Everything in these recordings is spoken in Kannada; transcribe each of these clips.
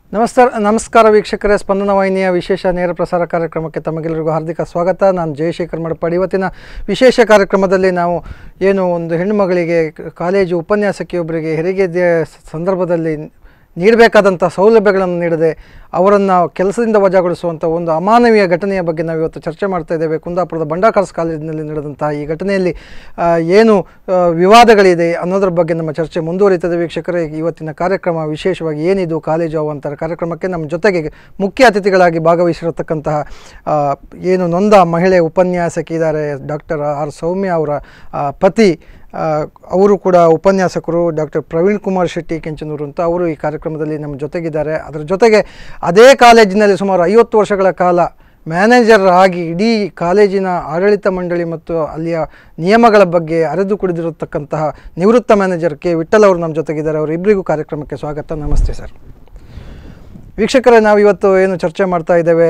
ನಮಸ್ಕಾರ ವೀಕ್ಷಕರೇ, ಸ್ಪಂದನ ವಾಹಿನಿಯ ವಿಶೇಷ ನೇರ ಪ್ರಸಾರ ಕಾರ್ಯಕ್ರಮಕ್ಕೆ ತಮಗೆಲ್ಲರಿಗೂ ಹಾರ್ದಿಕ ಸ್ವಾಗತ. ನಾನು ಜಯಶೇಖರ್ ಮಡಪಾಡಿ. ಇವತ್ತಿನ ವಿಶೇಷ ಕಾರ್ಯಕ್ರಮದಲ್ಲಿ ನಾವು ಒಂದು ಹೆಣ್ಣುಮಗಳಿಗೆ ಕಾಲೇಜು ಉಪನ್ಯಾಸಕಿಯೊಬ್ಬರಿಗೆ ಹೆರಿಗೆ ಸಂದರ್ಭದಲ್ಲಿ ನೀಡಬೇಕಾದಂಥ ಸೌಲಭ್ಯಗಳನ್ನು ನೀಡದೆ ಅವರನ್ನು ಕೆಲಸದಿಂದ ವಜಾಗೊಳಿಸುವಂಥ ಒಂದು ಅಮಾನವೀಯ ಘಟನೆಯ ಬಗ್ಗೆ ನಾವು ಇವತ್ತು ಚರ್ಚೆ ಮಾಡ್ತಾ ಇದ್ದೇವೆ. ಕುಂದಾಪುರದ ಬಂಡಾಕಾರ್ಸ್ ಕಾಲೇಜಿನಲ್ಲಿ ನಡೆದಂತಹ ಈ ಘಟನೆಯಲ್ಲಿ ಏನು ವಿವಾದಗಳಿದೆ ಅನ್ನೋದ್ರ ಬಗ್ಗೆ ನಮ್ಮ ಚರ್ಚೆ ಮುಂದುವರಿತದೆ. ವೀಕ್ಷಕರೇ, ಇವತ್ತಿನ ಕಾರ್ಯಕ್ರಮ ವಿಶೇಷವಾಗಿ ಏನಿದು ಕಾಲೇಜು ಅವಂತರ ಕಾರ್ಯಕ್ರಮಕ್ಕೆ ನಮ್ಮ ಜೊತೆಗೆ ಮುಖ್ಯ ಅತಿಥಿಗಳಾಗಿ ಭಾಗವಹಿಸಿರತಕ್ಕಂತಹ ನೊಂದ ಮಹಿಳೆ ಉಪನ್ಯಾಸಕಿ ಇದ್ದಾರೆ, ಡಾಕ್ಟರ್ ಆರ್ ಸೌಮ್ಯ ಅವರ ಪತಿ, ಅವರು ಕೂಡ ಉಪನ್ಯಾಸಕರು, ಡಾಕ್ಟರ್ ಪ್ರವೀಣ್ ಕುಮಾರ್ ಶೆಟ್ಟಿ ಕೆಂಚನೂರು ಅಂತ ಅವರು ಈ ಕಾರ್ಯಕ್ರಮದಲ್ಲಿ ನಮ್ಮ ಜೊತೆಗಿದ್ದಾರೆ. ಅದರ ಜೊತೆಗೆ ಅದೇ ಕಾಲೇಜಿನಲ್ಲಿ ಸುಮಾರು 50 ವರ್ಷಗಳ ಕಾಲ ಮ್ಯಾನೇಜರ್ ಆಗಿ ಇಡೀ ಕಾಲೇಜಿನ ಆಡಳಿತ ಮಂಡಳಿ ಮತ್ತು ಅಲ್ಲಿಯ ನಿಯಮಗಳ ಬಗ್ಗೆ ಅರೆದು ಕುಡಿದಿರತಕ್ಕಂತಹ ನಿವೃತ್ತ ಮ್ಯಾನೇಜರ್ ಕೆ ವಿಠಲ್ ಅವರು ನಮ್ಮ ಜೊತೆಗಿದ್ದಾರೆ. ಅವರಿಬ್ಬರಿಗೂ ಕಾರ್ಯಕ್ರಮಕ್ಕೆ ಸ್ವಾಗತ. ನಮಸ್ತೆ ಸರ್. ವೀಕ್ಷಕರೇ, ನಾವು ಇವತ್ತು ಚರ್ಚೆ ಮಾಡ್ತಾ ಇದ್ದೇವೆ,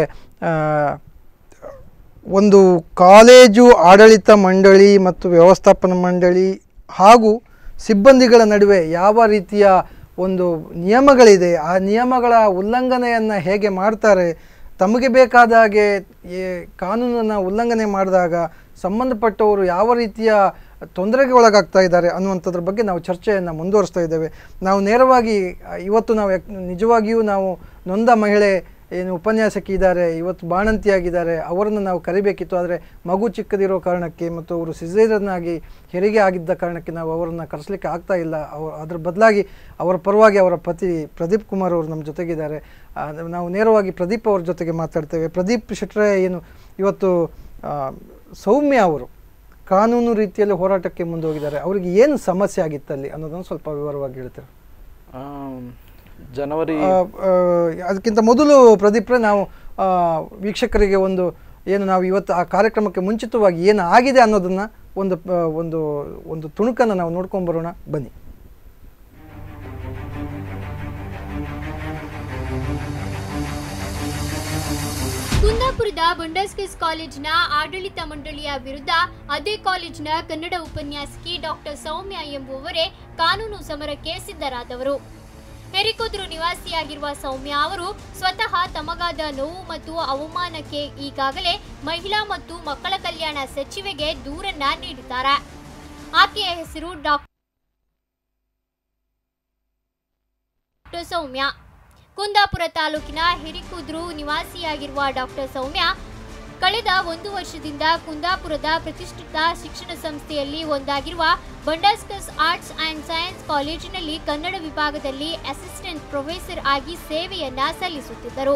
ಒಂದು ಕಾಲೇಜು ಆಡಳಿತ ಮಂಡಳಿ ಮತ್ತು ವ್ಯವಸ್ಥಾಪನಾ ಮಂಡಳಿ ಹಾಗೂ ಸಿಬ್ಬಂದಿಗಳ ನಡುವೆ ಯಾವ ರೀತಿಯ ಒಂದು ನಿಯಮಗಳಿದೆ, ಆ ನಿಯಮಗಳ ಉಲ್ಲಂಘನೆಯನ್ನು ಹೇಗೆ ಮಾಡ್ತಾರೆ, ತಮಗೆ ಬೇಕಾದ ಹಾಗೆ ಕಾನೂನನ್ನು ಉಲ್ಲಂಘನೆ ಮಾಡಿದಾಗ ಸಂಬಂಧಪಟ್ಟವರು ಯಾವ ರೀತಿಯ ತೊಂದರೆಗೆ ಒಳಗಾಗ್ತಾ ಇದ್ದಾರೆ ಅನ್ನುವಂಥದ್ರ ಬಗ್ಗೆ ನಾವು ಚರ್ಚೆಯನ್ನು ಮುಂದುವರಿಸ್ತಾ ಇದ್ದೇವೆ. ನಾವು ನೇರವಾಗಿ ಇವತ್ತು ನಿಜವಾಗಿಯೂ ನೊಂದ ಮಹಿಳೆ ಉಪನ್ಯಾಸಕಿ ಇದ್ದಾರೆ, ಇವತ್ತು ಬಾಣಂತಿಯಾಗಿದ್ದಾರೆ, ಅವರನ್ನು ನಾವು ಕರಿಬೇಕಿತ್ತು. ಆದರೆ ಮಗು ಚಿಕ್ಕದಿರೋ ಕಾರಣಕ್ಕೆ ಮತ್ತು ಅವರು ಸಿಸೇರಿಯನ್ ಆಗಿ ಹೆರಿಗೆ ಆಗಿದ್ದ ಕಾರಣಕ್ಕೆ ನಾವು ಅವರನ್ನು ಕರೆಸಲಿಕ್ಕೆ ಆಗ್ತಾ ಇಲ್ಲ. ಅದರ ಬದಲಾಗಿ ಅವರ ಪರವಾಗಿ ಅವರ ಪತಿ ಪ್ರದೀಪ್ ಕುಮಾರ್ ಅವರು ನಮ್ಮ ಜೊತೆಗಿದ್ದಾರೆ. ನಾವು ನೇರವಾಗಿ ಪ್ರದೀಪ್ ಅವ್ರ ಜೊತೆಗೆ ಮಾತಾಡ್ತೇವೆ. ಪ್ರದೀಪ್ ಶೆಟ್ರೆ, ಇವತ್ತು ಸೌಮ್ಯ ಅವರು ಕಾನೂನು ರೀತಿಯಲ್ಲಿ ಹೋರಾಟಕ್ಕೆ ಮುಂದೆ ಹೋಗಿದ್ದಾರೆ, ಅವರಿಗೆ ಏನು ಸಮಸ್ಯೆ ಆಗಿತ್ತಲ್ಲಿ ಅನ್ನೋದನ್ನು ಸ್ವಲ್ಪ ವಿವರವಾಗಿ ಹೇಳ್ತೇವೆ. ಜನವರಿ ಅದಕ್ಕಿಂತ ಮೊದಲು ಪ್ರದೀಪ್ರೆ, ನಾವು ವೀಕ್ಷಕರಿಗೆ ನಾವು ಇವತ್ತು ಆ ಕಾರ್ಯಕ್ರಮಕ್ಕೆ ಮುಂಚಿತವಾಗಿ ಏನು ಆಗಿದೆ ಅನ್ನೋದನ್ನು ಒಂದು ತುಣುಕನ್ನು ನಾವು ನೋಡ್ಕೊಂಡು ಬರೋಣ, ಬನ್ನಿ. ಕುಂದಾಪುರದ ಬಂಡಾಸ್ಕಸ್ ಕಾಲೇಜಿನ ಆಡಳಿತ ಮಂಡಳಿಯ ವಿರುದ್ಧ ಅದೇ ಕಾಲೇಜಿನ ಕನ್ನಡ ಉಪನ್ಯಾಸಕಿ ಡಾಕ್ಟರ್ ಸೌಮ್ಯ ಎಂಬುವವರೇ ಕಾನೂನು ಸಮರಕ್ಕೆ ಸಿದ್ಧರಾದವರು. ಹೆರಿಕುದ್ರು ನಿವಾಸಿಯಾಗಿರುವ ಸೌಮ್ಯ ಅವರು ಸ್ವತಃ ತಮಗಾದ ನೋವು ಮತ್ತು ಅವಮಾನಕ್ಕೆ ಈಗಾಗಲೇ ಮಹಿಳಾ ಮತ್ತು ಮಕ್ಕಳ ಕಲ್ಯಾಣ ಸಚಿವೆಗೆ ದೂರನ್ನ ನೀಡಿದ್ದಾರೆ. ಆಕೆಯ ಹೆಸರು ಡಾಕ್ಟರ್ ಸೌಮ್ಯ. ಕುಂದಾಪುರ ತಾಲೂಕಿನ ಹೆರಿಕುದ್ರು ನಿವಾಸಿಯಾಗಿರುವ ಡಾಕ್ಟರ್ ಸೌಮ್ಯ ಕಳೆದ 1 ವರ್ಷದಿಂದ ಕುಂದಾಪುರದ ಪ್ರತಿಷ್ಠಿತ ಶಿಕ್ಷಣ ಸಂಸ್ಥೆಯಲ್ಲಿ ಒಂದಾಗಿರುವ ಬಂಡಾಸ್ಕಸ್ ಆರ್ಟ್ಸ್ ಅಂಡ್ ಸೈನ್ಸ್ ಕಾಲೇಜಿನಲ್ಲಿ ಕನ್ನಡ ವಿಭಾಗದಲ್ಲಿ ಅಸಿಸ್ಟೆಂಟ್ ಪ್ರೊಫೆಸರ್ ಆಗಿ ಸೇವೆಯನ್ನ ಸಲ್ಲಿಸುತ್ತಿದ್ದರು.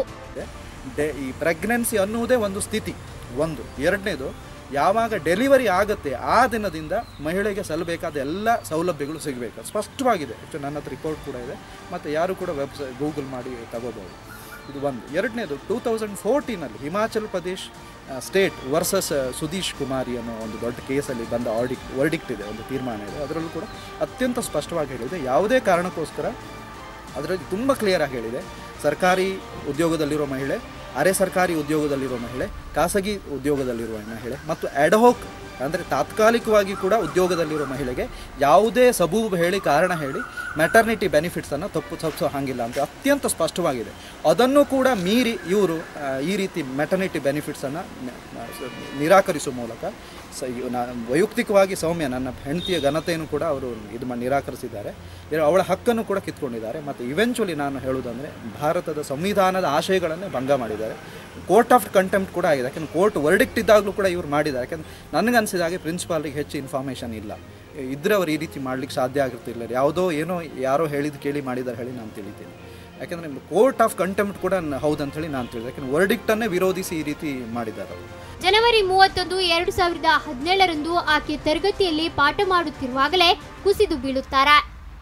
ಈ ಪ್ರೆಗ್ನೆನ್ಸಿ ಅನ್ನುವುದೇ ಒಂದು ಸ್ಥಿತಿ. ಎರಡನೇದು, ಯಾವಾಗ ಡೆಲಿವರಿ ಆಗುತ್ತೆ ಆ ದಿನದಿಂದ ಮಹಿಳೆಗೆ ಸಲ್ಲಬೇಕಾದ ಎಲ್ಲ ಸೌಲಭ್ಯಗಳು ಸಿಗಬೇಕು, ಸ್ಪಷ್ಟವಾಗಿದೆ. ನನ್ನ ಹತ್ರ ರಿಪೋರ್ಟ್ ಕೂಡ ಇದೆ, ಮತ್ತು ಯಾರು ಕೂಡ ವೆಬ್ಸೈಟ್ ಗೂಗಲ್ ಮಾಡಿ ತಗೋಬಹುದು. ಇದು ಎರಡನೇದು, 2014ನಲ್ಲಿ ಹಿಮಾಚಲ್ ಪ್ರದೇಶ್ ಸ್ಟೇಟ್ ವರ್ಸಸ್ ಸುದೀಶ್ ಕುಮಾರಿ ಅನ್ನೋ ಒಂದು ದೊಡ್ಡ ಕೇಸಲ್ಲಿ ಬಂದ ವರ್ಡಿಕ್ಟ್ ಇದೆ, ಒಂದು ತೀರ್ಮಾನ ಇದೆ. ಅದರಲ್ಲೂ ಕೂಡ ಅತ್ಯಂತ ಸ್ಪಷ್ಟವಾಗಿ ಹೇಳಿದೆ, ಯಾವುದೇ ಕಾರಣಕ್ಕೋಸ್ಕರ ಅದರಲ್ಲಿ ತುಂಬ ಕ್ಲಿಯರಾಗಿ ಹೇಳಿದೆ, ಸರ್ಕಾರಿ ಉದ್ಯೋಗದಲ್ಲಿರೋ ಮಹಿಳೆ, ಅರೆ ಸರ್ಕಾರಿ ಉದ್ಯೋಗದಲ್ಲಿರೋ ಮಹಿಳೆ, ಖಾಸಗಿ ಉದ್ಯೋಗದಲ್ಲಿರುವ ಮಹಿಳೆ ಮತ್ತು ಅಡ್ಹೋಕ್ ಅಂದರೆ ತಾತ್ಕಾಲಿಕವಾಗಿ ಕೂಡ ಉದ್ಯೋಗದಲ್ಲಿರೋ ಮಹಿಳೆಗೆ ಯಾವುದೇ ಸಬೂಬು ಹೇಳಿ ಕಾರಣ ಹೇಳಿ ಮ್ಯಾಟರ್ನಿಟಿ ಬೆನಿಫಿಟ್ಸನ್ನು ತಪ್ಪಿಸೋ ಹಾಗಿಲ್ಲ ಅಂತ ಅತ್ಯಂತ ಸ್ಪಷ್ಟವಾಗಿದೆ. ಅದನ್ನು ಕೂಡ ಮೀರಿ ಇವರು ಈ ರೀತಿ ಮ್ಯಾಟರ್ನಿಟಿ ಬೆನಿಫಿಟ್ಸನ್ನು ನಿರಾಕರಿಸುವ ಮೂಲಕ ವೈಯಕ್ತಿಕವಾಗಿ ಸೌಮ್ಯ, ನನ್ನ ಹೆಂಡತಿಯ ಘನತೆಯನ್ನು ಕೂಡ ಅವರು ನಿರಾಕರಿಸಿದ್ದಾರೆ, ಅವಳ ಹಕ್ಕನ್ನು ಕೂಡ ಕಿತ್ಕೊಂಡಿದ್ದಾರೆ. ಮತ್ತು ಇವೆಂಚುಲಿ ನಾನು ಹೇಳುವುದಂದರೆ ಭಾರತದ ಸಂವಿಧಾನದ ಆಶಯಗಳನ್ನೇ ಭಂಗ ಮಾಡಿದ್ದಾರೆ. ಕೋರ್ಟ್ ಆಫ್ ಕಂಟೆಂಪ್ಟ್ ಕೂಡ ಆಗಿದೆ, ಯಾಕೆಂದರೆ ಕೋರ್ಟ್ ವರ್ಡಿಕ್ಟ್ ಇದ್ದಾಗಲೂ ಕೂಡ ಇವರು ಮಾಡಿದ್ದಾರೆ. ಯಾಕೆಂದರೆ ನನಗನ್ಸಿದ ಹಾಗೆ ಪ್ರಿನ್ಸಿಪಾಲ್ಗೆ ಹೆಚ್ಚು ಇನ್ಫಾರ್ಮೇಷನ್ ಇಲ್ಲ, ಇದ್ದರೆ ಅವರು ಈ ರೀತಿ ಮಾಡಲಿಕ್ಕೆ ಸಾಧ್ಯ ಆಗಿರ್ತಿಲ್ಲ. ಯಾರೋ ಹೇಳಿದ್ದು ಕೇಳಿ ಮಾಡಿದ್ದಾರೆ ಹೇಳಿ ನಾನು ತಿಳಿತೀನಿ. ಯಾಕೆಂದರೆ ಕೋರ್ಟ್ ಆಫ್ ಕಂಟೆಂಪ್ಟ್ ಕೂಡ ಹೌದಂಥೇಳಿ ನಾನು ತಿಳಿದೆ, ಯಾಕೆಂದರೆ ವರ್ಡಿಕ್ಟನ್ನೇ ವಿರೋಧಿಸಿ ಈ ರೀತಿ ಮಾಡಿದ್ದಾರೆ ಅವರು. ಜನವರಿ 31, 2017ರಂದು ಆಕೆ ತರಗತಿಯಲ್ಲಿ ಪಾಠ ಮಾಡುತ್ತಿರುವಾಗಲೇ ಕುಸಿದು ಬೀಳುತ್ತಾರೆ.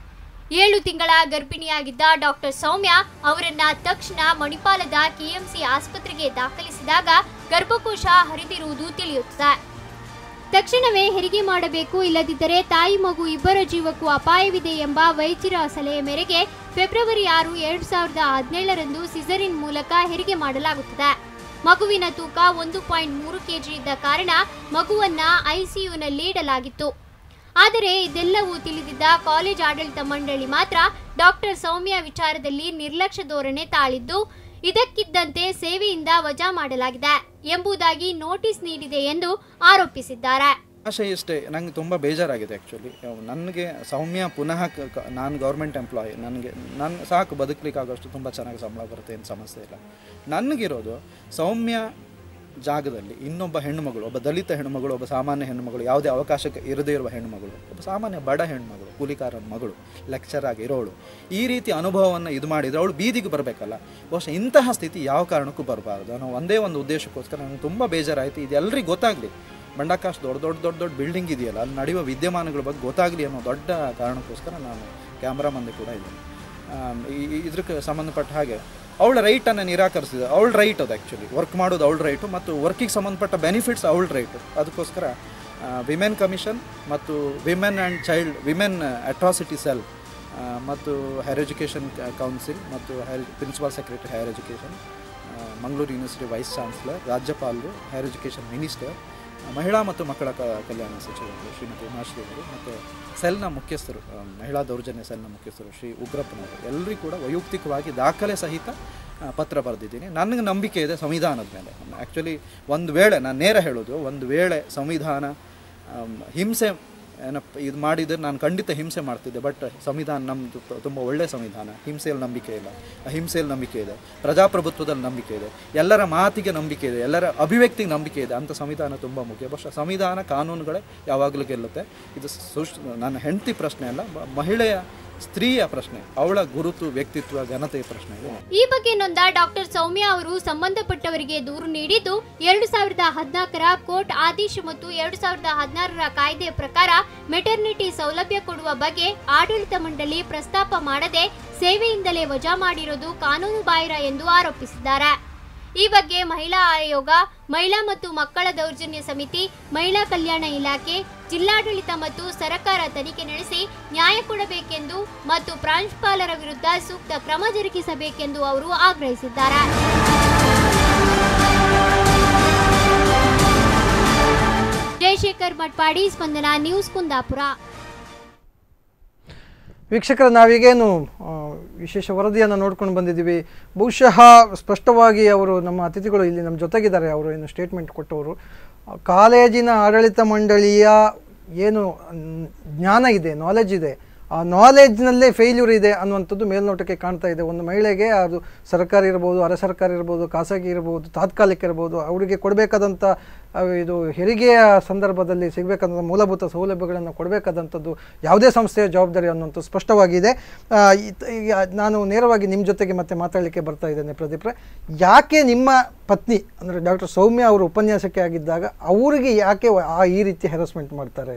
7 ತಿಂಗಳ ಗರ್ಭಿಣಿಯಾಗಿದ್ದ ಡಾಕ್ಟರ್ ಸೌಮ್ಯ ಅವರನ್ನ ತಕ್ಷಣ ಮಣಿಪಾಲದ ಕೆಎಂಸಿ ಆಸ್ಪತ್ರೆಗೆ ದಾಖಲಿಸಿದಾಗ ಗರ್ಭಕೋಶ ಹರಿದಿರುವುದು ತಿಳಿಯುತ್ತದೆ. ತಕ್ಷಣವೇ ಹೆರಿಗೆ ಮಾಡಬೇಕು, ಇಲ್ಲದಿದ್ದರೆ ತಾಯಿ ಮಗು ಇಬ್ಬರ ಜೀವಕ್ಕೂ ಅಪಾಯವಿದೆ ಎಂಬ ವೈದ್ಯರ ಸಲಹೆ ಮೇರೆಗೆ ಫೆಬ್ರವರಿ 6, 2017ರಂದು ಸಿಸರಿನ್ ಮೂಲಕ ಹೆರಿಗೆ ಮಾಡಲಾಗುತ್ತದೆ. ಮಗುವಿನ ತೂಕ 1.3 kg ಇದ್ದ ಕಾರಣ ಮಗುವನ್ನ ಐಸಿಯುನಲ್ಲಿ ಇಡಲಾಗಿತ್ತು. ಆದರೆ ಇದೆಲ್ಲವೂ ತಿಳಿದಿದ್ದ ಕಾಲೇಜ್ ಆಡಳಿತ ಮಂಡಳಿ ಮಾತ್ರ ಡಾಕ್ಟರ್ ಸೌಮ್ಯ ವಿಚಾರದಲ್ಲಿ ನಿರ್ಲಕ್ಷ್ಯ ಧೋರಣೆ ತಾಳಿದ್ದು ಇದಕ್ಕಿದ್ದಂತೆ ಸೇವೆಯಿಂದ ವಜಾ ಮಾಡಲಾಗಿದೆ ಎಂಬುದಾಗಿ ನೋಟಿಸ್ ನೀಡಿದೆ ಎಂದು ಆರೋಪಿಸಿದ್ದಾರೆ. ಆಶೆ ಇಷ್ಟೇ, ನನಗೆ ತುಂಬ ಬೇಜಾರಾಗಿದೆ ಆ್ಯಕ್ಚುಲಿ. ನನಗೆ ಸೌಮ್ಯ ಪುನಃ ನಾನು ಗೌರ್ಮೆಂಟ್ ಎಂಪ್ಲಾಯಿ, ನಾನು ಸಾಕು ಬದುಕಲಿಕ್ಕಾಗೋಷ್ಟು ತುಂಬ ಚೆನ್ನಾಗಿ ಸಂಬಳ ಬರುತ್ತೆ, ಏನು ಸಮಸ್ಯೆ ಇಲ್ಲ. ನನಗಿರೋದು ಸೌಮ್ಯ ಜಾಗದಲ್ಲಿ ಇನ್ನೊಬ್ಬ ಹೆಣ್ಣುಮಗಳು, ಒಬ್ಬ ದಲಿತ ಹೆಣ್ಣುಮಗಳು, ಒಬ್ಬ ಸಾಮಾನ್ಯ ಹೆಣ್ಣುಮಗಳು, ಯಾವುದೇ ಅವಕಾಶಕ್ಕೆ ಇರದೇ ಇರುವ ಹೆಣ್ಣುಮಗಳು, ಒಬ್ಬ ಸಾಮಾನ್ಯ ಬಡ ಹೆಣ್ಣುಮಗಳು, ಕೂಲಿಕಾರನ ಮಗಳು, ಲೆಕ್ಚರ್ ಆಗಿ ಇರೋಳು, ಈ ರೀತಿ ಅನುಭವವನ್ನು ಇದು ಮಾಡಿದರೆ ಅವಳು ಬೀದಿಗೆ ಬರಬೇಕಲ್ಲ. ಬಹುಶಃ ಇಂತಹ ಸ್ಥಿತಿ ಯಾವ ಕಾರಣಕ್ಕೂ ಬರಬಾರ್ದು ಅನ್ನೋ ಒಂದೇ ಒಂದು ಉದ್ದೇಶಕ್ಕೋಸ್ಕರ ನನಗೆ ತುಂಬ ಬೇಜಾರಾಯಿತು. ಇದು ಎಲ್ಲರಿಗೂ ಗೊತ್ತಾಗಲಿ, ಬಂಡಾಕಾಶ ದೊಡ್ಡ ಬಿಲ್ಡಿಂಗ್ ಇದೆಯಲ್ಲ, ಅಲ್ಲಿ ನಡೆಯುವ ವಿದ್ಯಮಾನಗಳ ಬಗ್ಗೆ ಗೊತ್ತಾಗಲಿ ಅನ್ನೋ ದೊಡ್ಡ ಕಾರಣಕ್ಕೋಸ್ಕರ ನಾನು ಕ್ಯಾಮ್ರಾ ಮುಂದೆ ಕೂಡ ಇದ್ದೀನಿ. ಇದಕ್ಕೆ ಸಂಬಂಧಪಟ್ಟ ಹಾಗೆ ಅವಳ ರೈಟನ್ನು ನಿರಾಕರಿಸಿದೆ. ಅವಳ ರೈಟ್ ಅದು ಆ್ಯಕ್ಚುಲಿ, ವರ್ಕ್ ಮಾಡೋದು ಅವಳ ರೈಟು ಮತ್ತು ವರ್ಕಿಗೆ ಸಂಬಂಧಪಟ್ಟ ಬೆನಿಫಿಟ್ಸ್ ಅವಳ ರೈಟು. ಅದಕ್ಕೋಸ್ಕರ ವಿಮೆನ್ ಕಮಿಷನ್ ಮತ್ತು women and child women atrocity cell ಮತ್ತು ಹೈಯರ್ ಎಜುಕೇಷನ್ ಕೌನ್ಸಿಲ್ ಮತ್ತು principal secretary higher education, Mangaluru university vice chancellor, ರಾಜ್ಯಪಾಲರು, ಹೈಯರ್ ಎಜುಕೇಷನ್ ಮಿನಿಸ್ಟರ್, ಮಹಿಳಾ ಮತ್ತು ಮಕ್ಕಳ ಕಲ್ಯಾಣ ಸಚಿವರು ಶ್ರೀಮತಿ ಉಮಾಶ್ರೀ ಅವರು ಮತ್ತು ಸೆಲ್ನ ಮುಖ್ಯಸ್ಥರು, ಮಹಿಳಾ ದೌರ್ಜನ್ಯ ಸೆಲ್ನ ಮುಖ್ಯಸ್ಥರು ಶ್ರೀ ಉಗ್ರಪ್ಪನವರು ಎಲ್ಲರಿಗೂ ಕೂಡ ವೈಯಕ್ತಿಕವಾಗಿ ದಾಖಲೆ ಸಹಿತ ಪತ್ರ ಬರೆದಿದ್ದೀನಿ. ನನಗೆ ನಂಬಿಕೆ ಇದೆ ಸಂವಿಧಾನದ ಮೇಲೆ. ಆ್ಯಕ್ಚುಲಿ ಒಂದು ವೇಳೆ ನಾನು ನೇರ ಹೇಳೋದು, ಒಂದು ವೇಳೆ ಸಂವಿಧಾನ ಹಿಂಸೆ ಏನಪ್ಪ ಇದು ಮಾಡಿದರೆ ನಾನು ಖಂಡಿತ ಹಿಂಸೆ ಮಾಡ್ತಿದ್ದೆ. ಬಟ್ ಸಂವಿಧಾನ ನಮ್ಮದು ತುಂಬ ಒಳ್ಳೆಯ ಸಂವಿಧಾನ. ಹಿಂಸೆಯಲ್ಲಿ ನಂಬಿಕೆ ಇಲ್ಲ, ಅಹಿಂಸೆಯಲ್ಲಿ ನಂಬಿಕೆ ಇದೆ, ಪ್ರಜಾಪ್ರಭುತ್ವದಲ್ಲಿ ನಂಬಿಕೆ ಇದೆ, ಎಲ್ಲರ ಮಾತಿಗೆ ನಂಬಿಕೆ ಇದೆ, ಎಲ್ಲರ ಅಭಿವ್ಯಕ್ತಿಗೆ ನಂಬಿಕೆ ಇದೆ. ಅಂಥ ಸಂವಿಧಾನ ತುಂಬ ಮುಖ್ಯ. ಬಹುಶಃ ಸಂವಿಧಾನ ಕಾನೂನುಗಳೇ ಯಾವಾಗಲೂ ಗೆಲ್ಲುತ್ತೆ. ಇದು ನನ್ನ ಹೆಂಡತಿ ಪ್ರಶ್ನೆ ಅಲ್ಲ, ಮಹಿಳೆಯ ಸ್ತ್ರೀಯ ಪ್ರಶ್ನೆ, ಅವಳ ಗುರುತು, ವ್ಯಕ್ತಿತ್ವ, ಘನತೆಯ ಪ್ರಶ್ನೆ ಇದೆ. ಈ ಬಗ್ಗೆ ನೊಂದ ಡಾಕ್ಟರ್ ಸೌಮ್ಯ ಅವರು ಸಂಬಂಧಪಟ್ಟವರಿಗೆ ದೂರು ನೀಡಿದ್ದು 2014ರ ಕೋರ್ಟ್ ಆದೇಶ ಮತ್ತು 2016ರ ಕಾಯ್ದೆಯ ಪ್ರಕಾರ ಮೆಟರ್ನಿಟಿ ಸೌಲಭ್ಯ ಕೊಡುವ ಬಗ್ಗೆ ಆಡಳಿತ ಮಂಡಳಿ ಪ್ರಸ್ತಾಪ ಮಾಡದೆ ಸೇವೆಯಿಂದಲೇ ವಜಾ ಮಾಡಿರುವುದು ಕಾನೂನು ಬಾಹಿರ ಎಂದು ಆರೋಪಿಸಿದ್ದಾರೆ. ಈ ಬಗ್ಗೆ ಮಹಿಳಾ ಆಯೋಗ, ಮಹಿಳಾ ಮತ್ತು ಮಕ್ಕಳ ದೌರ್ಜನ್ಯ ಸಮಿತಿ, ಮಹಿಳಾ ಕಲ್ಯಾಣ ಇಲಾಖೆ, ಜಿಲ್ಲಾಡಳಿತ ಮತ್ತು ಸರ್ಕಾರ ತನಿಖೆ ನಡೆಸಿ ನ್ಯಾಯ ಕೊಡಬೇಕೆಂದು ಮತ್ತು ಪ್ರಾಂಶುಪಾಲರ ವಿರುದ್ಧ ಸೂಕ್ತ ಕ್ರಮ ಜರುಗಿಸಬೇಕೆಂದು ಅವರು ಆಗ್ರಹಿಸಿದ್ದಾರೆ. ಜಯಶೇಖರ್ ಮಟ್ಪಾಡಿ, ಸ್ಪಂದನ ನ್ಯೂಸ್, ಕುಂದಾಪುರ. ವೀಕ್ಷಕರ, ನಾವೀಗೇನು ವಿಶೇಷ ವರದಿಯನ್ನು ನೋಡ್ಕೊಂಡು ಬಂದಿದ್ದೀವಿ. ಬಹುಶಃ ಸ್ಪಷ್ಟವಾಗಿ ಅವರು, ನಮ್ಮ ಅತಿಥಿಗಳು ಇಲ್ಲಿ ನಮ್ಮ ಜೊತೆಗಿದ್ದಾರೆ, ಅವರು ಏನು ಸ್ಟೇಟ್ಮೆಂಟ್ ಕೊಟ್ಟವರು, ಕಾಲೇಜಿನ ಆಡಳಿತ ಮಂಡಳಿಯ ಏನು ಜ್ಞಾನ ಇದೆ, ನಾಲೆಜ್ ಇದೆ, ಆ ನಾಲೆಜ್ನಲ್ಲೇ ಫೇಲ್ಯೂರ್ ಇದೆ ಅನ್ನುವಂಥದ್ದು ಮೇಲ್ನೋಟಕ್ಕೆ ಕಾಣ್ತಾ ಇದೆ. ಒಂದು ಮಹಿಳೆಗೆ ಅದು ಸರ್ಕಾರಿ ಇರ್ಬೋದು, ಅರೆ ಸರ್ಕಾರಿ ಇರ್ಬೋದು, ಖಾಸಗಿ ಇರ್ಬೋದು, ತಾತ್ಕಾಲಿಕ ಇರ್ಬೋದು, ಅವರಿಗೆ ಕೊಡಬೇಕಾದಂಥ ಇದು ಹೆರಿಗೆಯ ಸಂದರ್ಭದಲ್ಲಿ ಸಿಗಬೇಕಾದಂಥ ಮೂಲಭೂತ ಸೌಲಭ್ಯಗಳನ್ನು ಕೊಡಬೇಕಾದಂಥದ್ದು ಯಾವುದೇ ಸಂಸ್ಥೆಯ ಜವಾಬ್ದಾರಿ ಅನ್ನುವಂಥದ್ದು ಸ್ಪಷ್ಟವಾಗಿದೆ. ಈಗ ನಾನು ನೇರವಾಗಿ ನಿಮ್ಮ ಜೊತೆಗೆ ಮತ್ತೆ ಮಾತಾಡಲಿಕ್ಕೆ ಬರ್ತಾ ಇದ್ದೇನೆ. ಪ್ರದೀಪ್ರೆ, ಯಾಕೆ ನಿಮ್ಮ ಪತ್ನಿ ಅಂದರೆ ಡಾಕ್ಟರ್ ಸೌಮ್ಯ ಅವರು ಉಪನ್ಯಾಸಕ್ಕೆ ಆಗಿದ್ದಾಗ ಅವರಿಗೆ ಯಾಕೆ ಈ ರೀತಿ ಹ್ಯಾರಸ್ಮೆಂಟ್ ಮಾಡ್ತಾರೆ?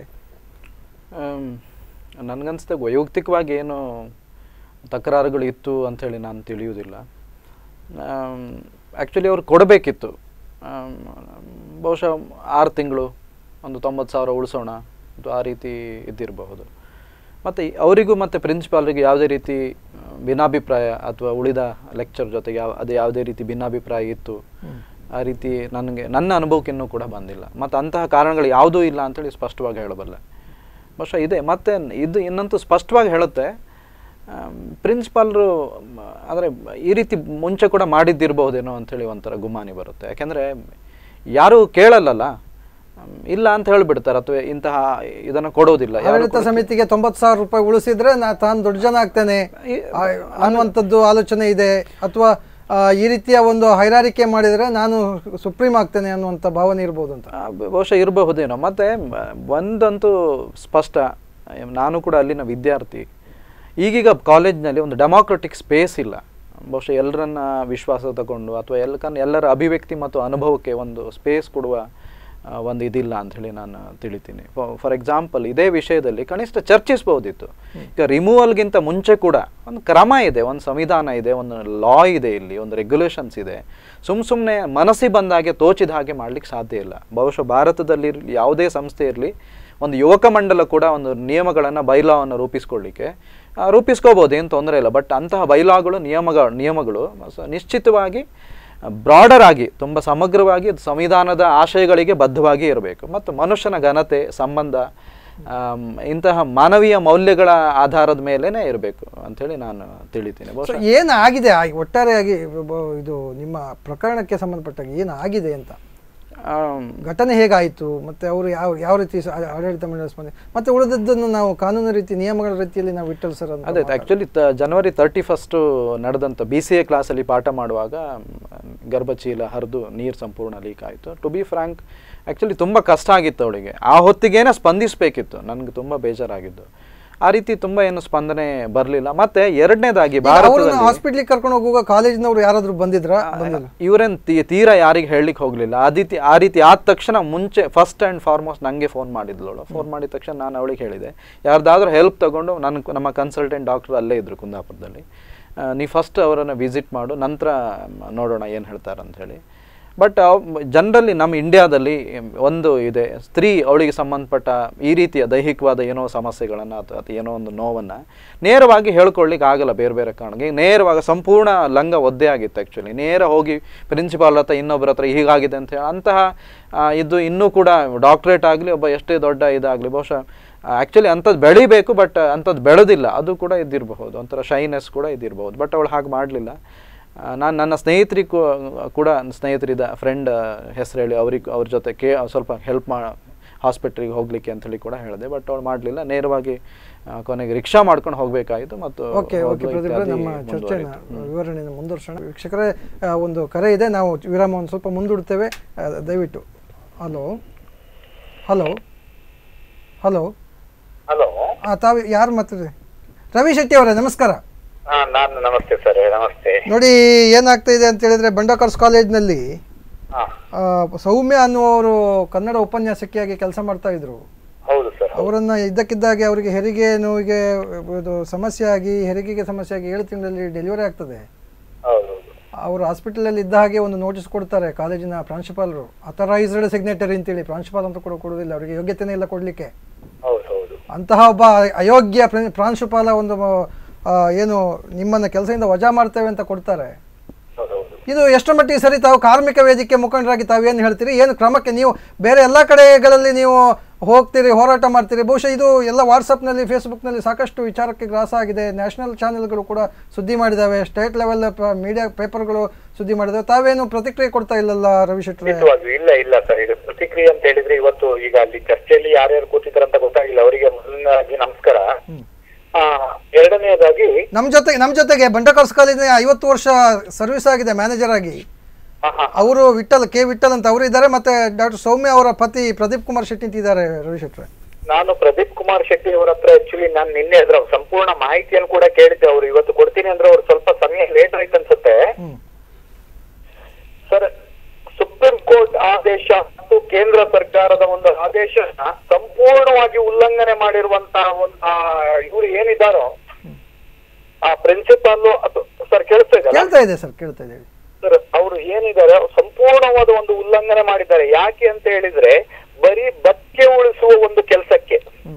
ನನಗನ್ನಿಸ್ದಾಗ ವೈಯಕ್ತಿಕವಾಗಿ ಏನು ತಕರಾರುಗಳು ಇತ್ತು ಅಂಥೇಳಿ ನಾನು ತಿಳಿಯುವುದಿಲ್ಲ. ಆ್ಯಕ್ಚುಲಿ ಅವ್ರು ಕೊಡಬೇಕಿತ್ತು. ಬಹುಶಃ 6 ತಿಂಗಳು ಒಂದು 90,000 ಉಳಿಸೋಣ ಅದು ಆ ರೀತಿ ಇದ್ದಿರಬಹುದು. ಮತ್ತು ಅವರಿಗೂ ಮತ್ತು ಪ್ರಿನ್ಸಿಪಾಲ್ರಿಗೂ ಯಾವುದೇ ರೀತಿ ಭಿನ್ನಾಭಿಪ್ರಾಯ ಅಥವಾ ಉಳಿದ ಲೆಕ್ಚರ್ ಜೊತೆಗೆ ಅದು ಯಾವುದೇ ರೀತಿ ಭಿನ್ನಾಭಿಪ್ರಾಯ ಇತ್ತು ಆ ರೀತಿ ನನ್ನ ಅನುಭವಕ್ಕೆ ಇನ್ನೂ ಕೂಡ ಬಂದಿಲ್ಲ. ಮತ್ತು ಅಂತಹ ಕಾರಣಗಳು ಯಾವುದೂ ಇಲ್ಲ ಅಂಥೇಳಿ ಸ್ಪಷ್ಟವಾಗಿ ಹೇಳಬಲ್ಲೆ. ಬಹುಶಃ ಇದೆ. ಮತ್ತು ಇದು ಇನ್ನಂತೂ ಸ್ಪಷ್ಟವಾಗಿ ಹೇಳುತ್ತೆ, ಪ್ರಿನ್ಸಿಪಾಲ್ರು ಅಂದರೆ ಈ ರೀತಿ ಮುಂಚೆ ಕೂಡ ಮಾಡಿದ್ದಿರಬಹುದೇನೋ ಅಂಥೇಳಿ ಒಂಥರ ಗುಮಾನಿ ಬರುತ್ತೆ. ಯಾಕೆಂದರೆ ಯಾರೂ ಕೇಳಲ್ಲಲ್ಲ, ಇಲ್ಲ ಅಂತ ಹೇಳಿಬಿಡ್ತಾರೆ ಅಥವಾ ಇಂತಹ ಇದನ್ನು ಕೊಡೋದಿಲ್ಲ. ಆಡಳಿತ ಸಮಿತಿಗೆ 90,000 ರೂಪಾಯಿ ಉಳಿಸಿದ್ರೆ ತಾನು ದೊಡ್ಡ ಜನ ಆಗ್ತೇನೆ ಅನ್ನುವಂಥದ್ದು ಆಲೋಚನೆ ಇದೆ, ಅಥವಾ ಈ ರೀತಿಯ ಒಂದು ಹೈರಾರಿಕೆ ಮಾಡಿದರೆ ನಾನು ಸುಪ್ರೀಂ ಆಗ್ತೇನೆ ಅನ್ನುವಂಥ ಭಾವನೆ ಇರ್ಬೋದು ಅಂತ ಬಹುಶಃ ಇರಬಹುದೇನೋ. ಮತ್ತು ಒಂದಂತೂ ಸ್ಪಷ್ಟ, ನಾನು ಕೂಡ ಅಲ್ಲಿನ ವಿದ್ಯಾರ್ಥಿ. ಈಗೀಗ ಕಾಲೇಜ್ನಲ್ಲಿ ಒಂದು ಡೆಮಾಕ್ರೆಟಿಕ್ ಸ್ಪೇಸ್ ಇಲ್ಲ. ಬಹುಶಃ ಎಲ್ಲರನ್ನ ವಿಶ್ವಾಸ ತಗೊಂಡು ಅಥವಾ ಎಲ್ಲರ ಅಭಿವ್ಯಕ್ತಿ ಮತ್ತು ಅನುಭವಕ್ಕೆ ಒಂದು ಸ್ಪೇಸ್ ಕೊಡುವ ಒಂದು ಇದಿಲ್ಲ ಅಂಥೇಳಿ ನಾನು ತಿಳಿತೀನಿ. ಫಾರ್ ಎಕ್ಸಾಂಪಲ್, ಇದೇ ವಿಷಯದಲ್ಲಿ ಕನಿಷ್ಠ ಚರ್ಚಿಸ್ಬೋದಿತ್ತು. ಈಗ ರಿಮೂವಲ್ಗಿಂತ ಮುಂಚೆ ಕೂಡ ಒಂದು ಕ್ರಮ ಇದೆ, ಒಂದು ಸಂವಿಧಾನ ಇದೆ, ಒಂದು ಲಾ ಇದೆ, ಇಲ್ಲಿ ಒಂದು ರೆಗ್ಯುಲೇಷನ್ಸ್ ಇದೆ. ಸುಮ್ಮನೆ ಮನಸ್ಸಿಗೆ ಬಂದಾಗೆ ತೋಚಿದ ಹಾಗೆ ಮಾಡ್ಲಿಕ್ಕೆ ಸಾಧ್ಯ ಇಲ್ಲ. ಬಹುಶಃ ಭಾರತದಲ್ಲಿ ಯಾವುದೇ ಸಂಸ್ಥೆ ಇರಲಿ, ಒಂದು ಯುವಕ ಮಂಡಲ ಕೂಡ ಒಂದು ನಿಯಮಗಳನ್ನು, ಬೈಲಾವನ್ನು ರೂಪಿಸ್ಕೋಬೋದು, ಏನು ತೊಂದರೆ ಇಲ್ಲ. ಬಟ್ ಅಂತಹ ಬೈಲಾಗಳು, ನಿಯಮಗಳು ನಿಶ್ಚಿತವಾಗಿ ಬ್ರಾಡರ್ ಆಗಿ, ತುಂಬ ಸಮಗ್ರವಾಗಿ ಸಂವಿಧಾನದ ಆಶಯಗಳಿಗೆ ಬದ್ಧವಾಗಿ ಇರಬೇಕು. ಮತ್ತು ಮನುಷ್ಯನ ಘನತೆ, ಸಂಬಂಧ, ಇಂತಹ ಮಾನವೀಯ ಮೌಲ್ಯಗಳ ಆಧಾರದ ಮೇಲೇನೆ ಇರಬೇಕು ಅಂಥೇಳಿ ನಾನು ತಿಳಿತೀನಿ. ಏನಾಗಿದೆ ಒಟ್ಟಾರೆಯಾಗಿ ಇದು ನಿಮ್ಮ ಪ್ರಕರಣಕ್ಕೆ ಸಂಬಂಧಪಟ್ಟಾಗ ಏನಾಗಿದೆ ಅಂತ, ಘಟನೆ ಹೇಗಾಯಿತು, ಮತ್ತು ಅವರು ಯಾವ ರೀತಿ ಆಡಳಿತ ಮಂಡಳಿ ಸ್ಪಂದನೆ, ಮತ್ತು ಉಳಿದದ್ದನ್ನು ನಾವು ಕಾನೂನು ರೀತಿ ನಿಯಮಗಳ ರೀತಿಯಲ್ಲಿ ನಾವು ವಿಠಲ್ ಸರ್ ಅಂತ. ಅದೇ ಆ್ಯಕ್ಚುಲಿ ಜನವರಿ 31 ನಡೆದಂಥ BCA ಕ್ಲಾಸಲ್ಲಿ ಪಾಠ ಮಾಡುವಾಗ ಗರ್ಭಚೀಲ ಹರಿದು ನೀರು ಸಂಪೂರ್ಣ ಲೀಕ್ ಆಯಿತು. ಟು ಬಿ ಫ್ರ್ಯಾಂಕ್ ಆ್ಯಕ್ಚುಲಿ ತುಂಬ ಕಷ್ಟ ಆಗಿತ್ತು ಅವಳಿಗೆ. ಆ ಹೊತ್ತಿಗೇನೆ ಸ್ಪಂದಿಸಬೇಕಿತ್ತು. ನನಗೆ ತುಂಬ ಬೇಜಾರಾಗಿದ್ದು. ಆ ರೀತಿ ತುಂಬ ಏನು ಸ್ಪಂದನೆ ಬರಲಿಲ್ಲ. ಮತ್ತೆ ಎರಡನೇದಾಗಿ ಹಾಸ್ಪಿಟ್ಲಿಗೆ ಕರ್ಕೊಂಡು ಹೋಗುವಾಗ ಕಾಲೇಜಿನವರು ಯಾರಾದರೂ ಬಂದಿದ್ರಾ? ಇವರೇನು ತೀರಾ ಯಾರಿಗೆ ಹೇಳಲಿಕ್ಕೆ ಹೋಗಲಿಲ್ಲ. ಆ ರೀತಿ ಆದ ತಕ್ಷಣ ಮುಂಚೆ ಫಸ್ಟ್ ಆ್ಯಂಡ್ ಫಾರ್ಮೋಸ್ಟ್ ನನಗೆ ಫೋನ್ ಮಾಡಿದ್ಲು. ಫೋನ್ ಮಾಡಿದ ತಕ್ಷಣ ನಾನು ಅವಳಿಗೆ ಹೇಳಿದೆ, ಯಾರ್ದಾದ್ರೂ ಹೆಲ್ಪ್ ತಗೊಂಡು ನಮ್ಮ ಕನ್ಸಲ್ಟೆಂಟ್ ಡಾಕ್ಟರ್ ಅಲ್ಲೇ ಇದ್ದರು ಕುಂದಾಪುರದಲ್ಲಿ, ನೀವು ಫಸ್ಟ್ ಅವರನ್ನು ವಿಸಿಟ್ ಮಾಡು, ನಂತರ ನೋಡೋಣ ಏನು ಹೇಳ್ತಾರೆ ಅಂತ ಹೇಳಿ. ಬಟ್ ಜನರಲಿ ನಮ್ಮ ಇಂಡಿಯಾದಲ್ಲಿ ಒಂದು ಇದೆ, ಸ್ತ್ರೀ ಅವಳಿಗೆ ಸಂಬಂಧಪಟ್ಟ ಈ ರೀತಿಯ ದೈಹಿಕವಾದ ಏನೋ ಸಮಸ್ಯೆಗಳನ್ನು ಅಥವಾ ಏನೋ ಒಂದು ನೋವನ್ನು ನೇರವಾಗಿ ಹೇಳ್ಕೊಳ್ಳಿಕ್ಕೆ ಆಗಲ್ಲ. ಬೇರೆ ಬೇರೆ ಕಾರಣಕ್ಕೆ ನೇರವಾಗಿ ಸಂಪೂರ್ಣ ಲಂಗ ಒದ್ದೆ ಆಗಿತ್ತು. ಆ್ಯಕ್ಚುಲಿ ನೇರ ಹೋಗಿ ಪ್ರಿನ್ಸಿಪಾಲ್ ಹತ್ರ ಇನ್ನೊಬ್ಬರ ಹತ್ರ ಹೀಗಾಗಿದೆ ಅಂತ ಹೇಳಿ ಅಂತಹ ಇದು ಇನ್ನೂ ಕೂಡ ಡಾಕ್ಟ್ರೇಟ್ ಆಗಲಿ ಒಬ್ಬ ಎಷ್ಟೇ ದೊಡ್ಡ ಇದಾಗಲಿ ಬಹುಶಃ ಆ್ಯಕ್ಚುಲಿ ಅಂಥದ್ದು ಬೆಳಿಬೇಕು, ಬಟ್ ಅಂಥದ್ದು ಬೆಳೆದಿಲ್ಲ. ಅದು ಕೂಡ ಇದ್ದಿರಬಹುದು, ಒಂಥರ ಶೈನೆಸ್ ಕೂಡ ಇದ್ದಿರಬಹುದು. ಬಟ್ ಅವಳು ಹಾಗೆ ಮಾಡಲಿಲ್ಲ. ನಾನು ನನ್ನ ಸ್ನೇಹಿತರಿಗೂ ಕೂಡ ಸ್ನೇಹಿತರಿದ್ದ ಫ್ರೆಂಡ್ ಹೆಸರು ಹೇಳಿ ಅವ್ರ ಜೊತೆ ಸ್ವಲ್ಪ ಹೆಲ್ಪ್ ಹಾಸ್ಪಿಟ್ಲಿಗೆ ಹೋಗಲಿಕ್ಕೆ ಅಂಥೇಳಿ ಕೂಡ ಹೇಳಿದೆ. ಬಟ್ ಅವಳು ಮಾಡಲಿಲ್ಲ. ನೇರವಾಗಿ ಕೊನೆಗೆ ರಿಕ್ಷಾ ಮಾಡ್ಕೊಂಡು ಹೋಗಬೇಕಾಯಿತು. ಮತ್ತು ನಮ್ಮ ಚರ್ಚೆನ ವಿವರಣೆಯನ್ನು ಮುಂದುವರ್ಸೋಣ. ವೀಕ್ಷಕರೇ, ಒಂದು ಕರೆ ಇದೆ, ನಾವು ವಿರಾಮವನ್ನು ಸ್ವಲ್ಪ ಮುಂದೂಡ್ತೇವೆ, ದಯವಿಟ್ಟು. ಹಲೋ ಹಲೋ ಹಲೋ ಹಲೋ ತಾವು ಯಾರು ಮಾತಾಡ್ರಿ? ರವಿ ಶೆಟ್ಟಿ ಅವರೇ, ನಮಸ್ಕಾರ. ನಮಸ್ತೆ ಸರ್. ನಮಸ್ತೆ. ನೋಡಿ, ಏನಾಗ್ತಾ ಇದೆ ಅಂತ ಹೇಳಿದ್ರೆ, ಬಂಡಕರ್ಸ್ ಕಾಲೇಜ್ನಲ್ಲಿ ಸೌಮ್ಯ ಅನ್ನುವರು ಕನ್ನಡ ಉಪನ್ಯಾಸಕಿಯಾಗಿ ಕೆಲಸ ಮಾಡ್ತಾ ಇದ್ರು. ಹೌದು ಸರ್. ಅವರನ್ನ ಇದ್ದಕ್ಕಿದ್ದಾಗೆ ಅವರಿಗೆ ಹೆರಿಗೆ ನೋವಿಗೆ ಸಮಸ್ಯೆ ಆಗಿ, ಹೆರಿಗೆಗೆ ಸಮಸ್ಯೆ ಆಗಿ 7 ತಿಂಗಳಲ್ಲಿ ಡೆಲಿವರಿ ಆಗ್ತದೆ. ಅವರು ಹಾಸ್ಪಿಟಲಲ್ಲಿ ಇದ್ದ ಹಾಗೆ ಒಂದು ನೋಟಿಸ್ ಕೊಡ್ತಾರೆ ಕಾಲೇಜಿನ ಪ್ರಾಂಶುಪಾಲರು, ಅಥರೈಸ್ಡ್ ಸಿಗ್ನೇಟರಿ ಅಂತೇಳಿ. ಪ್ರಾಂಶುಪಾಲ ಅಂತ ಕೂಡ ಕೊಡುವುದಿಲ್ಲ, ಅವರಿಗೆ ಯೋಗ್ಯತೆನೇ ಇಲ್ಲ ಕೊಡ್ಲಿಕ್ಕೆ. ಅಂತಹ ಒಬ್ಬ ಅಯೋಗ್ಯ ಪ್ರಾಂಶುಪಾಲ ಒಂದು ಏನು ನಿಮ್ಮನ್ನ ಕೆಲಸದಿಂದ ವಜಾ ಮಾಡ್ತೇವೆ ಅಂತ ಕೊಡ್ತಾರೆ. ಇದು ಎಷ್ಟರ ಮಟ್ಟಿಗೆ ಸರಿ? ತಾವು ಕಾರ್ಮಿಕ ವೇದಿಕೆ ಮುಖಂಡರಾಗಿ ತಾವೇನು ಹೇಳ್ತೀರಿ? ಏನು ಕ್ರಮಕ್ಕೆ ನೀವು ಬೇರೆ ಎಲ್ಲ ಕಡೆಗಳಲ್ಲಿ ನೀವು ಹೋಗ್ತೀರಿ, ಹೋರಾಟ ಮಾಡ್ತೀರಿ. ಬಹುಶಃ ಇದು ಎಲ್ಲ ವಾಟ್ಸಪ್ನಲ್ಲಿ, ಫೇಸ್ಬುಕ್ನಲ್ಲಿ ಸಾಕಷ್ಟು ವಿಚಾರಕ್ಕೆ ಗ್ರಾಸ ಆಗಿದೆ. ನ್ಯಾಷನಲ್ ಚಾನೆಲ್ಗಳು ಕೂಡ ಸುದ್ದಿ ಮಾಡಿದ್ದಾವೆ, ಸ್ಟೇಟ್ ಲೆವೆಲ್ ಮೀಡಿಯಾ ಪೇಪರ್ಗಳು ಸುದ್ದಿ ಮಾಡಿದಾವೆ. ತಾವೇನು ಪ್ರತಿಕ್ರಿಯೆ ಕೊಡ್ತಾ ಇಲ್ಲಲ್ಲ ರವಿ ಶೆಟ್ಟಿ? ಇಲ್ಲ ಸರ್, ಇದು ಪ್ರತಿಕ್ರಿಯೆ ಅಂತ ಹೇಳಿದ್ರೆ ಇವತ್ತು ಈಗ ಅಲ್ಲಿ ಚರ್ಚೆಯಲ್ಲಿ ಯಾರ್ಯಾರು ಕೂತಿದ್ದಾರೆ ಅಂತ ಗೊತ್ತಾಗಿಲ್ಲ. ಅವರಿಗೆ ಮೊದಲನೇದಾಗಿ ನಮಸ್ಕಾರ. ಎರಡನೆಯದಾಗಿ ನಮ್ಮ ಜೊತೆಗೆ ಬಂಡಕರ್ಸ್ ಕಾಲೇಜಿನ 50 ವರ್ಷ ಸರ್ವಿಸ್ ಆಗಿದೆ ಮ್ಯಾನೇಜರ್ ಆಗಿ ಅವರು ವಿಠಲ್ ಅಂತ ಅವರು ಇದ್ದಾರೆ. ಮತ್ತೆ ಡಾಕ್ಟರ್ ಸೌಮ್ಯ ಅವರ ಪತಿ ಪ್ರದೀಪ್ ಕುಮಾರ್ ಶೆಟ್ಟಿ ಅಂತ ಇದ್ದಾರೆ. ರವಿ ಶೆಟ್ಟಿ, ನಾನು ಪ್ರದೀಪ್ ಕುಮಾರ್ ಶೆಟ್ಟಿ ಅವರ ಹತ್ರ ಆಕ್ಚುಲಿ ನಾನು ನಿನ್ನೆ ಅದರ ಸಂಪೂರ್ಣ ಮಾಹಿತಿಯನ್ನು ಕೂಡ ಕೇಳಿದ್ದೆ. ಅವರು ಇವತ್ತು ಕೊಡ್ತೀನಿ ಅಂದ್ರೆ ಅವ್ರು ಸ್ವಲ್ಪ ಸಮಯ ಲೇಟ್ ಆಯ್ತು ಅನ್ಸುತ್ತೆ ಸರ್. ಸುಪ್ರೀಂ ಕೋರ್ಟ್ ಆದೇಶ ಮತ್ತು ಕೇಂದ್ರ ಸರ್ಕಾರದ ಒಂದು ಆದೇಶನ ಸಂಪೂರ್ಣವಾಗಿ ಉಲ್ಲಂಘನೆ ಮಾಡಿರುವಂತಹ ಒಂದು ಇವರು ಏನಿದ್ದಾರೋ ಆ ಪ್ರಿನ್ಸಿಪಾಲ್ ಸರ್ ಕೇಳ್ತಾ ಇದೆ ಸರ್, ಅವರು ಏನಿದ್ದಾರೆ ಸಂಪೂರ್ಣವಾದ ಒಂದು ಉಲ್ಲಂಘನೆ ಮಾಡಿದ್ದಾರೆ. ಯಾಕೆ ಅಂತ ಹೇಳಿದ್ರೆ ಬರೀ ಬಕ್ಕೆ ಉಳಿಸುವ ಒಂದು ಕೆಲಸಕ್ಕೆ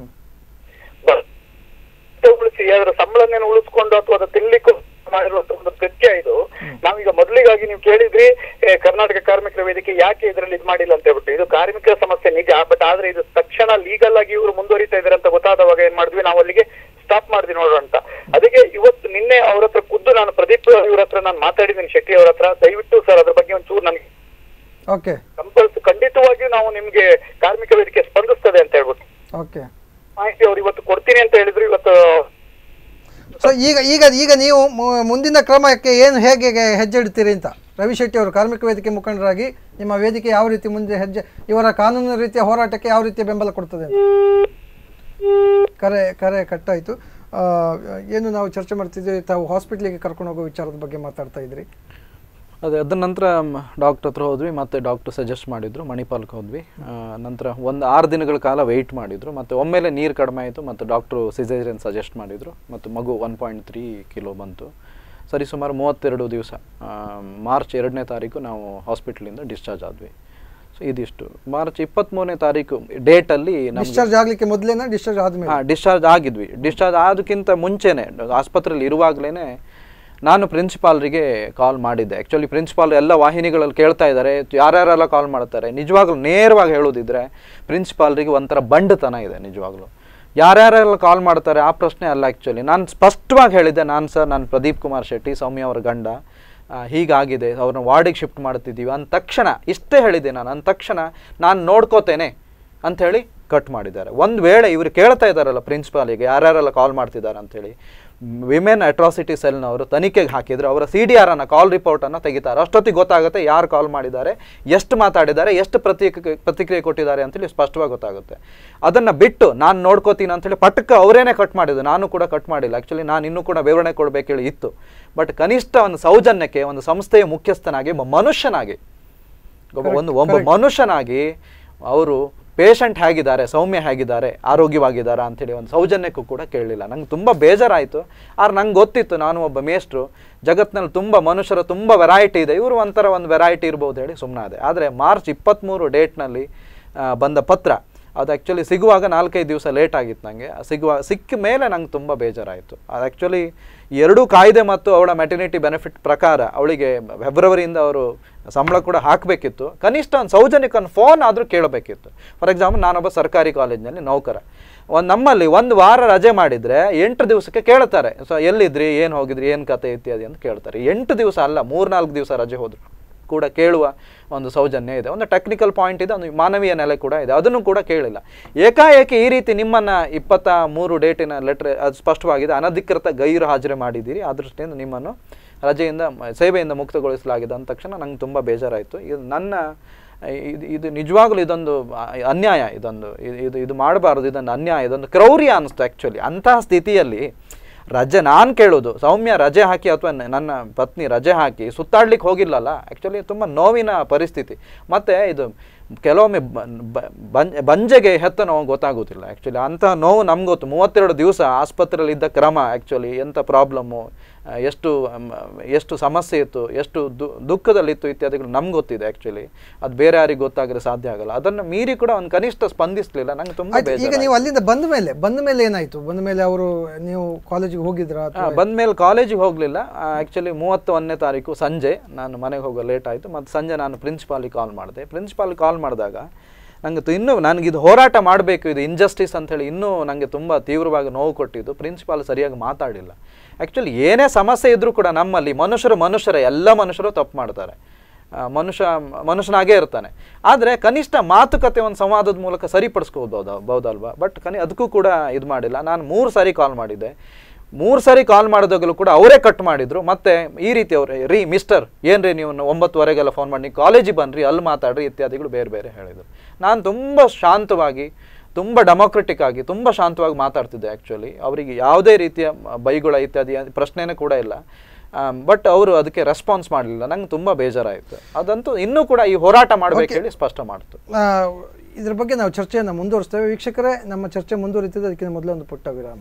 ಉಳಿಸಿ ಅದರ ಸಂಬಳವನ್ನು ಉಳಿಸ್ಕೊಂಡು ಅಥವಾ ಅದು ತಿನ್ಲಿಕ್ಕೂ ಮಾಡಿರುವಂತ ಒಂದು ಕೃತ್ಯ ಇದು. ನಾವೀಗ ಮೊದಲಿಗಾಗಿ ನೀವು ಕೇಳಿದ್ರಿ ಕರ್ನಾಟಕ ಕಾರ್ಮಿಕರ ವೇದಿಕೆ ಯಾಕೆ ಇದರಲ್ಲಿ ಇದು ಮಾಡಿಲ್ಲ ಅಂತ ಹೇಳ್ಬಿಟ್ಟು. ಇದು ಕಾರ್ಮಿಕರ ಸಮಸ್ಯೆ ನಿಜ, ಬಟ್ ಆದ್ರೆ ಇದು ತಕ್ಷಣ ಲೀಗಲ್ ಆಗಿ ಇವರು ಮುಂದುವರಿತಾ ಇದಾರೆ ಅಂತ ಗೊತ್ತಾದವಾಗ ಏನ್ ಮಾಡಿದ್ವಿ, ನಾವು ಅಲ್ಲಿಗೆ ಸ್ಟಾಪ್ ಮಾಡಿದ್ವಿ ನೋಡೋಣ ಅಂತ. ಅದಕ್ಕೆ ಇವತ್ತು ನಿನ್ನೆ ಅವ್ರ ಹತ್ರ ಖುದ್ದು ನಾನು ಪ್ರದೀಪ್ ಇವ್ರ ಹತ್ರ ನಾನು ಮಾತಾಡಿದ್ದೀನಿ, ಶೆಟ್ಟಿ ಅವ್ರ ಹತ್ರ. ದಯವಿಟ್ಟು ಸರ್ ಅದ್ರ ಬಗ್ಗೆ ಒಂಚೂರು ನನಗೆ ಖಂಡಿತವಾಗಿಯೂ ನಾವು ನಿಮ್ಗೆ ಕಾರ್ಮಿಕ ವೇದಿಕೆ ಸ್ಪಂದಿಸ್ತದೆ ಅಂತ ಹೇಳ್ಬಿಟ್ಟು ಮಾಹಿತಿ ಅವ್ರು ಇವತ್ತು ಕೊಡ್ತೀನಿ ಅಂತ ಹೇಳಿದ್ರು. ಇವತ್ತು ಸೊ ಈಗ ನೀವು ಮುಂದಿನ ಕ್ರಮಕ್ಕೆ ಏನು ಹೇಗೆ ಹೆಜ್ಜೆ ಇಡ್ತೀರಿ ಅಂತ ರವಿ ಶೆಟ್ಟಿ ಅವರು ಕಾರ್ಮಿಕ ವೇದಿಕೆ ಮುಖಂಡರಾಗಿ ನಿಮ್ಮ ವೇದಿಕೆ ಯಾವ ರೀತಿ ಮುಂದೆ ಹೆಜ್ಜೆ, ಇವರ ಕಾನೂನು ರೀತಿಯ ಹೋರಾಟಕ್ಕೆ ಯಾವ ರೀತಿಯ ಬೆಂಬಲ ಕೊಡ್ತದೆ ಅಂತ? ಕರೆ ಕಟ್ಟಾಯಿತು. ಏನು ನಾವು ಚರ್ಚೆ ಮಾಡ್ತಿದ್ವಿ, ತಾವು ಹಾಸ್ಪಿಟ್ಲಿಗೆ ಕರ್ಕೊಂಡು ಹೋಗೋ ವಿಚಾರದ ಬಗ್ಗೆ ಮಾತಾಡ್ತಾ ಇದ್ರಿ. ಅದರ ನಂತರ ಡಾಕ್ಟರ್ ಹತ್ರ ಹೋದ್ವಿ, ಮತ್ತು ಡಾಕ್ಟರ್ ಸಜೆಸ್ಟ್ ಮಾಡಿದರು, ಮಣಿಪಾಲ್ಗೆ ಹೋದ್ವಿ. ನಂತರ ಒಂದು 6 ದಿನಗಳ ಕಾಲ ವೆಯ್ಟ್ ಮಾಡಿದರು. ಮತ್ತು ಒಮ್ಮೆಲೆ ನೀರು ಕಡಿಮೆ ಆಯಿತು, ಮತ್ತು ಡಾಕ್ಟ್ರು ಸಿಸೇರಿಯನ್ ಸಜೆಸ್ಟ್ ಮಾಡಿದರು, ಮತ್ತು ಮಗು 1.3 ಕಿಲೋ ಬಂತು. ಸರಿ ಸುಮಾರು 32 ದಿವಸ ಮಾರ್ಚ್ 2ನೇ ತಾರೀಕು ನಾವು ಹಾಸ್ಪಿಟ್ಲಿಂದ ಡಿಸ್ಚಾರ್ಜ್ ಆದ್ವಿ. ಸೊ ಇದಿಷ್ಟು. ಮಾರ್ಚ್ 23ನೇ ತಾರೀಕು ಡೇಟಲ್ಲಿ ಡಿಸ್ಚಾರ್ಜ್ ಆಗಲಿಕ್ಕೆ ಮೊದಲೇನ ಡಿಸ್ಚಾರ್ಜ್ ಆದಮೇಲೆ? ಡಿಸ್ಚಾರ್ಜ್ ಆಗಿದ್ವಿ. ಡಿಸ್ಚಾರ್ಜ್ ಆದಕ್ಕಿಂತ ಮುಂಚೆನೇ ಆಸ್ಪತ್ರೆಯಲ್ಲಿ ಇರುವಾಗಲೇ ನಾನು ಪ್ರಿನ್ಸಿಪಾಲ್ರಿಗೆ ಕಾಲ್ ಮಾಡಿದ್ದೆ. ಆ್ಯಕ್ಚುಲಿ ಪ್ರಿನ್ಸಿಪಾಲ್ ಎಲ್ಲ ವಾಹಿನಿಗಳಲ್ಲಿ ಕೇಳ್ತಾ ಇದ್ದಾರೆ, ಯಾರ್ಯಾರೆಲ್ಲ ಕಾಲ್ ಮಾಡ್ತಾರೆ. ನಿಜವಾಗ್ಲೂ ನೇರವಾಗಿ ಹೇಳೋದಿದ್ರೆ ಪ್ರಿನ್ಸಿಪಾಲ್ರಿಗೆ ಒಂಥರ ಬಂಡತನ ಇದೆ ನಿಜವಾಗ್ಲೂ. ಯಾರ್ಯಾರೆಲ್ಲ ಕಾಲ್ ಮಾಡ್ತಾರೆ ಆ ಪ್ರಶ್ನೆ ಅಲ್ಲ. ಆ್ಯಕ್ಚುಲಿ ನಾನು ಸ್ಪಷ್ಟವಾಗಿ ಹೇಳಿದ್ದೆ, ನಾನು ಪ್ರದೀಪ್ ಕುಮಾರ್ ಶೆಟ್ಟಿ, ಸೌಮ್ಯ ಅವರ ಗಂಡ, ಹೀಗಾಗಿದೆ, ಅವ್ರನ್ನ ವಾರ್ಡಿಗೆ ಶಿಫ್ಟ್ ಮಾಡ್ತಿದ್ದೀವಿ ಅಂದ ತಕ್ಷಣ ಇಷ್ಟೇ ಹೇಳಿದ್ದೆ ನಾನು. ಅಂದ ತಕ್ಷಣ ನಾನು ನೋಡ್ಕೋತೇನೆ ಅಂಥೇಳಿ ಕಟ್ ಮಾಡಿದ್ದಾರೆ. ಒಂದು ವೇಳೆ ಇವರು ಕೇಳ್ತಾ ಇದ್ದಾರಲ್ಲ ಪ್ರಿನ್ಸಿಪಾಲಿಗೆ ಯಾರ್ಯಾರೆಲ್ಲ ಕಾಲ್ ಮಾಡ್ತಿದ್ದಾರೆ ಅಂಥೇಳಿ, ವಿಮೆನ್ ಅಟ್ರಾಸಿಟಿ ಸೆಲ್ನವರು ತನಿಖೆಗೆ ಹಾಕಿದ್ರು, ಅವರ CDR ಕಾಲ್ ರಿಪೋರ್ಟನ್ನು ತೆಗಿತಾರೆ. ಅಷ್ಟೊತ್ತಿಗೆ ಗೊತ್ತಾಗುತ್ತೆ ಯಾರು ಕಾಲ್ ಮಾಡಿದ್ದಾರೆ, ಎಷ್ಟು ಮಾತಾಡಿದ್ದಾರೆ, ಎಷ್ಟು ಪ್ರತಿಕ್ರಿಯೆ ಕೊಟ್ಟಿದ್ದಾರೆ ಅಂತೇಳಿ ಸ್ಪಷ್ಟವಾಗಿ ಗೊತ್ತಾಗುತ್ತೆ. ಅದನ್ನು ಬಿಟ್ಟು ನಾನು ನೋಡ್ಕೋತೀನಿ ಅಂಥೇಳಿ ಪಟ್ಟಕ್ಕೆ ಅವರೇನೆ ಕಟ್ ಮಾಡಿದ್ದು, ನಾನು ಕೂಡ ಕಟ್ ಮಾಡಿಲ್ಲ. ಆ್ಯಕ್ಚುಲಿ ನಾನು ಇನ್ನೂ ಕೂಡ ವಿವರಣೆ ಕೊಡಬೇಕೇಳಿ ಇತ್ತು. ಬಟ್ ಕನಿಷ್ಠ ಒಂದು ಸೌಜನ್ಯಕ್ಕೆ ಒಂದು ಸಂಸ್ಥೆಯ ಮುಖ್ಯಸ್ಥನಾಗಿ ಮನುಷ್ಯನಾಗಿ ಒಬ್ಬ ಮನುಷ್ಯನಾಗಿ ಅವರು ಪೇಷಂಟ್ ಹೇಗಿದ್ದಾರೆ, ಸೌಮ್ಯ ಹೇಗಿದ್ದಾರೆ, ಆರೋಗ್ಯವಾಗಿದ್ದಾರಾ ಅಂಥೇಳಿ ಒಂದು ಸೌಜನ್ಯಕ್ಕೂ ಕೂಡ ಕೇಳಲಿಲ್ಲ. ನಂಗೆ ತುಂಬ ಬೇಜಾರಾಯಿತು. ಆದ್ರೆ ನಂಗೆ ಗೊತ್ತಿತ್ತು, ನಾನು ಒಬ್ಬ ಮೇಷ್ಟ್ರು, ಜಗತ್ತಿನಲ್ಲಿ ತುಂಬ ಮನುಷ್ಯರ ತುಂಬ ವೆರೈಟಿ ಇದೆ, ಇವರು ಒಂಥರ ಒಂದು ವೆರೈಟಿ ಇರ್ಬೋದು ಹೇಳಿ ಸುಮ್ಮನಾದೆ. ಆದರೆ ಮಾರ್ಚ್ 23 ಡೇಟ್ನಲ್ಲಿ ಬಂದ ಪತ್ರ ಅದು ಆ್ಯಕ್ಚುಲಿ ಸಿಗುವಾಗ 4-5 ದಿವಸ ಲೇಟ್ ಆಗಿತ್ತು ನನಗೆ. ಸಿಕ್ಕ ಮೇಲೆ ನಂಗೆ ತುಂಬ ಬೇಜಾರಾಯಿತು. ಅದು ಆ್ಯಕ್ಚುಲಿ 2 ಕಾಯ್ದೆ ಮತ್ತು ಅವಳ ಮೆಟರ್ನಿಟಿ ಬೆನಿಫಿಟ್ ಪ್ರಕಾರ ಅವಳಿಗೆ ಫೆಬ್ರವರಿಯಿಂದ ಅವರು ಸಂಬಳ ಕೂಡ ಹಾಕಬೇಕಿತ್ತು. ಕನಿಷ್ಠ ಒಂದು ಸೌಜನ್ಯಕ್ಕೆ ಒಂದು ಫೋನ್ ಆದರೂ ಕೇಳಬೇಕಿತ್ತು. ಫಾರ್ ಎಕ್ಸಾಂಪಲ್, ನಾನೊಬ್ಬ ಸರ್ಕಾರಿ ಕಾಲೇಜಿನಲ್ಲಿ ನೌಕರ. ನಮ್ಮಲ್ಲಿ 1 ವಾರ ರಜೆ ಮಾಡಿದರೆ 8 ದಿವಸಕ್ಕೆ ಕೇಳ್ತಾರೆ, ಸೊ ಎಲ್ಲಿದ್ರಿ, ಏನು ಹೋಗಿದ್ರಿ, ಏನು ಕತೆ ಇತ್ಯಾದಿ ಅಂತ ಕೇಳ್ತಾರೆ. 8 ದಿವಸ ಅಲ್ಲ, 3-4 ದಿವಸ ರಜೆ ಹೋದರು ಕೂಡ ಕೇಳುವ ಒಂದು ಸೌಜನ್ಯ ಇದೆ. ಒಂದು ಟೆಕ್ನಿಕಲ್ ಪಾಯಿಂಟ್ ಇದೆ, ಒಂದು ಮಾನವೀಯ ನೆಲೆ ಕೂಡ ಇದೆ. ಅದನ್ನು ಕೂಡ ಕೇಳಿಲ್ಲ. ಏಕಾಏಕಿ ಈ ರೀತಿ ನಿಮ್ಮನ್ನು 23 ಡೇಟಿನ ಲೆಟ್ರ್ ಅದು ಸ್ಪಷ್ಟವಾಗಿದೆ, ಅನಧಿಕೃತ ಗೈರು ಹಾಜರಿ ಮಾಡಿದ್ದೀರಿ, ಆ ದೃಷ್ಟಿಯಿಂದ ನಿಮ್ಮನ್ನು ರಜೆಯಿಂದ ಸೇವೆಯಿಂದ ಮುಕ್ತಗೊಳಿಸಲಾಗಿದೆ ಅಂದ ತಕ್ಷಣ ನಂಗೆ ತುಂಬ ಬೇಜಾರಾಯಿತು. ಇದು ನಿಜವಾಗ್ಲೂ ಇದೊಂದು ಅನ್ಯಾಯ, ಇದು ಮಾಡಬಾರ್ದು, ಇದೊಂದು ಅನ್ಯಾಯ, ಇದೊಂದು ಕ್ರೌರ್ಯ ಅನ್ನಿಸ್ತು ಆ್ಯಕ್ಚುಲಿ. ಅಂತಹ ಸ್ಥಿತಿಯಲ್ಲಿ ನಾನು ಕೇಳೋದು, ಸೌಮ್ಯ ರಜೆ ಹಾಕಿ ಅಥವಾ ನನ್ನ ಪತ್ನಿ ರಜೆ ಹಾಕಿ ಸುತ್ತಾಡ್ಲಿಕ್ಕೆ ಹೋಗಿಲ್ಲಲ್ಲ, ಆ್ಯಕ್ಚುಲಿ ತುಂಬ ನೋವಿನ ಪರಿಸ್ಥಿತಿ. ಮತ್ತು ಇದು ಕೆಲವೊಮ್ಮೆ ಬಂಜೆಗೆ ಹೆತ್ತ ನೋವು ಗೊತ್ತಾಗೋದಿಲ್ಲ ಆ್ಯಕ್ಚುಲಿ. ಅಂತಹ ನೋವು ನಮ್ಗೆ ಗೊತ್ತು. 32 ದಿವಸ ಆಸ್ಪತ್ರೆಯಲ್ಲಿ ಇದ್ದ ಕ್ರಮ, ಆ್ಯಕ್ಚುಲಿ ಎಂಥ ಪ್ರಾಬ್ಲಮ್ಮು, ಎಷ್ಟು ಸಮಸ್ಯೆ ಇತ್ತು, ಎಷ್ಟು ದುಃಖದಲ್ಲಿತ್ತು ಇತ್ಯಾದಿಗಳು ನಮ್ಗೆ ಗೊತ್ತಿದೆ. ಆ್ಯಕ್ಚುಲಿ ಅದು ಬೇರೆ ಯಾರಿಗೆ ಗೊತ್ತಾಗಲಿ ಸಾಧ್ಯ ಆಗಲ್ಲ. ಅದನ್ನು ಮೀರಿ ಕೂಡ ಒಂದು ಕನಿಷ್ಠ ಸ್ಪಂದಿಸಲಿಲ್ಲ. ನಂಗೆ ತುಂಬ ಈಗ ನೀವು ಅಲ್ಲಿಂದ ಬಂದ ಮೇಲೆ ಏನಾಯಿತು? ಬಂದ ಮೇಲೆ ಅವರು ನೀವು ಕಾಲೇಜಿಗೆ ಹೋಗಿದ್ರಾ? ಬಂದ ಮೇಲೆ ಕಾಲೇಜಿಗೆ ಹೋಗಲಿಲ್ಲ. ಆ್ಯಕ್ಚುಲಿ 31ನೇ ತಾರೀಕು ಸಂಜೆ ನಾನು ಮನೆಗೆ ಹೋಗೋ ಲೇಟ್ ಆಯಿತು. ಮತ್ತು ಸಂಜೆ ನಾನು ಪ್ರಿನ್ಸಿಪಾಲಿಗೆ ಕಾಲ್ ಮಾಡಿದೆ. ಪ್ರಿನ್ಸಿಪಾಲಿಗೆ ಕಾಲ್ ಮಾಡಿದಾಗ ನನಗಿದು ಹೋರಾಟ ಮಾಡಬೇಕು, ಇದು ಇಂಜಸ್ಟಿಸ್ ಅಂಥೇಳಿ ಇನ್ನೂ ನನಗೆ ತುಂಬ ತೀವ್ರವಾಗಿ ನೋವು ಕೊಟ್ಟಿದ್ದು. ಪ್ರಿನ್ಸಿಪಾಲ್ ಸರಿಯಾಗಿ ಮಾತಾಡಿಲ್ಲ. ಆ್ಯಕ್ಚುಲಿ ಏನೇ ಸಮಸ್ಯೆ ಇದ್ದರೂ ಕೂಡ ನಮ್ಮಲ್ಲಿ ಮನುಷ್ಯರೇ, ಎಲ್ಲ ಮನುಷ್ಯರು ತಪ್ಪು ಮಾಡ್ತಾರೆ, ಮನುಷ್ಯನಾಗೇ ಇರ್ತಾನೆ. ಆದರೆ ಕನಿಷ್ಠ ಮಾತುಕತೆ, ಒಂದು ಸಂವಾದದ ಮೂಲಕ ಸರಿಪಡಿಸ್ಕೋಬೋದಲ್ವಾ? ಬಟ್ ಅದಕ್ಕೂ ಕೂಡ ಇದು ಮಾಡಿಲ್ಲ. ನಾನು 3 ಸಾರಿ ಕಾಲ್ ಮಾಡಿದ್ದೆ. 3 ಸಾರಿ ಕಾಲ್ ಮಾಡಿದಾಗಲೂ ಕೂಡ ಅವರೇ ಕಟ್ ಮಾಡಿದ್ರು. ಮತ್ತು ಈ ರೀತಿ ಅವ್ರೆ, ಮಿಸ್ಟರ್ ಏನ್ರಿ ನೀವು 9:15ಗೆಲ್ಲ ಫೋನ್ ಮಾಡಿ ನೀವು ಕಾಲೇಜಿಗೆ ಬನ್ನಿರಿ, ಅಲ್ಲಿ ಮಾತಾಡ್ರಿ ಇತ್ಯಾದಿಗಳು ಬೇರೆ ಹೇಳಿದರು. ನಾನು ತುಂಬ ಶಾಂತವಾಗಿ, ತುಂಬ ಡೆಮೋಕ್ರೆಟಿಕ್ ಆಗಿ, ತುಂಬ ಶಾಂತವಾಗಿ ಮಾತಾಡ್ತಿದ್ದೆ. ಆ್ಯಕ್ಚುಲಿ ಅವರಿಗೆ ಯಾವುದೇ ರೀತಿಯ ಬೈಗುಳ ಇತ್ಯಾದಿ ಪ್ರಶ್ನೆನೇ ಕೂಡ ಇಲ್ಲ. ಬಟ್ ಅವರು ಅದಕ್ಕೆ ರೆಸ್ಪಾನ್ಸ್ ಮಾಡಲಿಲ್ಲ. ನಂಗೆ ತುಂಬ ಬೇಜಾರಾಯಿತು. ಅದಂತೂ ಇನ್ನೂ ಕೂಡ ಈ ಹೋರಾಟ ಮಾಡಬೇಕು ಹೇಳಿ ಸ್ಪಷ್ಟ ಮಾಡ್ತು. ಇದ್ರ ಬಗ್ಗೆ ನಾವು ಚರ್ಚೆಯನ್ನು ಮುಂದುವರಿಸ್ತೇವೆ. ವೀಕ್ಷಕರೇ, ನಮ್ಮ ಚರ್ಚೆ ಮುಂದುವರಿತಿದೆ. ಅದಕ್ಕಿಂತ ಮೊದಲು ಒಂದು ಪುಟ್ಟ ವಿರಾಮ.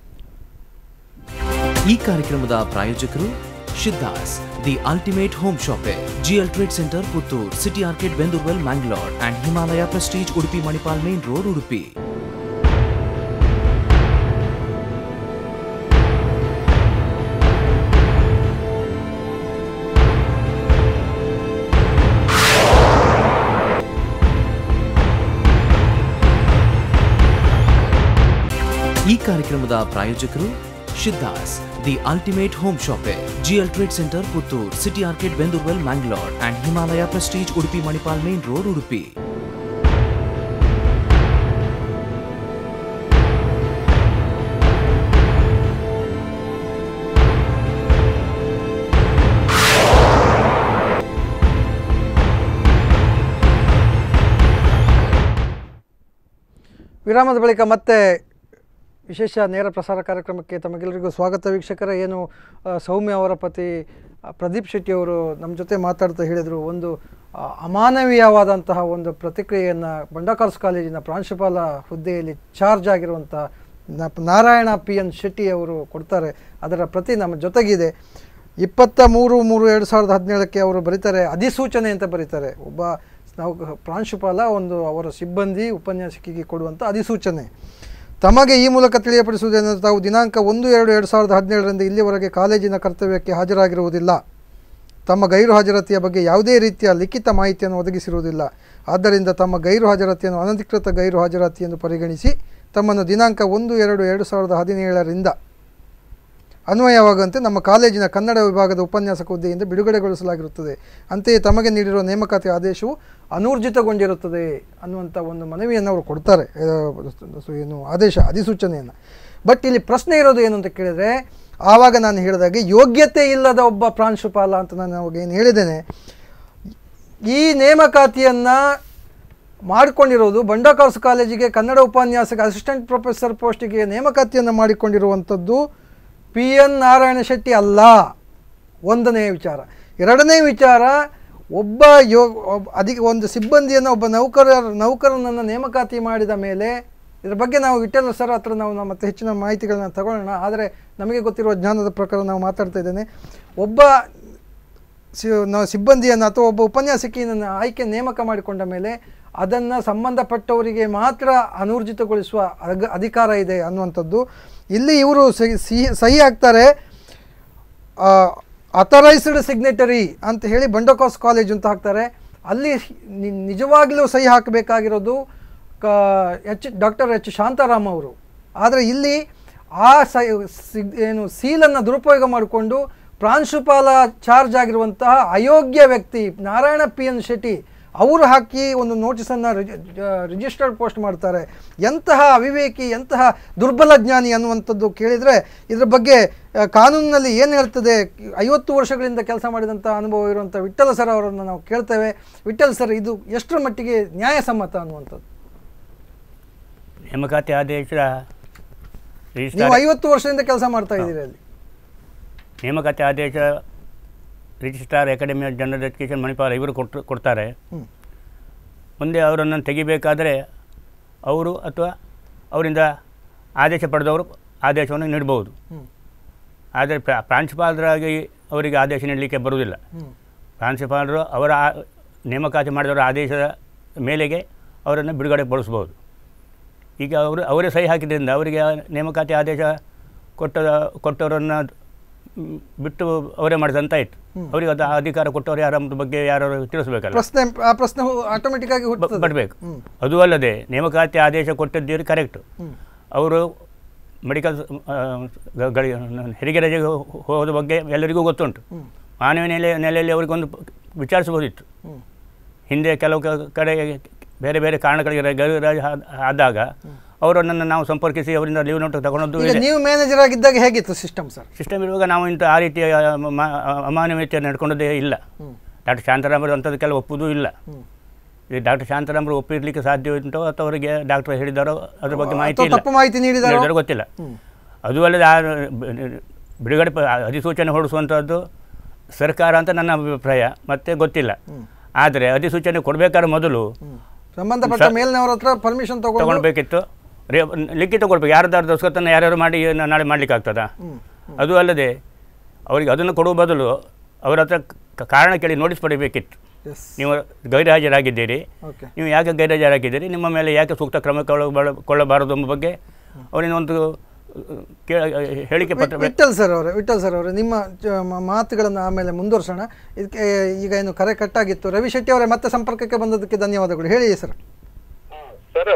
ಈ ಕಾರ್ಯಕ್ರಮದ ಪ್ರಾಯೋಜಕರು Shiddas, the ultimate home shoppe, GL trade centre Puttur, city orchid Bendoorwell Mangalore and Himalaya prestige Udupi Manipal main road Udupi. ಈ ಕಾರ್ಯಕ್ರಮದ ಪ್ರಾಯೋಜಕರು Shiddas, the ultimate home shoppe, GL trade centre Puttur, city orchid Bendoorwell Mangalore and Himalaya prestige Udupi Manipal main road Udupi. ವಿರಾಮದ ಬಳಿಕ ಮತ್ತೆ ವಿಶೇಷ ನೇರ ಪ್ರಸಾರ ಕಾರ್ಯಕ್ರಮಕ್ಕೆ ತಮಗೆಲ್ಲರಿಗೂ ಸ್ವಾಗತ. ವೀಕ್ಷಕರ, ಏನು ಸೌಮ್ಯ ಅವರ ಪತಿ ಪ್ರದೀಪ್ ಶೆಟ್ಟಿ ಅವರು ನಮ್ಮ ಜೊತೆ ಮಾತಾಡ್ತಾ ಹೇಳಿದರು, ಒಂದು ಅಮಾನವೀಯವಾದಂತಹ ಒಂದು ಪ್ರತಿಕ್ರಿಯೆಯನ್ನು ಬಂಡಾಕಾರ್ಸ್ ಕಾಲೇಜಿನ ಪ್ರಾಂಶುಪಾಲ ಹುದ್ದೆಯಲ್ಲಿ ಚಾರ್ಜ್ ಆಗಿರುವಂಥ ನಾರಾಯಣ PN ಶೆಟ್ಟಿ ಅವರು ಕೊಡ್ತಾರೆ. ಅದರ ಪ್ರತಿ ನಮ್ಮ ಜೊತೆಗಿದೆ. 23/3/2017 ಅವರು ಬರೀತಾರೆ, ಅಧಿಸೂಚನೆ ಅಂತ ಬರೀತಾರೆ. ಒಬ್ಬ ಪ್ರಾಂಶುಪಾಲ ಅವರ ಸಿಬ್ಬಂದಿ ಉಪನ್ಯಾಸಕಿಗೆ ಕೊಡುವಂಥ ಅಧಿಸೂಚನೆ. ತಮಗೆ ಈ ಮೂಲಕ ತಿಳಿಯಪಡಿಸುವುದೇನೆಂದರೆ ತಾವು ದಿನಾಂಕ 1/2/2017 ಇಲ್ಲಿವರೆಗೆ ಕಾಲೇಜಿನ ಕರ್ತವ್ಯಕ್ಕೆ ಹಾಜರಾಗಿರುವುದಿಲ್ಲ. ತಮ್ಮ ಗೈರು ಹಾಜರಾತಿಯ ಬಗ್ಗೆ ಯಾವುದೇ ರೀತಿಯ ಲಿಖಿತ ಮಾಹಿತಿಯನ್ನು ಒದಗಿಸಿರುವುದಿಲ್ಲ. ಆದ್ದರಿಂದ ತಮ್ಮ ಗೈರು ಹಾಜರಾತಿಯನ್ನು ಅನಧಿಕೃತ ಗೈರು ಹಾಜರಾತಿ ಎಂದು ಪರಿಗಣಿಸಿ ತಮ್ಮನ್ನು ದಿನಾಂಕ 1/2/2017 ಅನ್ವಯವಾಗುವಂತೆ ನಮ್ಮ ಕಾಲೇಜಿನ ಕನ್ನಡ ವಿಭಾಗದ ಉಪನ್ಯಾಸಕ ಹುದ್ದೆಯಿಂದ ಬಿಡುಗಡೆಗೊಳಿಸಲಾಗಿರುತ್ತದೆ. ಅಂತೆಯೇ ತಮಗೆ ನೀಡಿರುವ ನೇಮಕಾತಿ ಆದೇಶವು ಅನೂರ್ಜಿತಗೊಂಡಿರುತ್ತದೆ ಅನ್ನುವಂಥ ಒಂದು ಮನವಿಯನ್ನು ಅವರು ಕೊಡ್ತಾರೆ, ಏನು ಅಧಿಸೂಚನೆಯನ್ನು. ಬಟ್ ಇಲ್ಲಿ ಪ್ರಶ್ನೆ ಇರೋದು ಏನು ಅಂತ ಕೇಳಿದರೆ, ಆವಾಗ ನಾನು ಹೇಳಿದಾಗೆ ಯೋಗ್ಯತೆ ಇಲ್ಲದ ಒಬ್ಬ ಪ್ರಾಂಶುಪಾಲ ಅಂತ ನಾನು ಅವಾಗ ಏನು ಹೇಳಿದ್ದೇನೆ, ಈ ನೇಮಕಾತಿಯನ್ನು ಮಾಡಿಕೊಂಡಿರೋದು ಬಂಡಾಕಾಸು ಕಾಲೇಜಿಗೆ ಕನ್ನಡ ಉಪನ್ಯಾಸಕ ಅಸಿಸ್ಟೆಂಟ್ ಪ್ರೊಫೆಸರ್ ಪೋಸ್ಟಿಗೆ ನೇಮಕಾತಿಯನ್ನು ಮಾಡಿಕೊಂಡಿರುವಂಥದ್ದು PN ನಾರಾಯಣ ಶೆಟ್ಟಿ ಅಲ್ಲ. ಒಂದನೇ ವಿಚಾರ. ಎರಡನೇ ವಿಚಾರ, ಒಂದು ಸಿಬ್ಬಂದಿಯನ್ನು ಒಬ್ಬ ನೌಕರನನ್ನು ನೇಮಕಾತಿ ಮಾಡಿದ ಮೇಲೆ ಇದರ ಬಗ್ಗೆ ನಾವು ವಿಠಲ ಸರ್ ಹತ್ರ ನಾವು ಮತ್ತೆ ಹೆಚ್ಚಿನ ಮಾಹಿತಿಗಳನ್ನ ತಗೊಳ್ಳೋಣ. ಆದರೆ ನಮಗೆ ಗೊತ್ತಿರುವ ಜ್ಞಾನದ ಪ್ರಕಾರ ನಾವು ಮಾತಾಡ್ತಾ ಇದ್ದೇನೆ. ಒಬ್ಬ ಸಿಬ್ಬಂದಿಯನ್ನು ಅಥವಾ ಒಬ್ಬ ಉಪನ್ಯಾಸಕಿಯನ್ನು ನೇಮಕ ಮಾಡಿಕೊಂಡ ಮೇಲೆ ಅದನ್ನು ಸಂಬಂಧಪಟ್ಟವರಿಗೆ ಮಾತ್ರ ಅನೂರ್ಜಿತಗೊಳಿಸುವ ಅಧಿಕಾರ ಇದೆ ಅನ್ನುವಂಥದ್ದು. ಇಲ್ಲಿ ಇವರು ಸಹಿ ಹಾಕ್ತಾರೆ, ಅಥರೈಸ್ಡ್ ಸಿಗ್ನೇಟರಿ ಅಂತ ಹೇಳಿ ಬಂಡಾಕಾಸ್ ಕಾಲೇಜ್ ಅಂತ ಹಾಕ್ತಾರೆ. ಅಲ್ಲಿ ನಿಜವಾಗಲೂ ಸಹಿ ಹಾಕಬೇಕಾಗಿರೋದು ಡಾಕ್ಟರ್ H. ಶಾಂತಾರಾಮ್ ಅವರು. ಆದರೆ ಇಲ್ಲಿ ಆ ಸೀಲನ್ನು ದುರುಪಯೋಗ ಮಾಡಿಕೊಂಡು ಪ್ರಾಂಶುಪಾಲ ಚಾರ್ಜ್ ಆಗಿರುವಂತಹ ಅಯೋಗ್ಯ ವ್ಯಕ್ತಿ ನಾರಾಯಣ PN ಶೆಟ್ಟಿ ಅವರು ಹಾಕಿ ಒಂದು ನೋಟಿಸನ್ನು ರಿಜಿಸ್ಟರ್ಡ್ ಪೋಸ್ಟ್ ಮಾಡ್ತಾರೆ. ಎಂತಹ ಅವಿವೇಕಿ, ಎಂತಹ ದುರ್ಬಲ ಜ್ಞಾನಿ ಅನ್ನುವಂಥದ್ದು ಕೇಳಿದರೆ ಇದರ ಬಗ್ಗೆ ಕಾನೂನಿನಲ್ಲಿ ಏನು ಹೇಳ್ತದೆ. 50 ವರ್ಷಗಳಿಂದ ಕೆಲಸ ಮಾಡಿದಂಥ ಅನುಭವ ಇರುವಂಥ ವಿಠಲ ಸರ್ ಅವರನ್ನು ನಾವು ಕೇಳ್ತೇವೆ. ವಿಠಲ್ ಸರ್, ಇದು ಎಷ್ಟರ ಮಟ್ಟಿಗೆ ನ್ಯಾಯಸಮ್ಮತ ಅನ್ನುವಂಥದ್ದು? ನೇಮಕಾತಿ ಆದೇಶ ನೀವು 50 ವರ್ಷದಿಂದ ಕೆಲಸ ಮಾಡ್ತಾ ಇದ್ದೀರಿ ಅಲ್ಲಿ. ನೇಮಕಾತಿ ಆದೇಶ registrar academy of general education Manipal ಇವರು ಕೊಡ್ತಾರೆ. ಮುಂದೆ ಅವರನ್ನು ತೆಗಿಬೇಕಾದರೆ ಅವರು ಅಥವಾ ಅವರಿಂದ ಆದೇಶ ಪಡೆದವರು ಆದೇಶವನ್ನು ನೀಡಬಹುದು. ಆದರೆ ಪ್ರಾಂಶುಪಾಲರಾಗಿ ಅವರಿಗೆ ಆದೇಶ ನೀಡಲಿಕ್ಕೆ ಬರುವುದಿಲ್ಲ. ಪ್ರಾಂಶುಪಾಲರು ಅವರ ನೇಮಕಾತಿ ಮಾಡಿದವರ ಆದೇಶದ ಮೇಲೆಗೆ ಅವರನ್ನು ಬಿಡುಗಡೆಗೊಳಿಸ್ಬೋದು. ಈಗ ಅವರೇ ಸಹಿ ಹಾಕಿದ್ರಿಂದ ಅವರಿಗೆ ನೇಮಕಾತಿ ಆದೇಶ ಕೊಟ್ಟವರನ್ನು ಬಿಟ್ಟು ಅವರೇ ಮಾಡಿದಂತ ಆಯಿತು. ಅವರಿಗೆ ಅದು ಅಧಿಕಾರ ಕೊಟ್ಟವರು ಯಾರ ಬಗ್ಗೆ ಯಾರು ತಿಳಿಸಬೇಕಲ್ಲ, ಪ್ರಶ್ನೆ ಆಟೋಮೆಟಿಕ್ ಆಗಿ ಬರಬೇಕು. ಅದು ಅಲ್ಲದೆ ನೇಮಕಾತಿ ಆದೇಶ ಕೊಟ್ಟಿದ್ದೀರಿ ಕರೆಕ್ಟು. ಅವರು ಮೆಡಿಕಲ್ ಹೆರಿಗೆ ರಜೆಗೆ ಹೋದ ಬಗ್ಗೆ ಎಲ್ಲರಿಗೂ ಗೊತ್ತುಂಟು. ಮಾನವ ನೆಲೆಯಲ್ಲಿ ಅವರಿಗೊಂದು ವಿಚಾರಿಸಬಹುದಿತ್ತು. ಹಿಂದೆ ಕೆಲವು ಕಡೆ ಬೇರೆ ಬೇರೆ ಕಾರಣಗಳಿಗೆ ಗೈರು ಆದಾಗ ಅವರನ್ನು ನಾವು ಸಂಪರ್ಕಿಸಿ ಅವರಿಂದ ಲೀವ್ ನೋಟ್ ತಗೊಂಡು. ನೀವು ಮ್ಯಾನೇಜರ್ ಆಗಿದ್ದಾಗ ಹೇಗಿತ್ತು ಸಿಸ್ಟಮ್ ಸರ್? ಸಿಸ್ಟಮ್ ಇರುವಾಗ ನಾವು ಆ ರೀತಿಯ ಅಮಾನವೀಯತೆ ನಡ್ಕೊಂಡದೇ ಇಲ್ಲ. ಡಾಕ್ಟರ್ ಶಾಂತಾರಾಮರು ಅಂಥದ್ದು ಕೆಲವು ಒಪ್ಪುವುದೂ ಇಲ್ಲ. ಈ ಡಾಕ್ಟರ್ ಶಾಂತಾರಾಮರು ಒಪ್ಪಿರಲಿಕ್ಕೆ ಸಾಧ್ಯ ಉಂಟೋ ಅಥವಾ ಅವರಿಗೆ ಡಾಕ್ಟರ್ ಹೇಳಿದಾರೋ ಅದ್ರ ಬಗ್ಗೆ ಮಾಹಿತಿ ನೀಡಿದಾರೋ ಗೊತ್ತಿಲ್ಲ. ಅದು ಅಲ್ಲದೆ ಬಿಡುಗಡೆ ಅಧಿಸೂಚನೆ ಹೊರಡಿಸುವಂಥದ್ದು ಸರ್ಕಾರ ಅಂತ ನನ್ನ ಅಭಿಪ್ರಾಯ, ಮತ್ತೆ ಗೊತ್ತಿಲ್ಲ. ಆದರೆ ಅಧಿಸೂಚನೆ ಕೊಡಬೇಕಾದ್ರೆ ಮೊದಲು ಸಂಬಂಧಪಟ್ಟ ಮೇಲಿನವರ ಹತ್ರ ಪರ್ಮಿಷನ್ ತಗೊಳ್ಬೇಕಿತ್ತು. ಲಿಖಿತ ಕೊಡ್ಬೇಕು. ಯಾರ್ದಾರು ದಸ್ಕತ್ತನ್ನು ಯಾರ್ಯಾರು ಮಾಡಿ ನಾಳೆ ಮಾಡ್ಲಿಕ್ಕೆ ಆಗ್ತದಾ? ಅದು ಅಲ್ಲದೆ ಅವರಿಗೆ ಅದನ್ನು ಕೊಡುವ ಬದಲು ಅವರ ಹತ್ರ ಕಾರಣ ಕೇಳಿ ನೋಟಿಸ್ ಪಡಿಬೇಕಿತ್ತು. ನೀವು ಗೈರು ಹಾಜರಾಗಿದ್ದೀರಿ, ನೀವು ಯಾಕೆ ಗೈರು ಹಾಜರಾಗಿದ್ದೀರಿ, ನಿಮ್ಮ ಮೇಲೆ ಯಾಕೆ ಸೂಕ್ತ ಕ್ರಮ ಕೊಳ್ಳಬಾರದು ಎಂಬ ಬಗ್ಗೆ ಅವರಿನ ಒಂದು ಹೇಳಿಕೆ ಪತ್ರ. ವಿಠಲ್ ಸರ್ ಅವರೇ ನಿಮ್ಮ ಮಾತುಗಳನ್ನು ಆಮೇಲೆ ಮುಂದುವರ್ಸೋಣ. ಇದಕ್ಕೆ ಈಗ ಏನು ಕರೆ ಕಟ್ಟಾಗಿತ್ತು. ರವಿ ಶೆಟ್ಟಿ ಅವರೇ, ಮತ್ತೆ ಸಂಪರ್ಕಕ್ಕೆ ಬಂದದಕ್ಕೆ ಧನ್ಯವಾದಗಳು. ಹೇಳಿ ಸರ್. ಸರ್,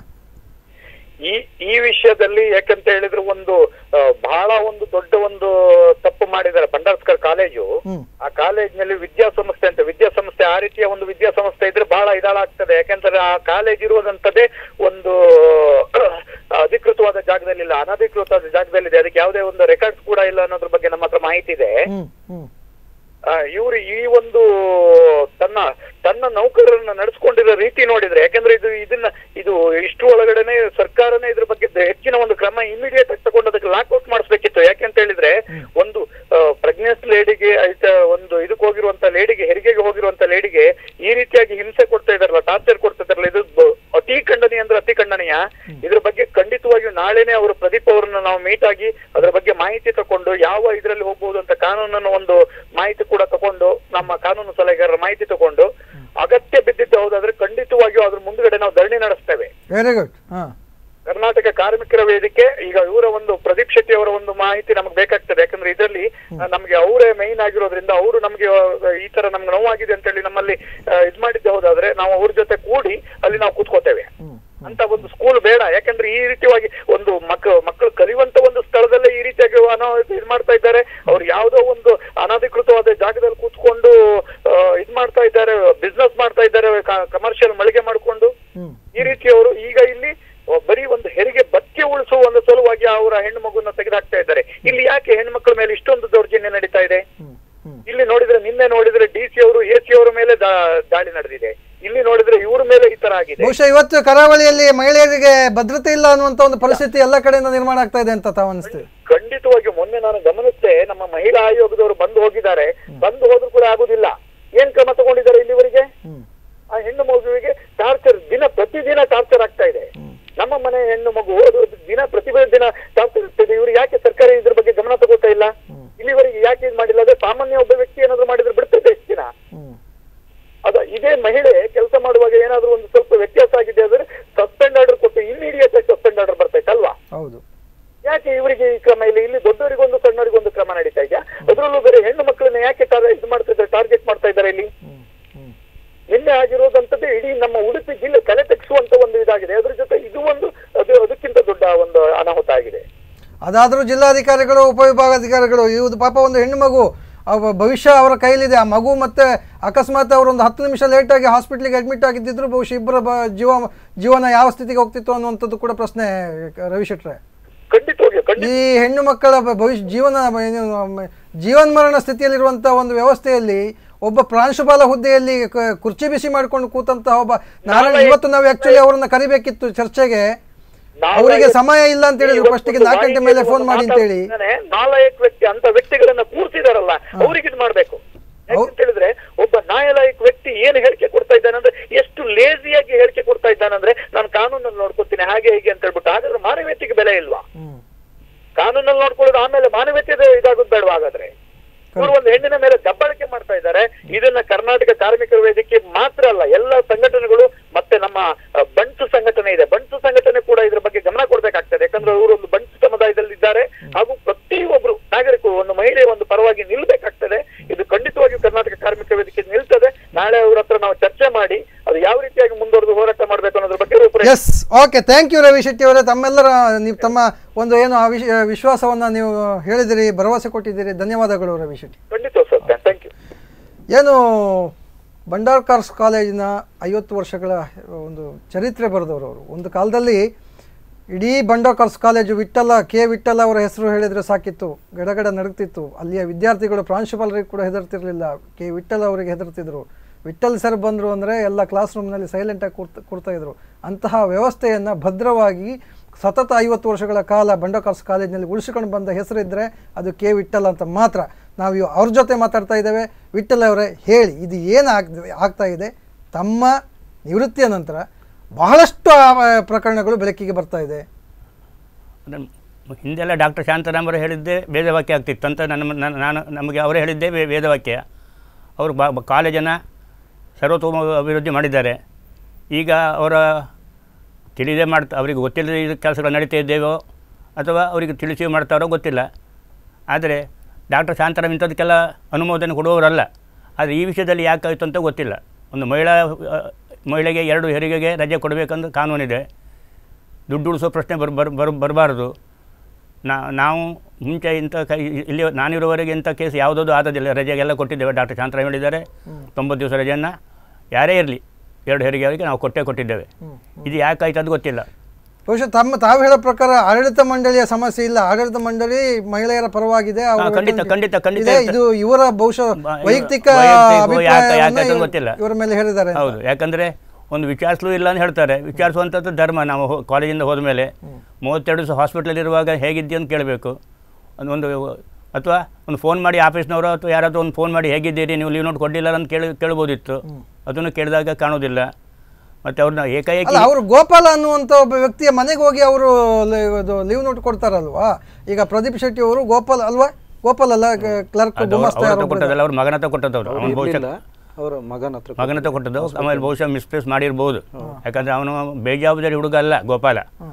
ಈ ವಿಷಯದಲ್ಲಿ ಯಾಕಂತ ಹೇಳಿದ್ರೆ ಒಂದು ಬಹಳ ಒಂದು ದೊಡ್ಡ ಒಂದು ತಪ್ಪು ಮಾಡಿದ್ದಾರೆ ಭಂಡಾರ್ಕರ್ ಕಾಲೇಜು. ಆ ಕಾಲೇಜಿನಲ್ಲಿ ವಿದ್ಯಾಸಂಸ್ಥೆ ಆ ರೀತಿಯ ಒಂದು ವಿದ್ಯಾಸಂಸ್ಥೆ ಇದ್ರೆ ಬಹಳ ಇದಾಳಾಗ್ತದೆ. ಯಾಕಂದ್ರೆ ಆ ಕಾಲೇಜ್ ಇರುವುದಂತದೇ ಒಂದು ಅಧಿಕೃತವಾದ ಜಾಗದಲ್ಲಿಲ್ಲ, ಅನಧಿಕೃತವಾದ ಜಾಗದಲ್ಲಿದೆ. ಅದಕ್ಕೆ ಯಾವುದೇ ಒಂದು ರೆಕಾರ್ಡ್ಸ್ ಕೂಡ ಇಲ್ಲ ಅನ್ನೋದ್ರ ಬಗ್ಗೆ ನಮ್ಮ ಹತ್ರ ಮಾಹಿತಿ ಇದೆ. ಇವರು ಈ ಒಂದು ತನ್ನ ನೌಕರರನ್ನ ನಡೆಸ್ಕೊಂಡಿರೋ ರೀತಿ ನೋಡಿದ್ರೆ, ಯಾಕಂದ್ರೆ ಇದು ಇಷ್ಟು ಒಳಗಡೆನೆ ಸರ್ಕಾರನೇ ಇದ್ರ ಬಗ್ಗೆ ಹೆಚ್ಚಿನ ಒಂದು ಕ್ರಮ ಇಮಿಡಿಯೇಟ್ ಆಗಿ ತಗೊಂಡು ಅದಕ್ಕೆ ಲಾಕ್ಔಟ್ ಮಾಡಿಸ್ಬೇಕಿತ್ತು. ಯಾಕೆಂತ ಹೇಳಿದ್ರೆ ಒಂದು ಪ್ರೆಗ್ನೆನ್ಸ್ ಲೇಡಿಗೆ ಒಂದು ಇದಕ್ಕೆ ಹೋಗಿರುವಂತ ಲೇಡಿಗೆ, ಹೆರಿಗೆಗೆ ಹೋಗಿರುವಂತ ಲೇಡಿಗೆ ಈ ರೀತಿಯಾಗಿ ಹಿಂಸೆ ಕೊಡ್ತಾ ಇದಾರಲ್ಲ, ಟಾರ್ಚರ್ ಕೊಡ್ತಾ ಇದಾರಲ್ಲ, ಇದು ಅತಿ ಖಂಡನೀಯ ಅಂದ್ರೆ ಅತಿ ಖಂಡನೀಯ. ಇದ್ರ ಬಗ್ಗೆ ಖಂಡಿತವಾಗಿಯೂ ನಾಳೆನೆ ಅವರು ಪ್ರದೀಪ್ ಅವರನ್ನ ನಾವು ಮೀಟ್ ಆಗಿ ಅದರ ಬಗ್ಗೆ ಮಾಹಿತಿ ತಕೊಂಡು ಯಾವ ಇದರಲ್ಲಿ ಹೋಗ್ಬಹುದು ಅಂತ ಕಾನೂನನ್ನು ಒಂದು ಮಾಹಿತಿ ಕೂಡ ತಕೊಂಡು, ನಮ್ಮ ಕಾನೂನು ಸಲಹೆಗಾರರ ಮಾಹಿತಿ ತಕೊಂಡು ಅಗತ್ಯ ಬಿದ್ದಿದ್ದು ಹೌದಾದ್ರೆ ಖಂಡಿತವಾಗಿಯೂ ಅದ್ರ ಮುಂದ್ಗಡೆ ನಾವು ಧರಣಿ ನಡೆಸ್ತೇವೆ. Very good. ಕರ್ನಾಟಕ ಕರ್ನಾಟಕ ಕಾರ್ಮಿಕರ ವೇದಿಕೆ ಈಗ ಇವರ ಒಂದು ಪ್ರದೀಪ್ ಶೆಟ್ಟಿ ಅವರ ಒಂದು ಮಾಹಿತಿ ನಮ್ಗೆ ಬೇಕಾಗ್ತದೆ. ಯಾಕಂದ್ರೆ ಇದರಲ್ಲಿ ನಮ್ಗೆ ಅವರೇ ಮೈನ್ ಆಗಿರೋದ್ರಿಂದ ಅವರು ನಮ್ಗೆ ಈ ತರ ನಮ್ಗೆ ನೋವಾಗಿದೆ ಅಂತ ಹೇಳಿ ನಮ್ಮಲ್ಲಿ ಇದ್ ಮಾಡಿದ್ದೆ ಹೋದಾದ್ರೆ ನಾವು ಅವ್ರ ಜೊತೆ ಕೂಡಿ ಅಲ್ಲಿ ನಾವು ಕೂತ್ಕೋತೇವೆ. ಅಂತ ಒಂದು ಸ್ಕೂಲ್ ಬೇಡ. ಯಾಕಂದ್ರೆ ಈ ರೀತಿಯಾಗಿ ಒಂದು ಮಕ್ಕಳು ಕಲಿಯುವಂತ ಒಂದು ಸ್ಥಳದಲ್ಲೇ ಈ ರೀತಿಯಾಗಿ ಇದ್ ಮಾಡ್ತಾ ಇದ್ದಾರೆ. ಅವ್ರು ಯಾವ್ದೋ ಒಂದು ಅನಧಿಕೃತವಾದ ಜಾಗದಲ್ಲಿ ಕೂತ್ಕೊಂಡು ಇದ್ ಮಾಡ್ತಾ ಇದ್ದಾರೆ, ಬಿಸ್ನೆಸ್ ಮಾಡ್ತಾ ಇದ್ದಾರೆ, ಕಮರ್ಷಿಯಲ್ ಮಳಿಗೆ ಮಾಡ್ಕೊಂಡು. ಈ ರೀತಿಯವರು ಈಗ ಇಲ್ಲಿ ಬರೀ ಒಂದು ಹೆರಿಗೆ ಬಚ್ಚೆ ಉಳಿಸುವ ಒಂದು ಸಲುವಾಗಿ ಅವರ ಹೆಣ್ಣು ಮಗುನ ತೆಗೆದುಹಾಕ್ತಾ ಇದ್ದಾರೆ. ಇಲ್ಲಿ ಯಾಕೆ ಹೆಣ್ಮಕ್ಳ ಮೇಲೆ ಇಷ್ಟೊಂದು ದೌರ್ಜನ್ಯ ನಡೀತಾ ಇದೆ? ಇಲ್ಲಿ ನೋಡಿದ್ರೆ ನಿನ್ನೆ ನೋಡಿದ್ರೆ DC ಅವರು AC ಅವರ ಮೇಲೆ ದಾಳಿ ನಡೆದಿದೆ. ಇಲ್ಲಿ ನೋಡಿದ್ರೆ ಇವ್ರ ಮೇಲೆ ಈ ತರ ಆಗಿದೆ. ಬಹುಶಃ ಇವತ್ತು ಕರಾವಳಿಯಲ್ಲಿ ಮಹಿಳೆಯರಿಗೆ ಭದ್ರತೆ ಇಲ್ಲ ಅನ್ನುವಂತ ಒಂದು ಪರಿಸ್ಥಿತಿ ಎಲ್ಲ ಕಡೆಯಿಂದ ನಿರ್ಮಾಣ ಆಗ್ತಾ ಇದೆ ಅಂತ ತಾವು ಅನಿಸ್ತದೆ. ಖಂಡಿತವಾಗಿ ಮೊನ್ನೆ ನಾನು ಗಮನಿಸಿದೆ, ನಮ್ಮ ಮಹಿಳಾ ಆಯೋಗದವರು ಬಂದು ಹೋಗಿದ್ದಾರೆ. ಬಂದು ಹೋದ್ರು ಕೂಡ ಆಗುದಿಲ್ಲ. ಏನ್ ಕ್ರಮ ತಗೊಂಡಿದ್ದಾರೆ ಇಲ್ಲಿವರೆಗೆ? ಆ ಹೆಣ್ಣು ಮಗುವಿಗೆ ಟಾರ್ಚರ್ ಪ್ರತಿದಿನ ಟಾರ್ಚರ್ ಆಗ್ತಾ ಇದೆ. ನಮ್ಮ ಮನೆ ಹೆಣ್ಣು ಮಗು ಪ್ರತಿದಿನ ಟಾರ್ಚರ್ ಆಗ್ತಿದೆ. ಇವ್ರು ಯಾಕೆ ಸರ್ಕಾರ ಇದ್ರ ಬಗ್ಗೆ ಗಮನ ತಗೋತಾ ಇಲ್ಲ? ಇಲ್ಲಿವರೆಗೆ ಯಾಕೆ ಇದು ಮಾಡಿಲ್ಲ? ಅದೇ ಸಾಮಾನ್ಯ ಒಬ್ಬ ವ್ಯಕ್ತಿ ಏನಾದ್ರು ಮಾಡಿದ್ರೆ ಬಿಡ್ತದೆ ಎಷ್ಟು ದಿನ? ಇದೇ ಮಹಿಳೆ ಕೆಲಸ ಮಾಡುವಾಗ ಏನಾದ್ರು ಒಂದು ಸ್ವಲ್ಪ ವ್ಯತ್ಯಾಸ ಆಗಿದೆ ಅಂದ್ರೆ ಸಸ್ಪೆಂಡ್ ಆರ್ಡರ್ ಕೊಟ್ಟು ಇಮಿಡಿಯೇಟ್ ಆಗಿ ಸಸ್ಪೆಂಡ್ ಆರ್ಡರ್ ಬರ್ತೈತಲ್ವಾ? ಹೌದು. ಯಾಕೆ ಇವರಿಗೆ ಈ ಕ್ರಮ ಇಲ್ಲ? ಇಲ್ಲಿ ದೊಡ್ಡವರಿಗೊಂದು ಸಣ್ಣವರಿಗೊಂದು ಕ್ರಮ ನಡೀತಾ ಇದೆಯಾ? ಅದರಲ್ಲೂ ಬೇರೆ ಹೆಣ್ಣು ಮಕ್ಕಳನ್ನ ಯಾಕೆ ಇದು ಮಾಡ್ತಾ ಇದ್ದಾರೆ, ಟಾರ್ಗೆಟ್ ಮಾಡ್ತಾ ಇದ್ದಾರೆ? ಇಲ್ಲಿ ನಿನ್ನೆ ಆಗಿರೋದಂತದ್ದು ಇಡೀ ನಮ್ಮ ಉಡುಪಿ ಜಿಲ್ಲೆ ತಲೆ ತೆಗೆಸುವಂತ ಒಂದು ಇದಾಗಿದೆ. ಅದ್ರ ಜೊತೆ ಇದು ಒಂದು ಅದಕ್ಕಿಂತ ದೊಡ್ಡ ಒಂದು ಅನಾಹುತ ಆಗಿದೆ. ಅದಾದ್ರೂ ಜಿಲ್ಲಾಧಿಕಾರಿಗಳು, ಉಪವಿಭಾಗಾಧಿಕಾರಿಗಳು ಇವುದು ಪಾಪ ಒಂದು ಹೆಣ್ಣು ಮಗು ಭವಿಷ್ಯ ಅವರ ಕೈಲಿದೆ. ಆ ಮಗು ಮತ್ತೆ ಅಕಸ್ಮಾತ್ ಅವರು ಒಂದು 10 ನಿಮಿಷ ಲೇಟಾಗಿ ಹಾಸ್ಪಿಟ್ಲಿಗೆ ಅಡ್ಮಿಟ್ ಆಗಿದ್ದಿದ್ರು ಬಹುಶಃ ಇಬ್ಬರ ಜೀವನ ಯಾವ ಸ್ಥಿತಿಗೆ ಹೋಗ್ತಿತ್ತು ಅನ್ನುವಂಥದ್ದು ಕೂಡ ಪ್ರಶ್ನೆ. ರವಿಶೆಟ್ರೆ, ಈ ಹೆಣ್ಣು ಮಕ್ಕಳ ಜೀವನ್ಮರಣ ಸ್ಥಿತಿಯಲ್ಲಿರುವಂಥ ಒಂದು ವ್ಯವಸ್ಥೆಯಲ್ಲಿ ಒಬ್ಬ ಪ್ರಾಂಶುಪಾಲ ಹುದ್ದೆಯಲ್ಲಿ ಕುರ್ಚಿ ಬಿಸಿ ಮಾಡ್ಕೊಂಡು ಕೂತಂತಹ ಒಬ್ಬ ಇವತ್ತು ನಾವು ಆಕ್ಚುಲಿ ಅವರನ್ನ ಕರಿಬೇಕಿತ್ತು ಚರ್ಚೆಗೆ. ಅವರಿಗೆ ಸಮಯ ಇಲ್ಲ ಅಂತ ಹೇಳಿದ್ರು ಫಸ್ಟಿಗೆ 4 ಗಂಟೆ ಮೇಲೆ ಫೋನ್ ಮಾಡಿ ಅಂತ ಹೇಳಿ. ನಾಲಾಯಕ್ ವ್ಯಕ್ತಿ ಅಂತ ವ್ಯಕ್ತಿಗಳನ್ನ ಕೂರ್ಸಿದಾರಲ್ಲ, ಅವ್ರಿಗೆ ಇದು ಮಾಡ್ಬೇಕು. ಯಾಕಂತ ಹೇಳಿದ್ರೆ ಒಬ್ಬ ನಾಲಾಯಕ್ ವ್ಯಕ್ತಿ ಏನು ಹೇಳಿಕೆ ಕೊಡ್ತಾ ಇದ್ದಾನಂದ್ರೆ, ಎಷ್ಟು ಲೇಸಿಯಾಗಿ ಹೇಳಿಕೆ ಕೊಡ್ತಾ ಇದ್ದಾನಂದ್ರೆ, ನಾನು ಕಾನೂನಲ್ಲಿ ನೋಡ್ಕೊತೀನಿ ಹಾಗೆ ಹೀಗೆ ಅಂತ ಹೇಳ್ಬಿಟ್ಟು. ಹಾಗಾದ್ರೆ ಮಾನವೀಯತೆಗೆ ಬೆಲೆ ಇಲ್ವಾ? ಕಾನೂನಲ್ಲಿ ನೋಡ್ಕೊಳ್ಳೋದು ಆಮೇಲೆ ಮಾನವೀಯತೆ ಇದಾಗೋದು ಬೇಡವಾ? ಹಾಗಾದ್ರೆ ಇವರು ಒಂದು ಹೆಣ್ಣಿನ ಮೇಲೆ ದಬ್ಬಾಳಿಕೆ ಮಾಡ್ತಾ ಇದ್ದಾರೆ. ಇದನ್ನ ಕರ್ನಾಟಕ ಕಾರ್ಮಿಕರ ವೇದಿಕೆ ಮಾತ್ರ ಅಲ್ಲ, ಎಲ್ಲ ಸಂಘಟನೆಗಳು ಮತ್ತೆ ನಮ್ಮ ಬಂಟು ಸಂಘಟನೆ ಇದೆ, ಬಂಟು ಸಂಘಟನೆ ಕೂಡ ಇದ್ರ ಬಗ್ಗೆ ಗಮನ ಕೊಡ್ಬೇಕಾಗ್ತದೆ. ಯಾಕಂದ್ರೆ ಅವರು ಒಂದು ಬಂಟು ಸಮುದಾಯದಲ್ಲಿ ಇದ್ದಾರೆ ಹಾಗೂ ಪ್ರತಿಯೊಬ್ರು ನಾಗರಿಕರು ಒಂದು ಮಹಿಳೆ ಒಂದು ಪರವಾಗಿ ನಿಲ್ಬೇಕಾಗ್ತದೆ. ಇದು ಖಂಡಿತವಾಗಿಯೂ ಕರ್ನಾಟಕ ಕಾರ್ಮಿಕ ವೇದಿಕೆ ನಿಲ್ತದೆ. ನಾಳೆ ಅವ್ರ ಹತ್ರ ನಾವು ಚರ್ಚೆ ಮಾಡಿ ಅದು ಯಾವ ರೀತಿಯಾಗಿ ಮುಂದುವರೆದು ಹೋರಾಟ ಮಾಡಬೇಕು ಅನ್ನೋದ್ರ ಬಗ್ಗೆ. Yes, okay, thank you Ravi Shetty ಅವರೇ. ತಮ್ಮೆಲ್ಲರ ನೀವು ತಮ್ಮ ಒಂದು ಏನು ವಿಶ್ವಾಸವನ್ನ ನೀವು ಹೇಳಿದಿರಿ, ಭರವಸೆ ಕೊಟ್ಟಿದ್ದೀರಿ. ಧನ್ಯವಾದಗಳು ರವಿ ಶೆಟ್ಟಿ. ಖಂಡಿತ ಸರ್, ಥ್ಯಾಂಕ್ ಯು. ಏನು ಭಂಡಾರ್ಕಾರ್ಸ್ ಕಾಲೇಜಿನ 50 ವರ್ಷಗಳ ಒಂದು ಚರಿತ್ರೆ ಬರೆದವರು ಅವರು. ಒಂದು ಕಾಲದಲ್ಲಿ ಇಡೀ ಭಂಡಾರ್ಕಾರ್ಸ್ ಕಾಲೇಜು ವಿಠ್ಠಲ ಅವರ ಹೆಸರು ಹೇಳಿದರೆ ಸಾಕಿತ್ತು, ಗಡಗಡ ನಡುಗ್ತಿತ್ತು. ಅಲ್ಲಿಯ ವಿದ್ಯಾರ್ಥಿಗಳು ಪ್ರಾಂಶುಪಾಲರಿಗೆ ಕೂಡ ಹೆದರ್ತಿರ್ಲಿಲ್ಲ, ವಿಠ್ಠಲ್ ಅವರಿಗೆ ಹೆದರ್ತಿದ್ರು. ವಿಠ್ಠಲ್ ಸರ್ ಬಂದರು ಅಂದರೆ ಎಲ್ಲ ಕ್ಲಾಸ್ ರೂಮ್ನಲ್ಲಿ ಸೈಲೆಂಟಾಗಿ ಕೂರ್ತಾಯಿದ್ರು. ಅಂತಹ ವ್ಯವಸ್ಥೆಯನ್ನು ಭದ್ರವಾಗಿ ಸತತ 50 ವರ್ಷಗಳ ಕಾಲ ಭಂಡಾರ್ಕಾರ್ಸ್ ಕಾಲೇಜಿನಲ್ಲಿ ಉಳಿಸಿಕೊಂಡು ಬಂದ ಹೆಸರಿದ್ದರೆ ಅದು ವಿಠ್ಠಲ್ ಅಂತ ಮಾತ್ರ. ನಾವು ಅವ್ರ ಜೊತೆ ಮಾತಾಡ್ತಾ ಇದ್ದೇವೆ. ವಿಠ್ಠಲ್ ಅವರೇ, ಹೇಳಿ, ಇದು ಏನು ಆಗ್ತಾ ಇದೆ? ತಮ್ಮ ನಿವೃತ್ತಿಯ ನಂತರ ಬಹಳಷ್ಟು ಪ್ರಕರಣಗಳು ಬೆಳಕಿಗೆ ಬರ್ತಾ ಇದೆ. ಹಿಂದೆಲ್ಲ ಡಾಕ್ಟರ್ ಶಾಂತಾರಾಮರು ಹೇಳಿದ್ದೇ ವೇದವಾಕ್ಯ ಆಗ್ತಿತ್ತು ಅಂತ ನಮಗೆ ಅವರೇ ಹೇಳಿದ್ದೇ ವೇದವಾಕ್ಯ. ಅವರು ಕಾಲೇಜನ್ನು ಸರ್ವತೋಮ ಅಭಿವೃದ್ಧಿ ಮಾಡಿದ್ದಾರೆ. ಈಗ ಅವರ ತಿಳಿದೇ ಅವರಿಗೆ ಗೊತ್ತಿಲ್ಲದೆ ಕೆಲಸಗಳು ನಡೀತಾ ಇದ್ದೇವೋ ಅಥವಾ ಅವರಿಗೆ ತಿಳಿಸಿ ಮಾಡ್ತಾರೋ ಗೊತ್ತಿಲ್ಲ. ಆದರೆ ಡಾಕ್ಟರ್ ಶಾಂತಾರಾಮ್ ಇಂಥದಕ್ಕೆಲ್ಲ ಅನುಮೋದನೆ ಕೊಡುವವರಲ್ಲ. ಆದರೆ ಈ ವಿಷಯದಲ್ಲಿ ಯಾಕಾಯಿತು ಅಂತ ಗೊತ್ತಿಲ್ಲ. ಒಂದು ಮಹಿಳೆಗೆ 2 ಹೆರಿಗೆಗೆ ರಜೆ ಕೊಡಬೇಕಂತ ಕಾನೂನಿದೆ. ದುಡ್ಡು ಉಳಿಸೋ ಪ್ರಶ್ನೆ ಬರಬಾರ್ದು. ನಾವು ಮುಂಚೆ ಇಲ್ಲಿ ನಾನಿರುವವರೆಗೆ ಇಂಥ ಕೇಸ್ ಯಾವುದಾದ್ರು ಆದದಿಲ್ಲ. ರಜೆಗೆಲ್ಲ ಕೊಟ್ಟಿದ್ದೇವೆ. ಡಾಕ್ಟರ್ ಶಾಂತಾರಾಮ್ ಹೇಳಿದ್ದಾರೆ 90 ದಿವಸ ರಜೆಯನ್ನು ಯಾರೇ ಇರಲಿ 2 ಹೆರಿಗೆಯವರಿಗೆ ನಾವು ಕೊಟ್ಟಿದ್ದೇವೆ. ಇದು ಯಾಕಾಯ್ತು ಅದು ಗೊತ್ತಿಲ್ಲ. ಬಹುಶಃ ತಾವು ಹೇಳೋ ಪ್ರಕಾರ ಆಡಳಿತ ಮಂಡಳಿಯ ಸಮಸ್ಯೆ ಇಲ್ಲ, ಆಡಳಿತ ಮಂಡಳಿ ಮಹಿಳೆಯರ ಪರವಾಗಿದೆ. ಇದು ಇವರ ಬಹುಶಃ ವೈಯಕ್ತಿಕ ಗೊತ್ತಿಲ್ಲ ಇವರ ಮೇಲೆ ಹೇಳಿದ್ದಾರೆ. ಹೌದು, ಯಾಕಂದ್ರೆ ಒಂದು ವಿಚಾರಿಸಲೂ ಇಲ್ಲ ಅಂತ ಹೇಳ್ತಾರೆ. ವಿಚಾರಿಸುವಂಥದ್ದು ಧರ್ಮ. ನಾವು ಕಾಲೇಜಿಂದ ಹೋದ ಮೇಲೆ 32 ದಿವಸ ಹಾಸ್ಪಿಟ್ಲಲ್ಲಿರುವಾಗ ಹೇಗಿದ್ದೀವಿ ಅಂತ ಕೇಳಬೇಕು. ಒಂದು ಅಥವಾ ಒಂದು ಫೋನ್ ಮಾಡಿ ಆಫೀಸ್ನವರು ಅಥವಾ ಯಾರಾದರೂ ಒಂದು ಫೋನ್ ಮಾಡಿ ಹೇಗಿದ್ದೀರಿ, ನೀವು ಲೀವ್ ನೋಟ್ ಕೊಡಲಿಲ್ಲ ಅಂತ ಕೇಳ್ಬೋದಿತ್ತು. ಅದನ್ನು ಕೇಳಿದಾಗ ಕಾಣೋದಿಲ್ಲ. ಮತ್ತು ಅವ್ರನ್ನ ಏಕಾಏಕಿ ಅವರು ಗೋಪಾಲ ಅನ್ನುವಂಥ ಒಬ್ಬ ವ್ಯಕ್ತಿಯ ಮನೆಗೆ ಹೋಗಿ ಅವರು ಲೀವ್ ನೋಟ್ ಕೊಡ್ತಾರಲ್ವಾ. ಈಗ ಪ್ರದೀಪ್ ಶೆಟ್ಟಿ ಅವರು ಗೋಪಾಲ್ ಅಲ್ವಾ? ಗೋಪಾಲ್ ಅಲ್ಲ, ಕ್ಲರ್ಕ್ ಕೊಟ್ಟದಲ್ಲ, ಅವ್ರ ಮಗನ ಹತ್ರ ಕೊಟ್ಟದವ್ರು. ಅವನು ಬಹುಶಃ ಅವರ ಮಗನ ಹತ್ರ ಕೊಟ್ಟದ್ದು. ಆಮೇಲೆ ಬಹುಶಃ ಮಿಸ್ಪ್ಲೇಸ್ ಮಾಡಿರ್ಬೋದು. ಯಾಕಂದರೆ ಅವನು ಬೇಜವಾಬ್ದಾರಿ ಹುಡುಗ ಅಲ್ಲ ಗೋಪಾಲ.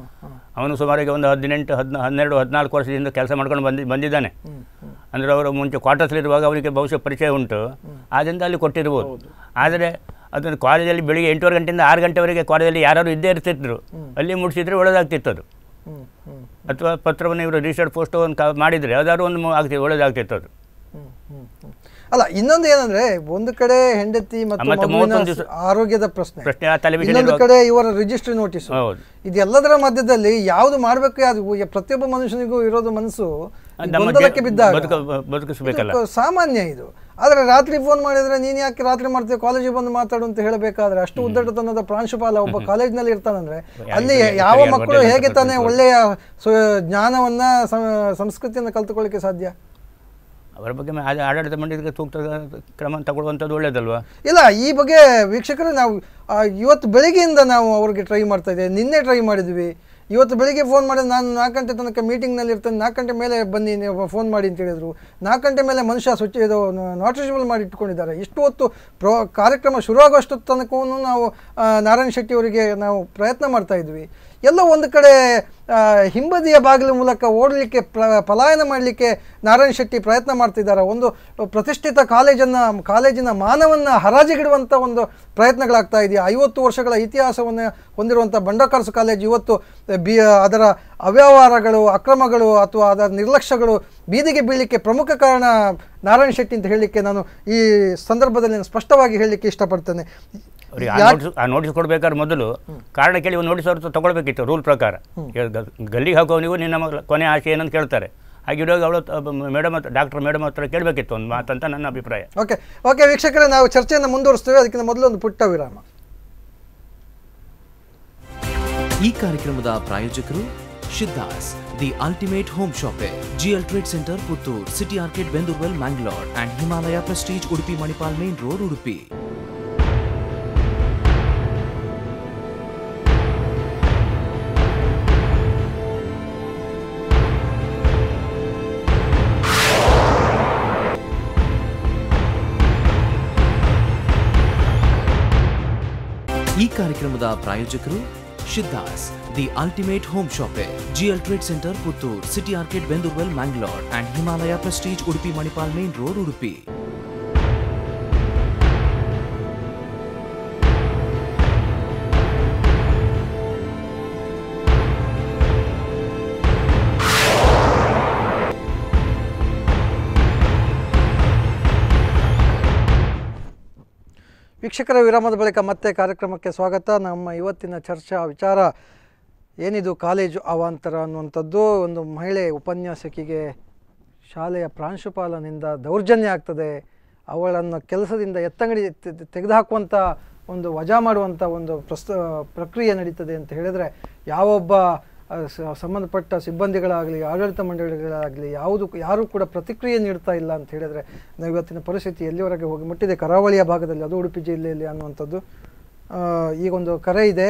ಅವನು ಸುಮಾರಿಗೆ ಒಂದು 12-14 ವರ್ಷದಿಂದ ಕೆಲಸ ಮಾಡ್ಕೊಂಡು ಬಂದಿದ್ದಾನೆ. ಅಂದರೆ ಅವರು ಮುಂಚೆ ಕ್ವಾರ್ಟರ್ಸ್ಲಿರುವಾಗ ಅವರಿಗೆ ಬಹುಶಃ ಪರಿಚಯ ಉಂಟು, ಆದ್ದರಿಂದ ಅಲ್ಲಿ ಕೊಟ್ಟಿರ್ಬೋದು. ಆದರೆ ಅದನ್ನು ಕಾಲೇಜಲ್ಲಿ ಬೆಳಿಗ್ಗೆ 8 ಗಂಟೆಯಿಂದ 6 ಗಂಟೆವರೆಗೆ ಕಾಲೇಜಲ್ಲಿ ಯಾರು ಇದ್ದೇ ಇರ್ತಿದ್ರು, ಅಲ್ಲಿ ಮುಟ್ಟಿಸಿದ್ರೆ ಒಳ್ಳೆದಾಗ್ತಿತ್ತು ಅದು. ಅಥವಾ ಪತ್ರವನ್ನು ಇವರು ರಿಜಿಸ್ಟರ್ಡ್ ಪೋಸ್ಟ್ ಮಾಡಿದರೆ ಯಾವ್ದಾದ್ರು ಒಂದು ಒಳ್ಳೆದಾಗ್ತಿತ್ತು ಅದು. ಅಲ್ಲ, ಇನ್ನೊಂದು ಏನಂದ್ರೆ, ಒಂದು ಕಡೆ ಹೆಂಡತಿ ಮತ್ತು ಆರೋಗ್ಯದ ಪ್ರಶ್ನೆ, ಇನ್ನೊಂದು ಕಡೆ ಇವರ ರಿಜಿಸ್ಟ್ರಿ ನೋಟಿಸ್, ಇದೆಲ್ಲದರ ಮಧ್ಯದಲ್ಲಿ ಯಾವುದು ಮಾಡಬೇಕು, ಅದು ಪ್ರತಿಯೊಬ್ಬ ಮನುಷ್ಯನಿಗೂ ಇರೋದು ಮನಸ್ಸು ಗೊಂದಲಕ್ಕೆ ಬಿದ್ದಾಗ ಸಾಮಾನ್ಯ ಇದು. ಆದ್ರೆ ರಾತ್ರಿ ಫೋನ್ ಮಾಡಿದ್ರೆ ನೀನ್ ಯಾಕೆ ರಾತ್ರಿ ಮಾಡ್ತೀವಿ, ಕಾಲೇಜಿಗೆ ಬಂದು ಮಾತಾಡು ಅಂತ ಹೇಳಬೇಕಾದ್ರೆ ಅಷ್ಟು ಉದ್ದಟತನದ ಪ್ರಾಂಶುಪಾಲ ಒಬ್ಬ ಕಾಲೇಜ್ನಲ್ಲಿ ಇರ್ತಾನಂದ್ರೆ ಅಲ್ಲಿ ಯಾವ ಮಕ್ಕಳು ಹೇಗೆ ತಾನೇ ಒಳ್ಳೆಯ ಜ್ಞಾನವನ್ನ ಸಂಸ್ಕೃತಿಯನ್ನು ಕಲ್ತುಕೊಳ್ಳಿಕ್ಕೆ ಸಾಧ್ಯ? ಅವರ ಬಗ್ಗೆ ಆಡಳಿತ ಮಂಡಳಿಗೆ ಸೂಕ್ತ ಕ್ರಮ ತಗೊಳ್ಳುವಂಥದ್ದು ಒಳ್ಳೇದಲ್ವಾ? ಇಲ್ಲ, ಈ ಬಗ್ಗೆ ವೀಕ್ಷಕರು ನಾವು ಇವತ್ತು ಬೆಳಿಗ್ಗೆಯಿಂದ ನಾವು ಅವ್ರಿಗೆ ಟ್ರೈ ಮಾಡ್ತಾ ಇದ್ದೇವೆ, ನಿನ್ನೆ ಟ್ರೈ ಮಾಡಿದ್ವಿ, ಇವತ್ತು ಬೆಳಿಗ್ಗೆ ಫೋನ್ ಮಾಡಿದ್ರೆ ನಾನು 4 ಗಂಟೆ ತನಕ ಮೀಟಿಂಗ್ನಲ್ಲಿ ಇರ್ತೇನೆ, 4 ಗಂಟೆ ಮೇಲೆ ಬನ್ನಿ ನೀವು ಫೋನ್ ಮಾಡಿ ಅಂತ ಹೇಳಿದರು. 4 ಗಂಟೆ ಮೇಲೆ ಮನುಷ್ಯ ಇದು ನಾಟ್ ರೀಚಬಲ್ ಮಾಡಿ ಇಟ್ಕೊಂಡಿದ್ದಾರೆ. ಇಷ್ಟು ಹೊತ್ತು ಕಾರ್ಯಕ್ರಮ ಶುರುವಾಗುವಷ್ಟು ತನಕವೂ ನಾವು ನಾರಾಯಣ ಶೆಟ್ಟಿ ಅವರಿಗೆ ನಾವು ಪ್ರಯತ್ನ ಮಾಡ್ತಾ ಇದ್ವಿ. ಎಲ್ಲೋ ಒಂದು ಕಡೆ ಹಿಂಬದಿಯ ಬಾಗಿಲು ಮೂಲಕ ಓಡಲಿಕ್ಕೆ ಪಲಾಯನ ಮಾಡಲಿಕ್ಕೆ ನಾರಾಯಣ ಶೆಟ್ಟಿ ಪ್ರಯತ್ನ ಮಾಡ್ತಿದ್ದಾರೆ. ಒಂದು ಪ್ರತಿಷ್ಠಿತ ಕಾಲೇಜಿನ ಮಾನವನ್ನು ಹರಾಜಿಗಿಡುವಂಥ ಒಂದು ಪ್ರಯತ್ನಗಳಾಗ್ತಾ ಇದೆಯಾ. 50 ವರ್ಷಗಳ ಇತಿಹಾಸವನ್ನು ಹೊಂದಿರುವಂಥ ಬಂಡಕಾರ್ಸ್ ಕಾಲೇಜ್ ಇವತ್ತು ಅದರ ಅವ್ಯವಹಾರಗಳು, ಅಕ್ರಮಗಳು ಅಥವಾ ಅದರ ನಿರ್ಲಕ್ಷ್ಯಗಳು ಬೀದಿಗೆ ಬೀಳಲಿಕ್ಕೆ ಪ್ರಮುಖ ಕಾರಣ ನಾರಾಯಣ ಶೆಟ್ಟಿ ಅಂತ ಹೇಳಲಿಕ್ಕೆ ನಾನು ಈ ಸಂದರ್ಭದಲ್ಲಿ ನಾನು ಸ್ಪಷ್ಟವಾಗಿ ಹೇಳಲಿಕ್ಕೆ ಇಷ್ಟಪಡ್ತೇನೆ. ಆ ನೋಟಿಸ್ ಕೊಡಬೇಕಾದ್ರೆ ಮೊದಲು ಕಾರಣ ಕೇಳಿ ಒಂದು ನೋಟಿಸ್ ಅವ್ರು ತಗೊಳ್ಬೇಕಿತ್ತು ರೂಲ್ ಪ್ರಕಾರ. ಗಲ್ಲಿಗೆ ಹಾಕೋನಿಗೂ ನಿನ್ನ ಕೊನೆ ಆಸೆ ಏನಂತ ಕೇಳ್ತಾರೆ, ಹಾಗಿರುವಾಗ ಅವಳು ಡಾಕ್ಟರ್ ಮೇಡಮ್ ಹತ್ರ ಕೇಳಬೇಕಿತ್ತು ಒಂದು ಮಾತಂತ ನನ್ನ ಅಭಿಪ್ರಾಯ. ಓಕೆ ವೀಕ್ಷಕರೇ, ನಾವು ಚರ್ಚೆಯನ್ನು ಮುಂದುವರಿಸ್ತೇವೆ. ಅದಕ್ಕಿಂತ ಮೊದಲು ಒಂದು ಪುಟ್ಟ ವಿರಾಮ. ಈ ಕಾರ್ಯಕ್ರಮದ ಪ್ರಾಯೋಜಕರು Shiddas the ultimate home shoppe, GL trade centre Puttur, city orchid Bendoorwell Mangalore and Himalaya prestige Udupi Manipal main road Udupi. ಈ ಕಾರ್ಯಕ್ರಮದ ಪ್ರಾಯೋಜಕರು Shiddas the ultimate home shoppe, GL trade centre Puttur, city orchid Bendoorwell Mangalore and Himalaya prestige Udupi Manipal main road Udupi. ವೀಕ್ಷಕರ, ವಿರಾಮದ ಬಳಿಕ ಮತ್ತೆ ಕಾರ್ಯಕ್ರಮಕ್ಕೆ ಸ್ವಾಗತ. ನಮ್ಮ ಇವತ್ತಿನ ಚರ್ಚಾ ವಿಚಾರ ಏನಿದು, ಕಾಲೇಜು ಅವಾಂತರ ಅನ್ನುವಂಥದ್ದು. ಒಂದು ಮಹಿಳೆ ಉಪನ್ಯಾಸಕಿಗೆ ಶಾಲೆಯ ಪ್ರಾಂಶುಪಾಲನಿಂದ ದೌರ್ಜನ್ಯ ಆಗ್ತದೆ, ಅವಳನ್ನು ಕೆಲಸದಿಂದ ಎತ್ತಂಗಡಿ ತೆಗೆದುಹಾಕುವಂಥ ಒಂದು ವಜಾ ಮಾಡುವಂಥ ಒಂದು ಪ್ರಕ್ರಿಯೆ ನಡೀತದೆ ಅಂತ ಹೇಳಿದರೆ, ಯಾವೊಬ್ಬ ಸಂಬಂಧಪಟ್ಟ ಸಿಬ್ಬಂದಿಗಳಾಗಲಿ ಆಡಳಿತ ಮಂಡಳಿಗಳಾಗಲಿ ಯಾರೂ ಕೂಡ ಪ್ರತಿಕ್ರಿಯೆ ನೀಡ್ತಾ ಇಲ್ಲ ಅಂತ ಹೇಳಿದರೆ ನಾವು ಇವತ್ತಿನ ಪರಿಸ್ಥಿತಿ ಎಲ್ಲಿವರೆಗೆ ಹೋಗಿ ಮುಟ್ಟಿದೆ ಕರಾವಳಿಯ ಭಾಗದಲ್ಲಿ, ಅದು ಉಡುಪಿ ಜಿಲ್ಲೆಯಲ್ಲಿ ಅನ್ನುವಂಥದ್ದು. ಈಗೊಂದು ಕರೆ ಇದೆ,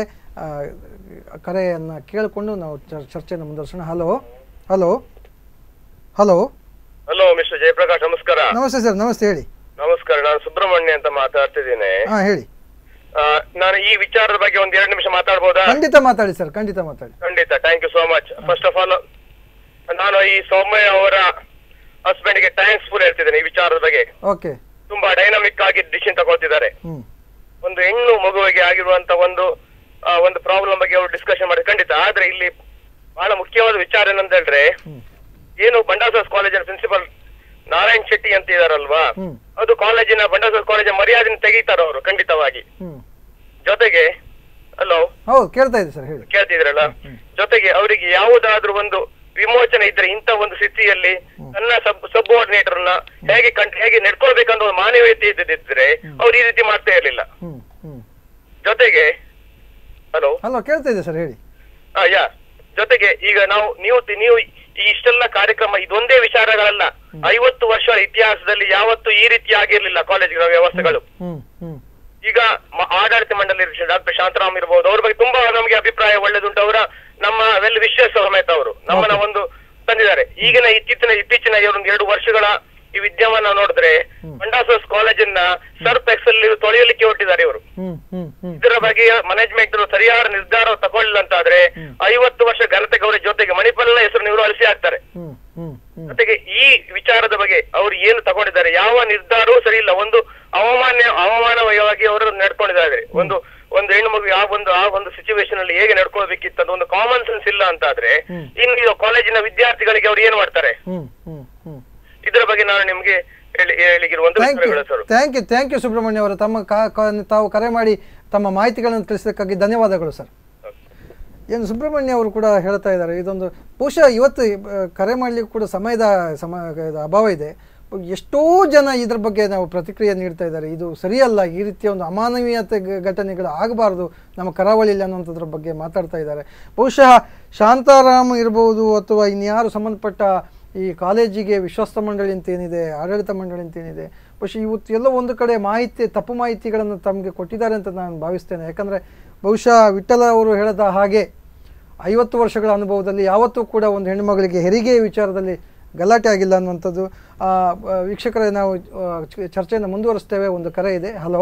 ಕರೆಯನ್ನು ಕೇಳಿಕೊಂಡು ನಾವು ಚರ್ಚೆಯನ್ನು ಮುಂದುವರಿಸೋಣ. Hello hello hello hello mister Jayaprakash, ನಮಸ್ಕಾರ. ನಮಸ್ತೆ ಸರ್. ನಮಸ್ತೆ, ಹೇಳಿ. ನಮಸ್ಕಾರ, ನಾನು ಸುಬ್ರಹ್ಮಣ್ಯ ಅಂತ ಮಾತಾಡ್ತಿದ್ದೀನಿ. ಹೇಳಿ. ನಾನು ಈ ವಿಚಾರದ ಬಗ್ಗೆ ಒಂದ್ 2 ನಿಮಿಷ ಮಾತಾಡ್ಬೋದಾ? ಖಂಡಿತ ಮಾತಾಡಿ ಸರ್, ಖಂಡಿತ ಮಾತಾಡಿ. ಖಂಡಿತ, thank you so much. First of all ನಾನು ಈ ಸೌಮ್ಯ ಅವರ ಹಸ್ಬೆಂಡ್ ಗೆ ಥ್ಯಾಂಕ್ಸ್ ಫುಲ್ ಹೇಳ್ತಿದ್ದೇನೆ ಈ ವಿಚಾರದ ಬಗ್ಗೆ. ಓಕೆ. ತುಂಬಾ ಡೈನಾಮಿಕ್ ಆಗಿ ಡಿಸಿಷನ್ ತಗೊಳ್ತಿದ್ದಾರೆ. ಒಂದು ಹೆಣ್ಣು ಮಗುವಿಗೆ ಆಗಿರುವಂತ ಒಂದು ಪ್ರಾಬ್ಲಮ್ ಬಗ್ಗೆ ಅವರು ಡಿಸ್ಕಷನ್ ಮಾಡಿ ಖಂಡಿತ. ಆದ್ರೆ ಇಲ್ಲಿ ಬಹಳ ಮುಖ್ಯವಾದ ವಿಚಾರ ಏನಂತ ಹೇಳಿದ್ರೆ, ಏನು ಬಂಡಾಸಾಸ್ ಕಾಲೇಜಿನ ಪ್ರಿನ್ಸಿಪಲ್ ನಾರಾಯಣ್ ಶೆಟ್ಟಿ ಅಂತ ಇದಾರಲ್ವಾ, ಅದು ಕಾಲೇಜಿನ ಬಂಡಾಸಾಸ್ ಕಾಲೇಜಿನ ಮರ್ಯಾದೆ ತೆಗೀತಾರ ಅವರು ಖಂಡಿತವಾಗಿ. ಜೊತೆಗೆ ಹಲೋ, ಕೇಳ್ತಾ ಇದೆ ಸರ್, ಹೇಳಿ. ಕೇಳ್ತಿದ್ರಲ್ಲ, ಜೊತೆಗೆ ಅವರಿಗೆ ಯಾವುದಾದ್ರೂ ಒಂದು ವಿಮೋಚನೆ ಇದ್ರೆ ಇಂಥ ಒಂದು ಸ್ಥಿತಿಯಲ್ಲಿ ತನ್ನ ಸಬ್ಆರ್ಡಿನೇಟರ್ ನ ಹೇಗೆ ನಡ್ಕೊಳ್ಬೇಕಂತ ಒಂದು ಮಾನವೀಯತೆ ಇದ್ದಿದ್ರೆ ಅವ್ರು ಈ ರೀತಿ ಮಾಡ್ತಾ ಇರ್ಲಿಲ್ಲ. ಜೊತೆಗೆ ಹಲೋ ಹಲೋ ಕೇಳ್ತಾ ಇದೆ ಸರ್, ಹೇಳಿ. ಜೊತೆಗೆ ಈಗ ನೀವು ಈ ಇಷ್ಟೆಲ್ಲ ಕಾರ್ಯಕ್ರಮ ಇದೊಂದೇ ವಿಚಾರಗಳಲ್ಲ, 50 ವರ್ಷಗಳ ಇತಿಹಾಸದಲ್ಲಿ ಯಾವತ್ತೂ ಈ ರೀತಿ ಆಗಿರ್ಲಿಲ್ಲ ಕಾಲೇಜುಗಳ ವ್ಯವಸ್ಥೆಗಳು. ಈಗ ಆಡಳಿತ ಮಂಡಳಿ ಡಾಕ್ಟರ್ ಶಾಂತರಾಮ್ ಇರ್ಬೋದು, ಅವ್ರ ಬಗ್ಗೆ ತುಂಬಾ ನಮಗೆ ಅಭಿಪ್ರಾಯ ಒಳ್ಳೇದುಂಟು. ಅವರ ನಮ್ಮ ವೆಲ್ ವಿಶ್ವಾಸ ಸಮೇತ ಅವರು ನಮ್ಮನ್ನ ಒಂದು ತಂದಿದ್ದಾರೆ. ಇತ್ತೀಚಿನ 2 ವರ್ಷಗಳ ಈ ವಿದ್ಯಮಾನ ನೋಡಿದ್ರೆ ಮಂಡಾಸೋಸ್ ಕಾಲೇಜನ್ನ ಸರ್ಪ್ ಎಕ್ಸಲ್ ತೊಳೆಯಲಿಕ್ಕೆ ಹೊರಟಿದ್ದಾರೆ ಇವರು. ಇದರ ಬಗ್ಗೆ ಮ್ಯಾನೇಜ್ಮೆಂಟ್ ಸರಿಯಾದ ನಿರ್ಧಾರ ತಗೊಳ್ಳಿಲ್ಲ ಅಂತ ಆದ್ರೆ 50 ವರ್ಷ ಘನತೆ ಗೌರವ ಜೊತೆಗೆ ಮಣಿಪಾಲನ ಹೆಸರು ಇವರು ಅಳಿಸಿ ಹಾಕ್ತಾರೆ. ಜೊತೆಗೆ ಈ ವಿಚಾರದ ಬಗ್ಗೆ ಅವರು ಏನು ತಗೊಂಡಿದ್ದಾರೆ, ಯಾವ ನಿರ್ಧಾರವೂ ಸರಿ ಇಲ್ಲ. ಒಂದು ಅವಮಾನವಾಗಿ ಅವರು ನಡ್ಕೊಂಡಿದ್ದಾರೆ. ಒಂದು ಹೆಣ್ಣು ಮಗು ಆ ಒಂದು ಸಿಚುವೇಶನ್ ಅಲ್ಲಿ ಹೇಗೆ ನಡ್ಕೊಳ್ಬೇಕಿತ್ತು ಅಂತ ಒಂದು ಕಾಮನ್ ಸೆನ್ಸ್ ಇಲ್ಲ ಅಂತ ಆದ್ರೆ ಇನ್ನು ಕಾಲೇಜಿನ ವಿದ್ಯಾರ್ಥಿಗಳಿಗೆ ಅವ್ರು ಏನ್ ಮಾಡ್ತಾರೆ? ಇದರ ಬಗ್ಗೆ ನಾನು ನಿಮ್ಗೆ ಥ್ಯಾಂಕ್ ಯು ಸುಬ್ರಹ್ಮಣ್ಯ ಅವರು. ತಾವು ಕರೆ ಮಾಡಿ ತಮ್ಮ ಮಾಹಿತಿಗಳನ್ನು ತಿಳಿಸೋದಕ್ಕಾಗಿ ಧನ್ಯವಾದಗಳು ಸರ್. ಏನು ಸುಬ್ರಹ್ಮಣ್ಯ ಅವರು ಕೂಡ ಹೇಳ್ತಾ ಇದ್ದಾರೆ, ಇದೊಂದು ಬಹುಶಃ ಇವತ್ತು ಕರೆ ಮಾಡಲಿಕ್ಕೆ ಕೂಡ ಸಮಯದ ಅಭಾವ ಇದೆ. ಎಷ್ಟೋ ಜನ ಇದ್ರ ಬಗ್ಗೆ ನಾವು ಪ್ರತಿಕ್ರಿಯೆ ನೀಡ್ತಾ ಇದ್ದಾರೆ. ಇದು ಸರಿಯಲ್ಲ, ಈ ರೀತಿಯ ಒಂದು ಅಮಾನವೀಯತೆ ಘಟನೆಗಳು ಆಗಬಾರ್ದು ನಮ್ಮ ಕರಾವಳಿಯಲ್ಲಿ ಅನ್ನುವಂಥದ್ರ ಬಗ್ಗೆ ಮಾತಾಡ್ತಾ ಇದ್ದಾರೆ. ಬಹುಶಃ ಶಾಂತಾರಾಮ್ ಇರ್ಬೋದು ಅಥವಾ ಇನ್ಯಾರು ಸಂಬಂಧಪಟ್ಟ ಈ ಕಾಲೇಜಿಗೆ ವಿಶ್ವಸ್ತ ಮಂಡಳಿ ಅಂತ ಏನಿದೆ, ಆಡಳಿತ ಮಂಡಳಿ ಅಂತ ಏನಿದೆ, ಬಹುಶಃ ಇವತ್ತು ಎಲ್ಲೋ ಒಂದು ಕಡೆ ತಪ್ಪು ಮಾಹಿತಿಗಳನ್ನು ತಮಗೆ ಕೊಟ್ಟಿದ್ದಾರೆ ಅಂತ ನಾನು ಭಾವಿಸ್ತೇನೆ. ಯಾಕಂದರೆ ಬಹುಶಃ ವಿಠ್ಠಲ ಅವರು ಹೇಳಿದ ಹಾಗೆ 50 ವರ್ಷಗಳ ಅನುಭವದಲ್ಲಿ ಯಾವತ್ತೂ ಕೂಡ ಒಂದು ಹೆಣ್ಣುಮಗಳಿಗೆ ಹೆರಿಗೆ ವಿಚಾರದಲ್ಲಿ ಗಲಾಟೆ ಆಗಿಲ್ಲ ಅನ್ನುವಂಥದ್ದು. ವೀಕ್ಷಕರೇ, ನಾವು ಚರ್ಚೆಯನ್ನು ಮುಂದುವರಿಸ್ತೇವೆ. ಒಂದು ಕರೆ ಇದೆ. ಹಲೋ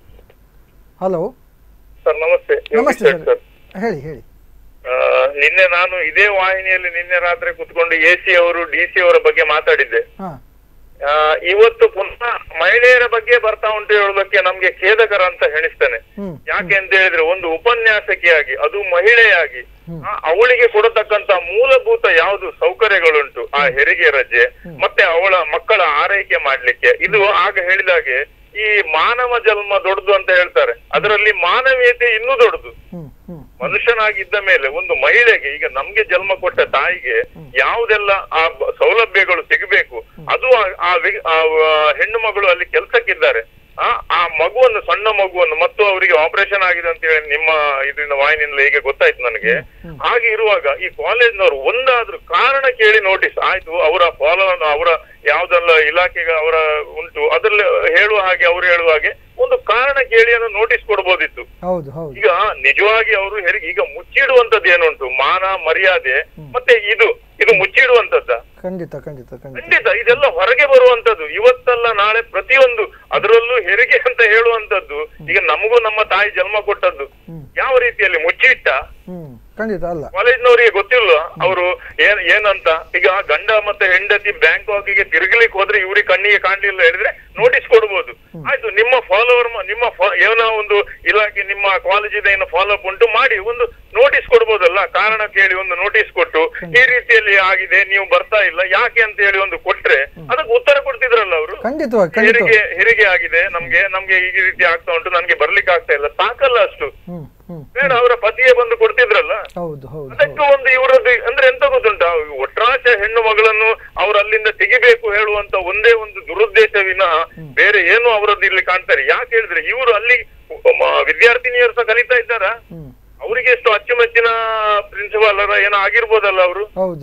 ಸರ್, ನಮಸ್ತೆ. ನಮಸ್ತೆ ಸರ್, ಹೇಳಿ. ನಿನ್ನೆ ನಾನು ಇದೇ ವಾಹಿನಿಯಲ್ಲಿ ನಿನ್ನೆ ರಾತ್ರಿ ಕುತ್ಕೊಂಡು AC ಅವರು DC ಅವರ ಬಗ್ಗೆ ಮಾತಾಡಿದ್ದೆ. ಇವತ್ತು ಪುನಃ ಮಹಿಳೆಯರ ಬಗ್ಗೆ ಬರ್ತಾ ಉಂಟು ಹೇಳೋದಕ್ಕೆ ನಮ್ಗೆ ಖೇದಕರ ಅಂತ ಎಣಿಸ್ತೇನೆ. ಯಾಕೆ ಅಂತ ಹೇಳಿದ್ರೆ, ಒಂದು ಉಪನ್ಯಾಸಕಿಯಾಗಿ, ಅದು ಮಹಿಳೆಯಾಗಿ, ಅವಳಿಗೆ ಕೊಡತಕ್ಕಂತ ಮೂಲಭೂತ ಯಾವುದು ಸೌಕರ್ಯಗಳುಂಟು, ಆ ಹೆರಿಗೆ ರಜೆ ಮತ್ತೆ ಅವಳ ಮಕ್ಕಳ ಆರೈಕೆ ಮಾಡ್ಲಿಕ್ಕೆ, ಇದು ಆಗ ಹೇಳಿದಾಗೆ ಈ ಮಾನವ ಜನ್ಮ ದೊಡ್ಡದು ಅಂತ ಹೇಳ್ತಾರೆ, ಅದರಲ್ಲಿ ಮಾನವೀಯತೆ ಇನ್ನೂ ದೊಡ್ಡದು. ಮನುಷ್ಯನಾಗಿದ್ದ ಮೇಲೆ ಒಂದು ಮಹಿಳೆಗೆ, ಈಗ ನಮ್ಗೆ ಜನ್ಮ ಕೊಟ್ಟ ತಾಯಿಗೆ ಯಾವುದೆಲ್ಲ ಆ ಸೌಲಭ್ಯಗಳು ಸಿಗಬೇಕು, ಅದು ಆ ಹೆಣ್ಣು ಮಗಳು ಅಲ್ಲಿ ಕೆಲ್ಸಕ್ಕಿದ್ದಾರೆ. ಆ ಮಗುವನ್ನು, ಸಣ್ಣ ಮಗುವನ್ನು, ಮತ್ತು ಅವರಿಗೆ ಆಪರೇಷನ್ ಆಗಿದೆ ಅಂತ ಹೇಳಿ ನಿಮ್ಮ ಇದರಿಂದ ವಾಹಿನಿಯಿಂದ ಈಗ ಗೊತ್ತಾಯ್ತು ನನಗೆ. ಹಾಗೆ ಇರುವಾಗ ಈ ಕಾಲೇಜ್ನವರು ಒಂದಾದ್ರೂ ಕಾರಣ ಕೇಳಿ ನೋಟಿಸ್ ಆಯ್ತು, ಅವರ ಅವರ ಯಾವ್ದೆಲ್ಲ ಇಲಾಖೆಗೆ ಅವರ ಉಂಟು ಅದ್ರಲ್ಲಿ ಹೇಳುವ ಹಾಗೆ, ಅವ್ರು ಹೇಳುವ ಹಾಗೆ ಒಂದು ಕಾರಣ ಕೇಳಿ ಅನ್ನೋ ನೋಟಿಸ್ ಕೊಡ್ಬೋದಿತ್ತು. ಈಗ ನಿಜವಾಗಿ ಅವರು ಈಗ ಮುಚ್ಚಿಡುವಂತದ್ದು ಏನುಂಟು, ಮಾನ ಮರ್ಯಾದೆ ಮತ್ತೆ ಇದು ಮುಚ್ಚಿಡುವಂತದ್ದ? ಖಂಡಿತ ಇದೆಲ್ಲ ಹೊರಗೆ ಬರುವಂತದ್ದು. ಇವತ್ತಲ್ಲ ನಾಳೆ ಪ್ರತಿಯೊಂದು, ಅದರಲ್ಲೂ ಹೆರಿಗೆ ಅಂತ ಹೇಳುವಂತದ್ದು, ಈಗ ನಮಗೂ ನಮ್ಮ ತಾಯಿ ಜನ್ಮ ಕೊಟ್ಟದ್ದು ಯಾವ ರೀತಿಯಲ್ಲಿ ಮುಚ್ಚಿಟ್ಟ? ಖಂಡಿತ ಅಲ್ಲ. ಕಾಲೇಜ್ನವರಿಗೆ ಗೊತ್ತಿಲ್ಲ ಅವರು ಏನಂತ. ಈಗ ಗಂಡ ಮತ್ತೆ ಹೆಂಡತಿ ಬ್ಯಾಂಕಾಕಿಗೆ ತಿರುಗಲಿಕ್ಕೆ ಹೋದ್ರೆ ಇವ್ರಿಗೆ ಕಣ್ಣಿಗೆ ಕಾಣ್ಲಿಲ್ಲ ಹೇಳಿದ್ರೆ ನೋಟಿಸ್ ಕೊಡ್ಬೋದು. ಆಯ್ತು, ನಿಮ್ಮ ಫಾಲೋವರ್, ನಿಮ್ಮ ಏನೋ ಒಂದು ಇಲಾಖೆ, ನಿಮ್ಮ ಕಾಲೇಜಿದ ಏನು ಫಾಲೋ ಅಪ್ ಉಂಟು ಮಾಡಿ ಒಂದು ನೋಟಿಸ್ ಕೊಡ್ಬೋದಲ್ಲ. ಕಾರಣ ಕೇಳಿ ಒಂದು ನೋಟಿಸ್ ಕೊಟ್ಟು ಈ ರೀತಿಯಲ್ಲಿ ಆಗಿದೆ, ನೀವು ಬರ್ತಾ ಇಲ್ಲ ಯಾಕೆ ಅಂತ ಹೇಳಿ ಒಂದು ಕೊಟ್ರೆ ಅದಕ್ಕೆ ಉತ್ತರ ಕೊಡ್ತಿದ್ರಲ್ಲ ಅವರು. ಹೆರಿಗೆ ಆಗಿದೆ, ನಮ್ಗೆ ಈ ರೀತಿ ಆಗ್ತಾ ಉಂಟು, ನನ್ಗೆ ಬರ್ಲಿಕ್ಕೆ ಆಗ್ತಾ ಇಲ್ಲ, ಸಾಕಲ್ಲ ಅಷ್ಟು ಬೇಡ, ಅವರ ಪತಿಯೇ ಬಂದು ಕೊಡ್ತಿದ್ರಲ್ಲ. ಅದಕ್ಕೆ ಒಂದು ಇವರದ್ದು ಅಂದ್ರೆ ಎಂತ ಗೊತ್ತುಂಟ, ಒಟ್ರಾಶ ಹೆಣ್ಣು ಮಗಳನ್ನು ಅವ್ರ ಅಲ್ಲಿಂದ ತೆಗಿಬೇಕು ಹೇಳುವಂತ ಒಂದೇ ಒಂದು ದುರುದ್ದೇಶವಿನ ಬೇರೆ ಏನು ಅವರದ್ದು ಇಲ್ಲಿ ಕಾಣ್ತಾರೆ. ಯಾಕೆ ಹೇಳಿದ್ರೆ ಇವರು ಅಲ್ಲಿ ವಿದ್ಯಾರ್ಥಿನಿಯರು ಸಹ ಕಲಿತಾ ಇದ್ದಾರ, ಅವರಿಗೆ ಎಷ್ಟು ಅಚ್ಚುಮೆಚ್ಚಿನ ಪ್ರಿನ್ಸಿಪಾಲ್ ಏನೋ ಆಗಿರ್ಬೋದಲ್ಲ ಅವರು.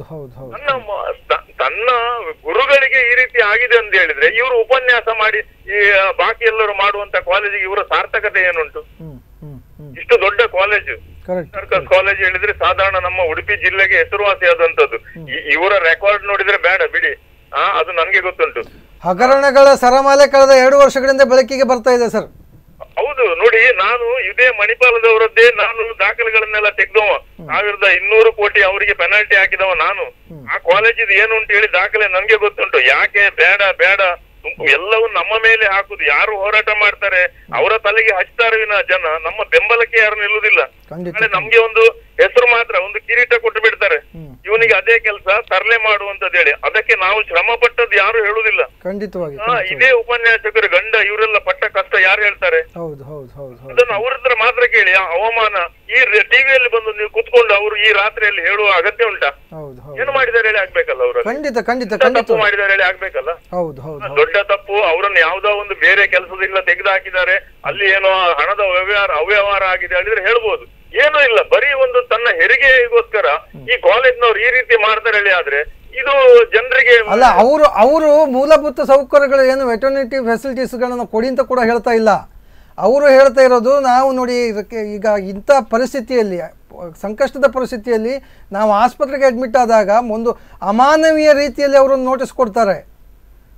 ತನ್ನ ಗುರುಗಳಿಗೆ ಈ ರೀತಿ ಆಗಿದೆ ಅಂತ ಹೇಳಿದ್ರೆ ಇವರು ಉಪನ್ಯಾಸ ಮಾಡಿ ಈ ಬಾಕಿ ಎಲ್ಲರೂ ಮಾಡುವಂತ ಕಾಲೇಜಿಗೆ ಇವರ ಸಾರ್ಥಕತೆ ಏನುಂಟು? ಇಷ್ಟು ದೊಡ್ಡ ಕಾಲೇಜು, ಸರ್ಕಸ್ ಕಾಲೇಜ್ ಹೇಳಿದ್ರೆ ಸಾಧಾರಣ ನಮ್ಮ ಉಡುಪಿ ಜಿಲ್ಲೆಗೆ ಹೆಸರುವಾಸಿಯಾದಂತದ್ದು. ಇವರ ರೆಕಾರ್ಡ್ ನೋಡಿದ್ರೆ ಬೇಡ ಬಿಡಿ, ಅದು ನನ್ಗೆ ಗೊತ್ತುಂಟು. ಹಗರಣಗಳ ಸರಮಾಲೆ ಕಳೆದ 2 ವರ್ಷಗಳಿಂದ ಬೆಳಕಿಗೆ ಬರ್ತಾ ಇದೆ ಸರ್. ಹೌದು, ನೋಡಿ, ನಾನು ಇದೇ ಮಣಿಪಾಲದವರದ್ದೇ ನಾನು ದಾಖಲೆಗಳನ್ನೆಲ್ಲ ತೆಗ್ದವ. 1200 ಕೋಟಿ ಅವರಿಗೆ ಪೆನಾಲ್ಟಿ ಹಾಕಿದವ ನಾನು. ಆ ಕಾಲೇಜಿದ್ ಏನು ಅಂತ ಹೇಳಿ ದಾಖಲೆ ನನ್ಗೆ ಗೊತ್ತುಂಟು. ಯಾಕೆ ಬೇಡ ಎಲ್ಲವೂ ನಮ್ಮ ಮೇಲೆ ಹಾಕುದು. ಯಾರು ಹೋರಾಟ ಮಾಡ್ತಾರೆ ಅವರ ತಲೆಗೆ ಹಚ್ತಾರೆ ವಿನ ಜನ ನಮ್ಮ ಬೆಂಬಲಕ್ಕೆ ಯಾರು ನಿಲ್ಲುವುದಿಲ್ಲ. ನಮ್ಗೆ ಒಂದು ಹೆಸರು ಮಾತ್ರ, ಒಂದು ಕಿರೀಟ ಕೊಟ್ಟು ಬಿಡ್ತಾರೆ, ಇವನಿಗೆ ಅದೇ ಕೆಲಸ ತರಲೆ ಮಾಡುವಂತದ್ದು ಹೇಳಿ. ಅದಕ್ಕೆ ನಾವು ಶ್ರಮ ಪಟ್ಟದ್ದು ಯಾರು ಹೇಳುದಿಲ್ಲ. ಇದೇ ಉಪನ್ಯಾಸಕರು ಗಂಡ ಇವರೆಲ್ಲ ಪಟ್ಟ ಕಷ್ಟ ಯಾರು ಹೇಳ್ತಾರೆ? ಅದನ್ನು ಅವ್ರ ಹತ್ರ ಮಾತ್ರ ಕೇಳಿ. ಅವಮಾನ ಈ ಟಿವಿಯಲ್ಲಿ ಬಂದು ನೀವು ಕುತ್ಕೊಂಡು ಅವರು ಈ ರಾತ್ರಿಯಲ್ಲಿ ಹೇಳುವ ಅಗತ್ಯ ಉಂಟಾ? ಏನು ಮಾಡಿದಾರೆ ಹೇಳಿ ಆಗ್ಬೇಕಲ್ಲ ಅವರು. ತಪ್ಪು ಮಾಡಿದಾರೆ ಹೇಳಿ ಆಗ್ಬೇಕಲ್ಲ. ದೊಡ್ಡ ತಪ್ಪು, ಅವರನ್ನು ಯಾವ್ದೋ ಒಂದು ಬೇರೆ ಕೆಲಸದಿಂದ ತೆಗೆದು ಹಾಕಿದ್ದಾರೆ, ಅಲ್ಲಿ ಏನೋ ಹಣದ ಅವ್ಯವಹಾರ ಆಗಿದೆ ಹೇಳಿದ್ರೆ ಹೇಳ್ಬೋದು. ಏನೂ ಇಲ್ಲ, ಬರೀ ಒಂದು ತನ್ನ ಹೆರಿಗೆಗೋಸ್ಕರ ಈ ಕಾಲೇಜ್ನವ್ರು ಈ ರೀತಿ ಮಾಡ್ತಾರೆ ಹೇಳಿ. ಆದ್ರೆ ಇದು ಜನರಿಗೆ ಅಲ್ಲ, ಅವರು ಮೂಲಭೂತ ಸೌಕರ್ಯಗಳು ಏನು ವೆಟರ್ನಿಟಿ ಫೆಸಿಲಿಟೀಸ್ಗಳನ್ನು ಕೊಡಿ ಅಂತ ಕೂಡ ಹೇಳ್ತಾ ಇಲ್ಲ. ಅವರು ಹೇಳ್ತಾ ಇರೋದು, ನಾವು ನೋಡಿ ಈಗ ಇಂಥ ಪರಿಸ್ಥಿತಿಯಲ್ಲಿ, ಸಂಕಷ್ಟದ ಪರಿಸ್ಥಿತಿಯಲ್ಲಿ ನಾವು ಆಸ್ಪತ್ರೆಗೆ ಅಡ್ಮಿಟ್ ಆದಾಗ ಒಂದು ಅಮಾನವೀಯ ರೀತಿಯಲ್ಲಿ ಅವರನ್ನು ನೋಟಿಸ್ ಕೊಡ್ತಾರೆ.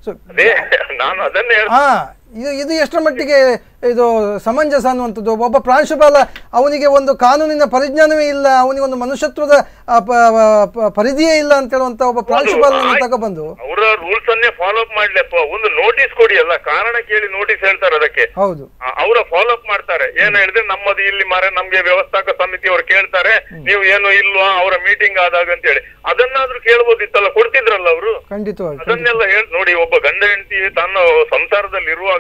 ಅದೇ ನಾನು ಅದನ್ನೇ ಇದು ಎಷ್ಟರ ಮಟ್ಟಿಗೆ ಇದು ಸಮಂಜಸ ಅನ್ನುವಂಥದ್ದು. ಒಬ್ಬ ಪ್ರಾಂಶುಪಾಲ ಅವನಿಗೆ ಒಂದು ಕಾನೂನಿನ ಪರಿಜ್ಞಾನವೇ ಇಲ್ಲ, ಅವನಿಗೆ ಒಂದು ಮನುಷ್ಯತ್ವದ ಪರಿಧಿಯೇ ಇಲ್ಲ ಅಂತ ಹೇಳುವಂತ ಒಬ್ಬ ಪ್ರಾಂಶುಪಾಲನ ತಗೊಬಂದು ಅವರ ರೂಲ್ಸ್ ಅನ್ನೇ ಫಾಲೋ ಅಪ್ ಮಾಡ್ಲಪ್ಪ. ಒಂದು ನೋಟಿಸ್ ಕೊಡಿ, ಅಲ್ಲ ಕಾರಣ ಕೇಳಿ ನೋಟಿಸ್ ಹೇಳ್ತಾರೆ ಅದಕ್ಕೆ. ಹೌದು, ಅವರ ಫಾಲೋ ಅಪ್ ಮಾಡ್ತಾರೆ. ಏನ್ ಹೇಳಿದ್ರೆ ನಮ್ಮದು ಇಲ್ಲಿ ಮಾರೆ ನಮ್ಗೆ ವ್ಯವಸ್ಥಾಪಕ ಸಮಿತಿ ಅವರು ಕೇಳ್ತಾರೆ, ನೀವು ಏನು ಇಲ್ವಾ ಅವರ ಮೀಟಿಂಗ್ ಆದಾಗ ಅಂತ ಹೇಳಿ ಅದನ್ನಾದ್ರೂ ಕೇಳ್ಬೋದಿತ್ತಲ್ಲ, ಕೊಡ್ತಿದ್ರಲ್ಲ ಅವರು. ಖಂಡಿತವಾಗಿ ಅದನ್ನೆಲ್ಲ ಹೇಳಿ ನೋಡಿ, ಒಬ್ಬ ಗಂಡ ಹೆಂಡತಿ ತನ್ನ ಸಂಸಾರದಲ್ಲಿ ಇರುವಾಗ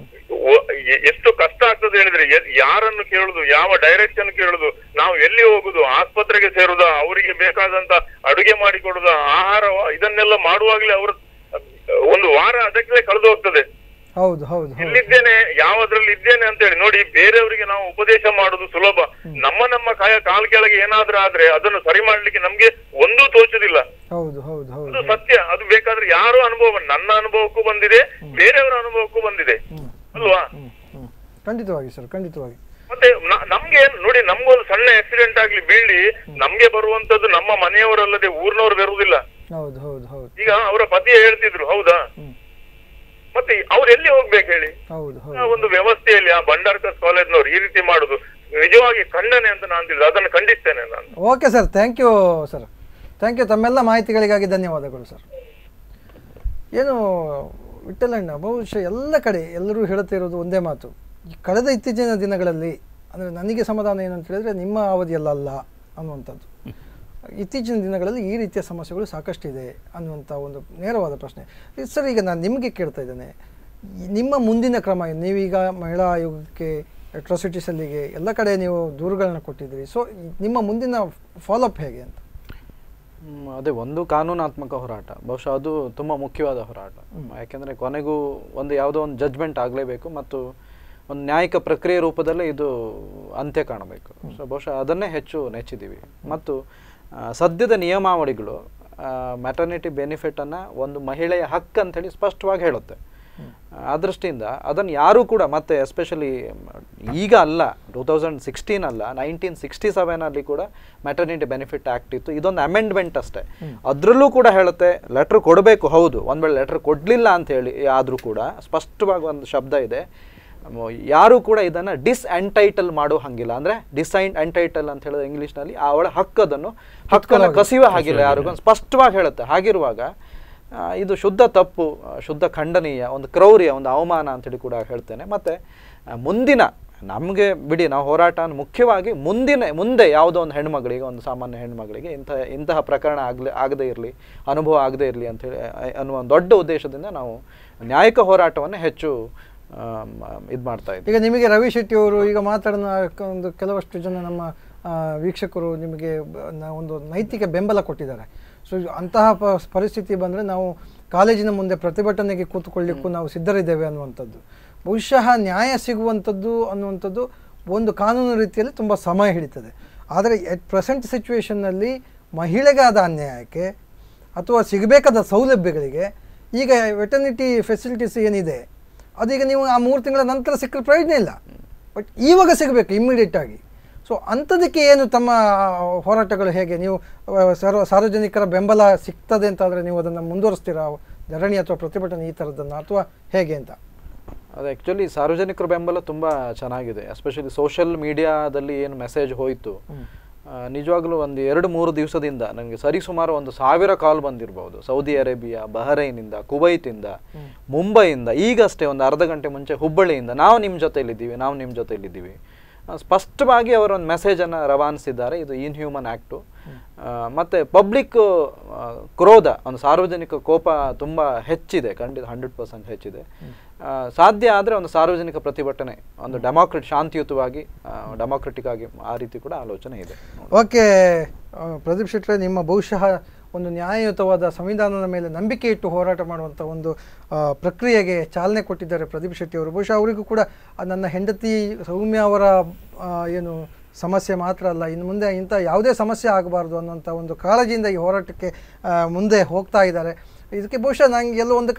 ಎಷ್ಟು ಕಷ್ಟ ಆಗ್ತದೆ ಹೇಳಿದ್ರೆ ಯಾರನ್ನು ಕೇಳುದು, ಯಾವ ಡೈರೆಕ್ಷನ್ ಕೇಳುದು, ನಾವು ಎಲ್ಲಿ ಹೋಗುದು, ಆಸ್ಪತ್ರೆಗೆ ಸೇರುದ, ಅವರಿಗೆ ಬೇಕಾದಂತ ಅಡುಗೆ ಮಾಡಿ ಕೊಡುದ, ಆಹಾರ ಇದನ್ನೆಲ್ಲ ಮಾಡುವಾಗ್ಲೇ ಅವರು ಒಂದು ವಾರ ಅದಕ್ಕೆ ಕಳೆದು ಹೋಗ್ತದೆ. ಹೌದು ಹೌದು, ಇಲ್ಲಿದ್ದೇನೆ ಯಾವದ್ರಲ್ಲಿ ಇದ್ದೇನೆ ಅಂತ ಹೇಳಿ ನೋಡಿ. ಬೇರೆಯವರಿಗೆ ನಾವು ಉಪದೇಶ ಮಾಡುದು ಸುಲಭ, ನಮ್ಮ ಕಾಲ್ ಕೆಳಗೆ ಏನಾದ್ರೂ ಆದ್ರೆ ಅದನ್ನು ಸರಿ ಮಾಡ್ಲಿಕ್ಕೆ ನಮ್ಗೆ ಒಂದೂ ತೋಚುದಿಲ್ಲ. ಹೌದು ಹೌದು ಹೌದು, ಅದು ಸತ್ಯ. ಅದು ಬೇಕಾದ್ರೆ ಯಾರೋ ಅನುಭವ, ನನ್ನ ಅನುಭವಕ್ಕೂ ಬಂದಿದೆ, ಬೇರೆಯವರ ಅನುಭವಕ್ಕೂ ಬಂದಿದೆ ಅಲ್ವಾ? ಖಂಡಿತವಾಗಿ ಸರ್, ಖಂಡಿತವಾಗಿ. ಮತ್ತೆ ನಮ್ಗೆ ನೋಡಿ, ನಮ್ಗೊಂದು ಸಣ್ಣ ಆಕ್ಸಿಡೆಂಟ್ ಆಗ್ಲಿ ಬೀಳಿ ನಮ್ಗೆ ಬರುವಂತದ್ದು ನಮ್ಮ ಮನೆಯವರಲ್ಲದೆ ಊರ್ನವ್ರು ಬರುವುದಿಲ್ಲ. ಹೌದು ಹೌದು ಹೌದು. ಈಗ ಅವರ ಪತಿ ಹೇಳ್ತಿದ್ರು, ಹೌದಾ? ಮತ್ತೆ ಅವ್ರು ಎಲ್ಲಿ ಹೋಗ್ಬೇಕು ಹೇಳಿ? ಒಂದು ವ್ಯವಸ್ಥೆಯಲ್ಲಿ ಆ ಬಂಡಾರ್ಕಸ್ ಕಾಲೇಜ್ನವ್ರು ಈ ರೀತಿ ಮಾಡುದು ನಿಜವಾಗಿ ಖಂಡನೆ ಅಂತ ನಾನು ತಿಳಿದು ಅದನ್ನು ಖಂಡಿಸ್ತೇನೆ ನಾನು. Okay sir, thank you sir, thank you. ತಮ್ಮೆಲ್ಲ ಮಾಹಿತಿಗಳಿಗಾಗಿ ಧನ್ಯವಾದಗಳು ಸರ್. ಏನು ವಿಠಲಣ್ಣ, ಬಹುಶಃ ಎಲ್ಲ ಕಡೆ ಎಲ್ಲರೂ ಹೇಳುತ್ತಿರೋದು ಒಂದೇ ಮಾತು. ಈ ಕಳೆದ ಇತ್ತೀಚಿನ ದಿನಗಳಲ್ಲಿ ಅಂದರೆ ನನಗೆ ಸಮಾಧಾನ ಏನಂತ ಹೇಳಿದ್ರೆ ನಿಮ್ಮ ಅವಧಿಯಲ್ಲ ಅನ್ನುವಂಥದ್ದು. ಇತ್ತೀಚಿನ ದಿನಗಳಲ್ಲಿ ಈ ರೀತಿಯ ಸಮಸ್ಯೆಗಳು ಸಾಕಷ್ಟಿದೆ ಅನ್ನುವಂಥ ಒಂದು ನೇರವಾದ ಪ್ರಶ್ನೆ. ಸರ್, ಈಗ ನಾನು ನಿಮಗೆ ಕೇಳ್ತಾ ಇದ್ದೇನೆ, ನಿಮ್ಮ ಮುಂದಿನ ಕ್ರಮ, ನೀವೀಗ ಮಹಿಳಾ ಆಯೋಗಕ್ಕೆ, ಅಟ್ರಾಸಿಟೀಸಲ್ಲಿಗೆ ಎಲ್ಲ ಕಡೆ ನೀವು ದೂರುಗಳನ್ನ ಕೊಟ್ಟಿದ್ದೀರಿ. ಸೊ ನಿಮ್ಮ ಮುಂದಿನ ಫಾಲೋಅಪ್ ಹೇಗೆ ಅಂತ? ಅದೇ ಒಂದು ಕಾನೂನಾತ್ಮಕ ಹೋರಾಟ, ಬಹುಶಃ ಅದು ತುಂಬ ಮುಖ್ಯವಾದ ಹೋರಾಟ. ಯಾಕೆಂದರೆ ಕೊನೆಗೂ ಒಂದು ಯಾವುದೋ ಒಂದು ಜಡ್ಜ್ಮೆಂಟ್ ಆಗಲೇಬೇಕು ಮತ್ತು ಒಂದು ನ್ಯಾಯಿಕ ಪ್ರಕ್ರಿಯೆ ರೂಪದಲ್ಲೇ ಇದು ಅಂತ್ಯ ಕಾಣಬೇಕು. ಸೊ ಬಹುಶಃ ಅದನ್ನೇ ಹೆಚ್ಚು ನೆಚ್ಚಿದ್ದೀವಿ. ಮತ್ತು ಸದ್ಯದ ನಿಯಮಾವಳಿಗಳು ಮ್ಯಾಟರ್ನಿಟಿ ಬೆನಿಫಿಟನ್ನು ಒಂದು ಮಹಿಳೆಯ ಹಕ್ಕು ಅಂಥೇಳಿ ಸ್ಪಷ್ಟವಾಗಿ ಹೇಳುತ್ತೆ. ಆ ದೃಷ್ಟಿಯಿಂದ ಅದನ್ನು ಯಾರೂ ಕೂಡ ಮತ್ತೆ ಎಸ್ಪೆಷಲಿ ಈಗ ಅಲ್ಲ, 2016 ಅಲ್ಲ, 1967 ಕೂಡ ಮ್ಯಾಟರ್ನಿಟಿ ಬೆನಿಫಿಟ್ ಆ್ಯಕ್ಟ್ ಇತ್ತು. ಇದೊಂದು ಅಮೆಂಡ್ಮೆಂಟ್ ಅಷ್ಟೇ. ಅದರಲ್ಲೂ ಕೂಡ ಹೇಳುತ್ತೆ ಲೆಟ್ರ್ ಕೊಡಬೇಕು. ಹೌದು, ಒಂದು ವೇಳೆ ಲೆಟ್ರ್ ಕೊಡಲಿಲ್ಲ ಅಂಥೇಳಿ ಆದರೂ ಕೂಡ ಸ್ಪಷ್ಟವಾಗಿ ಒಂದು ಶಬ್ದ ಇದೆ, ಯಾರೂ ಕೂಡ ಇದನ್ನು ಡಿಸ್ಎಂಟೈಟಲ್ ಮಾಡೋ ಹಾಗಿಲ್ಲ. ಅಂದರೆ ಡಿಸ್ಎಂಟೈಟಲ್ ಅಂತ ಹೇಳಿದ್ರೆ ಇಂಗ್ಲೀಷ್ನಲ್ಲಿ ಅವಳ ಹಕ್ಕನ್ನು ಕಸಿಯುವ ಹಾಗಿಲ್ಲ, ಯಾರಿಗೂ ಸ್ಪಷ್ಟವಾಗಿ ಹೇಳುತ್ತೆ. ಹಾಗಿರುವಾಗ ಇದು ಶುದ್ಧ ತಪ್ಪು, ಶುದ್ಧ ಖಂಡನೀಯ, ಒಂದು ಕ್ರೌರ್ಯ, ಒಂದು ಅವಮಾನ ಅಂತೇಳಿ ಕೂಡ ಹೇಳ್ತೇನೆ. ಮತ್ತು ಮುಂದಿನ ನಮಗೆ ಬಿಡಿ, ನಾವು ಹೋರಾಟ ಮುಖ್ಯವಾಗಿ ಮುಂದೆ ಯಾವುದೋ ಒಂದು ಹೆಣ್ಮಗಳಿಗೆ, ಒಂದು ಸಾಮಾನ್ಯ ಹೆಣ್ಮಗಳಿಗೆ ಇಂತಹ ಪ್ರಕರಣ ಆಗದೇ ಇರಲಿ, ಅನುಭವ ಆಗದೇ ಇರಲಿ ಅಂಥೇಳಿ ಅನ್ನುವ ಒಂದು ದೊಡ್ಡ ಉದ್ದೇಶದಿಂದ ನಾವು ನ್ಯಾಯಿಕ ಹೋರಾಟವನ್ನು ಹೆಚ್ಚು ಇದು ಮಾಡ್ತಾ ಇದ್ದೀವಿ. ಈಗ ನಿಮಗೆ ರವಿ ಶೆಟ್ಟಿ ಅವರು ಈಗ ಮಾತಾಡೋಣ, ಒಂದು ಕೆಲವಷ್ಟು ಜನ ನಮ್ಮ ವೀಕ್ಷಕರು ನಿಮಗೆ ಒಂದು ನೈತಿಕ ಬೆಂಬಲ ಕೊಟ್ಟಿದ್ದಾರೆ. ಸೊ ಅಂತಹ ಪರಿಸ್ಥಿತಿ ಬಂದರೆ ನಾವು ಕಾಲೇಜಿನ ಮುಂದೆ ಪ್ರತಿಭಟನೆಗೆ ಕೂತ್ಕೊಳ್ಳಿಕ್ಕೂ ನಾವು ಸಿದ್ಧರಿದ್ದೇವೆ ಅನ್ನುವಂಥದ್ದು. ಬಹುಶಃ ನ್ಯಾಯ ಸಿಗುವಂಥದ್ದು ಅನ್ನುವಂಥದ್ದು ಒಂದು ಕಾನೂನು ರೀತಿಯಲ್ಲಿ ತುಂಬ ಸಮಯ ಹಿಡಿತದೆ. ಆದರೆ ಎಟ್ ಪ್ರೆಸೆಂಟ್ ಸಿಚುವೇಷನ್ನಲ್ಲಿ ಮಹಿಳೆಗಾದ ಅನ್ಯಾಯಕ್ಕೆ ಅಥವಾ ಸಿಗಬೇಕಾದ ಸೌಲಭ್ಯಗಳಿಗೆ ಈಗ ವೆಟರ್ನಿಟಿ ಫೆಸಿಲಿಟೀಸ್ ಏನಿದೆ ಅದೀಗ ನೀವು ಆ 3 ತಿಂಗಳ ನಂತರ ಸಿಕ್ಕರೆ ಪ್ರಯೋಜನ ಇಲ್ಲ, ಬಟ್ ಇವಾಗ ಸಿಗಬೇಕು ಇಮ್ಮಿಡಿಯೇಟಾಗಿ. ಸೊ ಅಂಥದಕ್ಕೆ ಏನು ತಮ್ಮ ಹೋರಾಟಗಳು ಹೇಗೆ? ನೀವು ಸಾರ್ವಜನಿಕರ ಬೆಂಬಲ ಸಿಗ್ತದೆ ಅಂತಾದರೆ ನೀವು ಅದನ್ನು ಮುಂದುವರಿಸ್ತೀರಾ, ಧರಣಿ ಅಥವಾ ಪ್ರತಿಭಟನೆ ಈ ಥರದ್ದನ್ನು, ಅಥವಾ ಹೇಗೆ ಅಂತ? ಅದು ಆ್ಯಕ್ಚುಲಿ ಸಾರ್ವಜನಿಕರ ಬೆಂಬಲ ತುಂಬ ಚೆನ್ನಾಗಿದೆ. ಎಸ್ಪೆಷಲಿ ಸೋಷಿಯಲ್ ಮೀಡಿಯಾದಲ್ಲಿ ಏನು ಮೆಸೇಜ್ ಹೋಯಿತು, ನಿಜವಾಗ್ಲೂ ಒಂದು 2-3 ದಿವಸದಿಂದ ನನಗೆ ಸರಿಸುಮಾರು 1,000 ಕಾಲ್ ಬಂದಿರಬಹುದು. ಸೌದಿ ಅರೇಬಿಯಾ, ಬಹರೈನಿಂದ, ಕುವೈತಿಂದ, ಮುಂಬೈಯಿಂದ, ಈಗಷ್ಟೇ ಒಂದು ಅರ್ಧ ಗಂಟೆ ಮುಂಚೆ ಹುಬ್ಬಳ್ಳಿಯಿಂದ ನಾವು ನಿಮ್ಮ ಜೊತೆಯಲ್ಲಿದ್ದೀವಿ ಸ್ಪಷ್ಟವಾಗಿ ಅವರೊಂದು ಮೆಸೇಜನ್ನು ರವಾನಿಸಿದ್ದಾರೆ. ಇದು ಇನ್ಹ್ಯೂಮನ್ ಆ್ಯಕ್ಟು. ಮತ್ತು ಪಬ್ಲಿಕ್ ಕ್ರೋಧ, ಒಂದು ಸಾರ್ವಜನಿಕ ಕೋಪ ತುಂಬ ಹೆಚ್ಚಿದೆ, ಖಂಡಿತ 100% ಹೆಚ್ಚಿದೆ. ಸಾಧ್ಯ ಆದರೆ ಒಂದು ಸಾರ್ವಜನಿಕ ಪ್ರತಿಭಟನೆ, ಒಂದು ಶಾಂತಿಯುತವಾಗಿ ಡೆಮಾಕ್ರೆಟಿಕ್ ಆಗಿ ಆ ರೀತಿ ಕೂಡ ಆಲೋಚನೆ ಇದೆ. ಓಕೆ ಪ್ರದೀಪ್ ಶೆಟ್ಟರೆ, ನಿಮ್ಮ ಬಹುಶಃ ಒಂದು ನ್ಯಾಯಯುತವಾದ ಸಂವಿಧಾನದ ಮೇಲೆ ನಂಬಿಕೆ ಇಟ್ಟು ಹೋರಾಟ ಮಾಡುವಂಥ ಒಂದು ಪ್ರಕ್ರಿಯೆಗೆ ಚಾಲನೆ ಕೊಟ್ಟಿದ್ದಾರೆ ಪ್ರದೀಪ್ ಶೆಟ್ಟಿ ಅವರು. ಬಹುಶಃ ಅವರಿಗೂ ಕೂಡ ನನ್ನ ಹೆಂಡತಿ ಸೌಮ್ಯ ಅವರ ಏನು ಸಮಸ್ಯೆ ಮಾತ್ರ ಅಲ್ಲ, ಇನ್ನು ಮುಂದೆ ಇಂಥ ಯಾವುದೇ ಸಮಸ್ಯೆ ಆಗಬಾರ್ದು ಅನ್ನೋಂಥ ಒಂದು ಕಾಳಜಿಯಿಂದ ಈ ಹೋರಾಟಕ್ಕೆ ಮುಂದೆ ಹೋಗ್ತಾ ಇದ್ದಾರೆ. ಇದಕ್ಕೆ ಬಹುಶಃ ನನಗೆ ಎಲ್ಲೋ ಒಂದು ಕಡೆ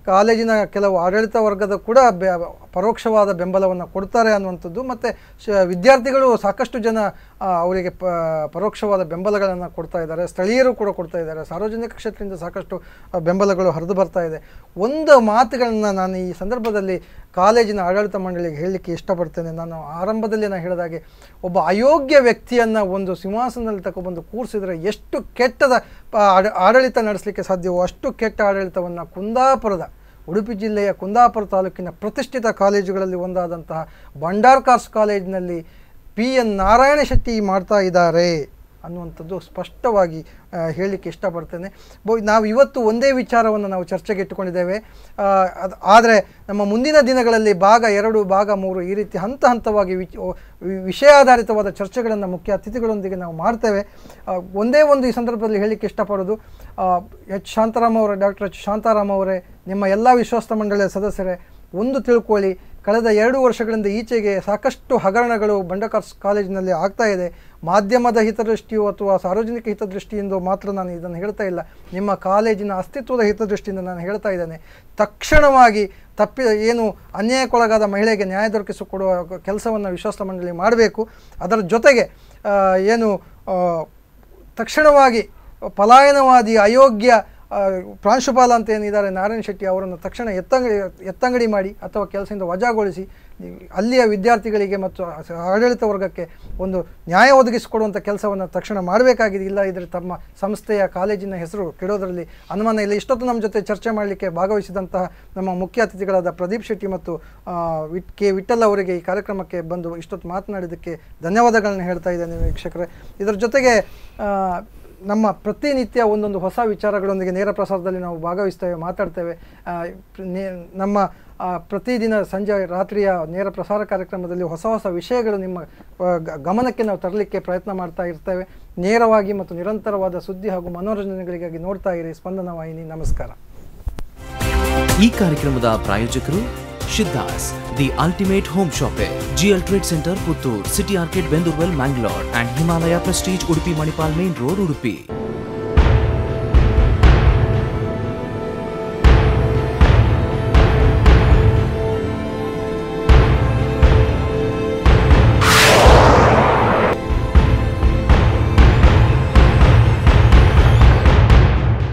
ಕಾಲೇಜಿನ ಕೆಲವು ಆಡಳಿತ ವರ್ಗದ ಕೂಡ ಪರೋಕ್ಷವಾದ ಬೆಂಬಲವನ್ನು ಕೊಡ್ತಾರೆ ಅನ್ನುವಂಥದ್ದು, ಮತ್ತು ವಿದ್ಯಾರ್ಥಿಗಳು ಸಾಕಷ್ಟು ಜನ ಅವರಿಗೆ ಪರೋಕ್ಷವಾದ ಬೆಂಬಲಗಳನ್ನು ಕೊಡ್ತಾ ಇದ್ದಾರೆ, ಸ್ಥಳೀಯರು ಕೂಡ ಕೊಡ್ತಾ ಇದ್ದಾರೆ, ಸಾರ್ವಜನಿಕ ಕ್ಷೇತ್ರದಿಂದ ಸಾಕಷ್ಟು ಬೆಂಬಲಗಳು ಹರಿದು ಬರ್ತಾ ಇದೆ. ಒಂದು ಮಾತುಗಳನ್ನು ನಾನು ಈ ಸಂದರ್ಭದಲ್ಲಿ ಕಾಲೇಜಿನ ಆಡಳಿತ ಮಂಡಳಿಗೆ ಹೇಳಲಿಕ್ಕೆ ಇಷ್ಟಪಡ್ತೇನೆ. ನಾನು ಆರಂಭದಲ್ಲಿ ನಾನು ಹೇಳಿದಾಗೆ, ಒಬ್ಬ ಅಯೋಗ್ಯ ವ್ಯಕ್ತಿಯನ್ನು ಒಂದು ಸಿಂಹಾಸನದಲ್ಲಿ ತಗೊಬಂದು ಕೂರಿಸಿದರೆ ಎಷ್ಟು ಕೆಟ್ಟದ ಆಡಳಿತ ನಡೆಸಲಿಕ್ಕೆ ಸಾಧ್ಯವೋ ಅಷ್ಟು ಕೆಟ್ಟ ಆಡಳಿತವನ್ನು ಉಡುಪಿ ಜಿಲ್ಲೆಯ ಕುಂದಾಪುರ ತಾಲೂಕಿನ ಪ್ರತಿಷ್ಠಿತ ಕಾಲೇಜುಗಳಲ್ಲಿ ಒಂದಾದಂತಹ ಭಂಡಾರ್ಕಾರ್ಸ್ ಕಾಲೇಜಿನಲ್ಲಿ PN ನಾರಾಯಣ ಶೆಟ್ಟಿ ಮಾಡ್ತಾ ಇದ್ದಾರೆ ಅನ್ನುವಂಥದ್ದು ಸ್ಪಷ್ಟವಾಗಿ ಹೇಳಲಿಕ್ಕೆ ಇಷ್ಟಪಡ್ತೇನೆ. ನಾವು ಇವತ್ತು ಒಂದೇ ವಿಚಾರವನ್ನು ನಾವು ಚರ್ಚೆಗೆ ಇಟ್ಟುಕೊಂಡಿದ್ದೇವೆ. ಆದರೆ ನಮ್ಮ ಮುಂದಿನ ದಿನಗಳಲ್ಲಿ ಭಾಗ 2, ಭಾಗ 3 ಈ ರೀತಿ ಹಂತ ಹಂತವಾಗಿ ವಿಷಯಾಧಾರಿತವಾದ ಚರ್ಚೆಗಳನ್ನು ಮುಖ್ಯ ಅತಿಥಿಗಳೊಂದಿಗೆ ನಾವು ಮಾಡ್ತೇವೆ. ಒಂದೇ ಒಂದು ಈ ಸಂದರ್ಭದಲ್ಲಿ ಹೇಳಲಿಕ್ಕೆ ಇಷ್ಟಪಡೋದು, ಡಾಕ್ಟರ್ ಎಚ್ ಶಾಂತಾರಾಮ್ ಅವರೇ, ನಿಮ್ಮ ಎಲ್ಲ ವಿಶ್ವಾಸ ಮಂಡಳಿಯ ಸದಸ್ಯರೇ, ಒಂದು ತಿಳ್ಕೊಳ್ಳಿ, ಕಳೆದ 2 ವರ್ಷಗಳಿಂದ ಈಚೆಗೆ ಸಾಕಷ್ಟು ಹಗರಣಗಳು ಭಂಡಾರ್ಕಾರ್ಸ್ ಕಾಲೇಜಿನಲ್ಲಿ ಆಗ್ತಾ ಇದೆ. ಮಾಧ್ಯಮದ ಹಿತದೃಷ್ಟಿಯೋ ಅಥವಾ ಸಾರ್ವಜನಿಕ ಹಿತದೃಷ್ಟಿಯಿಂದ ಮಾತ್ರ ನಾನು ಇದನ್ನು ಹೇಳ್ತಾ ಇಲ್ಲ, ನಿಮ್ಮ ಕಾಲೇಜಿನ ಅಸ್ತಿತ್ವದ ಹಿತದೃಷ್ಟಿಯಿಂದ ನಾನು ಹೇಳ್ತಾ ಇದ್ದೇನೆ. ತಕ್ಷಣವಾಗಿ ಏನು ಅನ್ಯಾಯಕ್ಕೊಳಗಾದ ಮಹಿಳೆಗೆ ನ್ಯಾಯ ದೊರಕಿಸಿಕೊಡುವ ಕೆಲಸವನ್ನು ವಿಶ್ವಾಸ ಮಂಡಳಿ ಮಾಡಬೇಕು. ಅದರ ಜೊತೆಗೆ ತಕ್ಷಣವಾಗಿ ಪಲಾಯನವಾದಿ ಅಯೋಗ್ಯ ಪ್ರಾಂಶುಪಾಲ ಅಂತ ಏನಿದ್ದಾರೆ ನಾರಾಯಣ ಶೆಟ್ಟಿ ಅವರನ್ನು ತಕ್ಷಣ ಎತ್ತಂಗಡಿ ಮಾಡಿ ಅಥವಾ ಕೆಲಸದಿಂದ ವಜಾಗೊಳಿಸಿ ಅಲ್ಲಿಯ ವಿದ್ಯಾರ್ಥಿಗಳಿಗೆ ಮತ್ತು ಆಡಳಿತ ವರ್ಗಕ್ಕೆ ಒಂದು ನ್ಯಾಯ ಒದಗಿಸಿಕೊಡುವಂಥ ಕೆಲಸವನ್ನು ತಕ್ಷಣ ಮಾಡಬೇಕಾಗಿದೆ. ಇಲ್ಲ ಇದ್ದರೆ ತಮ್ಮ ಸಂಸ್ಥೆಯ ಕಾಲೇಜಿನ ಹೆಸರು ಕೆಡೋದರಲ್ಲಿ ಅನುಮಾನ ಇಲ್ಲ. ಇಷ್ಟೊತ್ತು ನಮ್ಮ ಜೊತೆ ಚರ್ಚೆ ಮಾಡಲಿಕ್ಕೆ ಭಾಗವಹಿಸಿದಂತಹ ನಮ್ಮ ಮುಖ್ಯ ಅತಿಥಿಗಳಾದ ಪ್ರದೀಪ್ ಶೆಟ್ಟಿ ಮತ್ತು ಕೆ ವಿಠಲ್ ಅವರಿಗೆ ಈ ಕಾರ್ಯಕ್ರಮಕ್ಕೆ ಬಂದು ಇಷ್ಟೊತ್ತು ಮಾತನಾಡಿದ್ದಕ್ಕೆ ಧನ್ಯವಾದಗಳನ್ನು ಹೇಳ್ತಾ ಇದ್ದೇನೆ ವೀಕ್ಷಕರೇ. ಇದರ ಜೊತೆಗೆ ನಮ್ಮ ಪ್ರತಿನಿತ್ಯ ಒಂದೊಂದು ಹೊಸ ವಿಚಾರಗಳೊಂದಿಗೆ ನೇರ ಪ್ರಸಾರದಲ್ಲಿ ನಾವು ಭಾಗವಹಿಸ್ತೇವೆ, ಮಾತಾಡ್ತೇವೆ. ನಮ್ಮ ಪ್ರತಿದಿನ ಸಂಜೆ ರಾತ್ರಿಯ ನೇರ ಪ್ರಸಾರ ಕಾರ್ಯಕ್ರಮದಲ್ಲಿ ಹೊಸ ಹೊಸ ವಿಷಯಗಳು ನಿಮ್ಮ ಗಮನಕ್ಕೆ ನಾವು ತರಲಿಕ್ಕೆ ಪ್ರಯತ್ನ ಮಾಡ್ತಾ ಇರ್ತೇವೆ. ನೇರವಾಗಿ ಮತ್ತು ನಿರಂತರವಾದ ಸುದ್ದಿ ಹಾಗೂ ಮನೋರಂಜನೆಗಳಿಗಾಗಿ ನೋಡ್ತಾ ಇರಿ ಸ್ಪಂದನ ವಾಹಿನಿ. ನಮಸ್ಕಾರ. ಈ ಕಾರ್ಯಕ್ರಮದ ಪ್ರಾಯೋಜಕರು Shiddas, the ultimate home shoppe, GL trade centre Puttur, city orchid Bendoorwell Mangalore and Himalaya prestige Udupi Manipal main road Udupi.